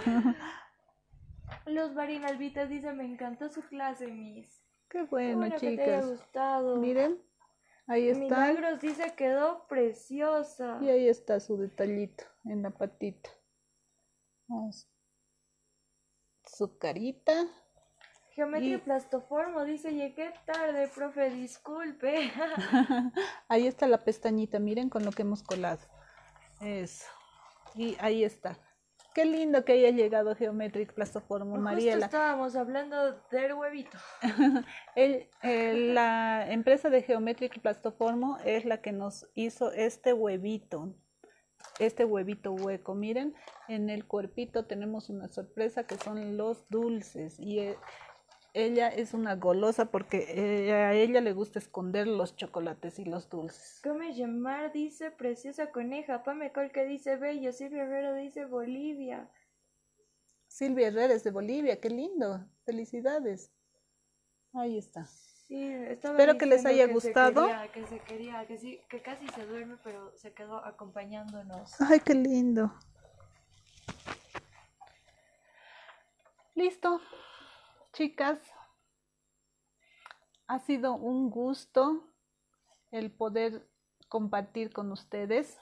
Los Barinalvitas dice, me encantó su clase, Miss. Qué bueno, bueno chicas. que te haya gustado. Miren, ahí está. Milagros dice, quedó preciosa. Y ahí está su detallito en la patita. Vamos. Su carita. Geometría Y... plastoformo dice, llegué tarde, profe, disculpe. Ahí está la pestañita, miren con lo que hemos colado. Eso. Y ahí está. Qué lindo que haya llegado Geometric Plastoformo, Justo Mariela. estábamos hablando del huevito. el, el, la empresa de Geometric Plastoformo es la que nos hizo este huevito este huevito hueco. Miren, en el cuerpito tenemos una sorpresa que son los dulces. Y eh, ella es una golosa porque eh, a ella le gusta esconder los chocolates y los dulces. Come llamar dice preciosa coneja. Pame Colque dice bello. Silvia Herrero dice Bolivia. Silvia Herrera es de Bolivia, qué lindo. Felicidades. Ahí está. Sí, estaba Espero que les haya que gustado. Se quería, que se quería, que sí, que casi se duerme, pero se quedó acompañándonos. Ay, qué lindo. Listo, chicas. Ha sido un gusto el poder compartir con ustedes.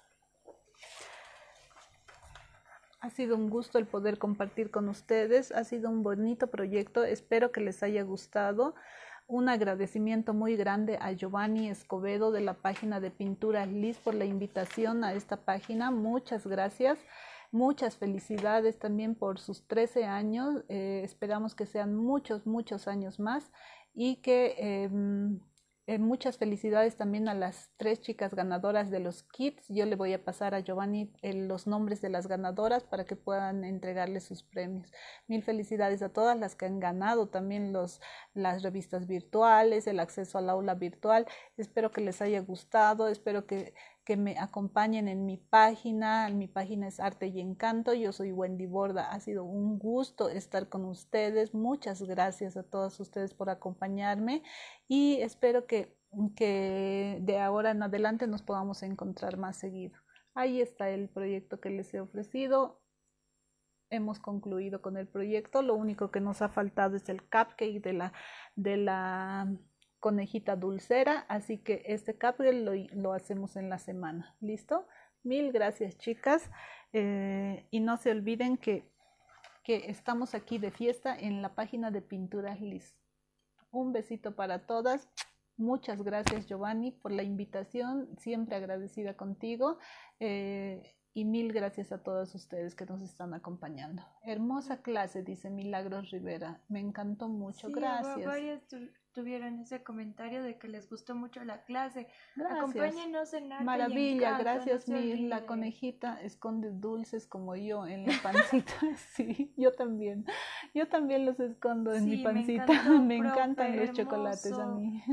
Ha sido un gusto el poder compartir con ustedes. Ha sido un bonito proyecto. Espero que les haya gustado. Un agradecimiento muy grande a Giovanni Escobedo de la página de Pinturas Liz por la invitación a esta página. Muchas gracias. Muchas felicidades también por sus trece años. Eh, esperamos que sean muchos, muchos años más y que... Eh, Eh, muchas felicidades también a las tres chicas ganadoras de los kits. Yo le voy a pasar a Giovanni eh, los nombres de las ganadoras para que puedan entregarles sus premios. Mil felicidades a todas las que han ganado también los, las revistas virtuales, el acceso al aula virtual. Espero que les haya gustado, espero que, que me acompañen en mi página. Mi página es Arte y Encanto. Yo soy Wendy Borda. Ha sido un gusto estar con ustedes. Muchas gracias a todos ustedes por acompañarme y espero que, que de ahora en adelante nos podamos encontrar más seguido. Ahí está el proyecto que les he ofrecido. Hemos concluido con el proyecto. Lo único que nos ha faltado es el cupcake de la, de la conejita dulcera, así que este cupcake lo, lo hacemos en la semana. ¿Listo? Mil gracias, chicas. Eh, y no se olviden que, que estamos aquí de fiesta en la página de Pinturas Liz. Un besito para todas. Muchas gracias, Giovanni, por la invitación. Siempre agradecida contigo. Eh, y mil gracias a todos ustedes que nos están acompañando. Hermosa clase, dice Milagros Rivera. Me encantó mucho. Sí, gracias. Varias tu tuvieron ese comentario de que les gustó mucho la clase. Gracias. Acompáñenos en Arte Maravilla, y Encanto, gracias. no Mi, la conejita esconde dulces como yo en la pancita. Sí, yo también. Yo también los escondo en sí, mi pancita. Me, encantó, me encantan profe, los hermoso. chocolates a mí.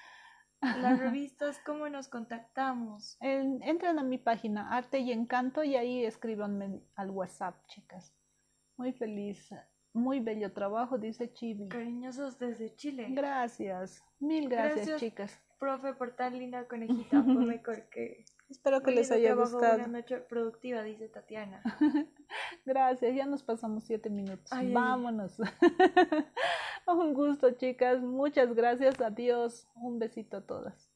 Las revistas, ¿cómo nos contactamos? En, entren a mi página Arte y Encanto y ahí escríbanme al WhatsApp, chicas. Muy feliz, muy bello trabajo, dice Chibi. Cariñosos desde Chile. Gracias, mil gracias, gracias chicas. Profe, por tan linda conejita. Pome Colque. Espero que les haya gustado. Una noche productiva, dice Tatiana. Gracias, ya nos pasamos siete minutos. Ay, Vámonos. Un gusto, chicas. Muchas gracias. Adiós. Un besito a todas.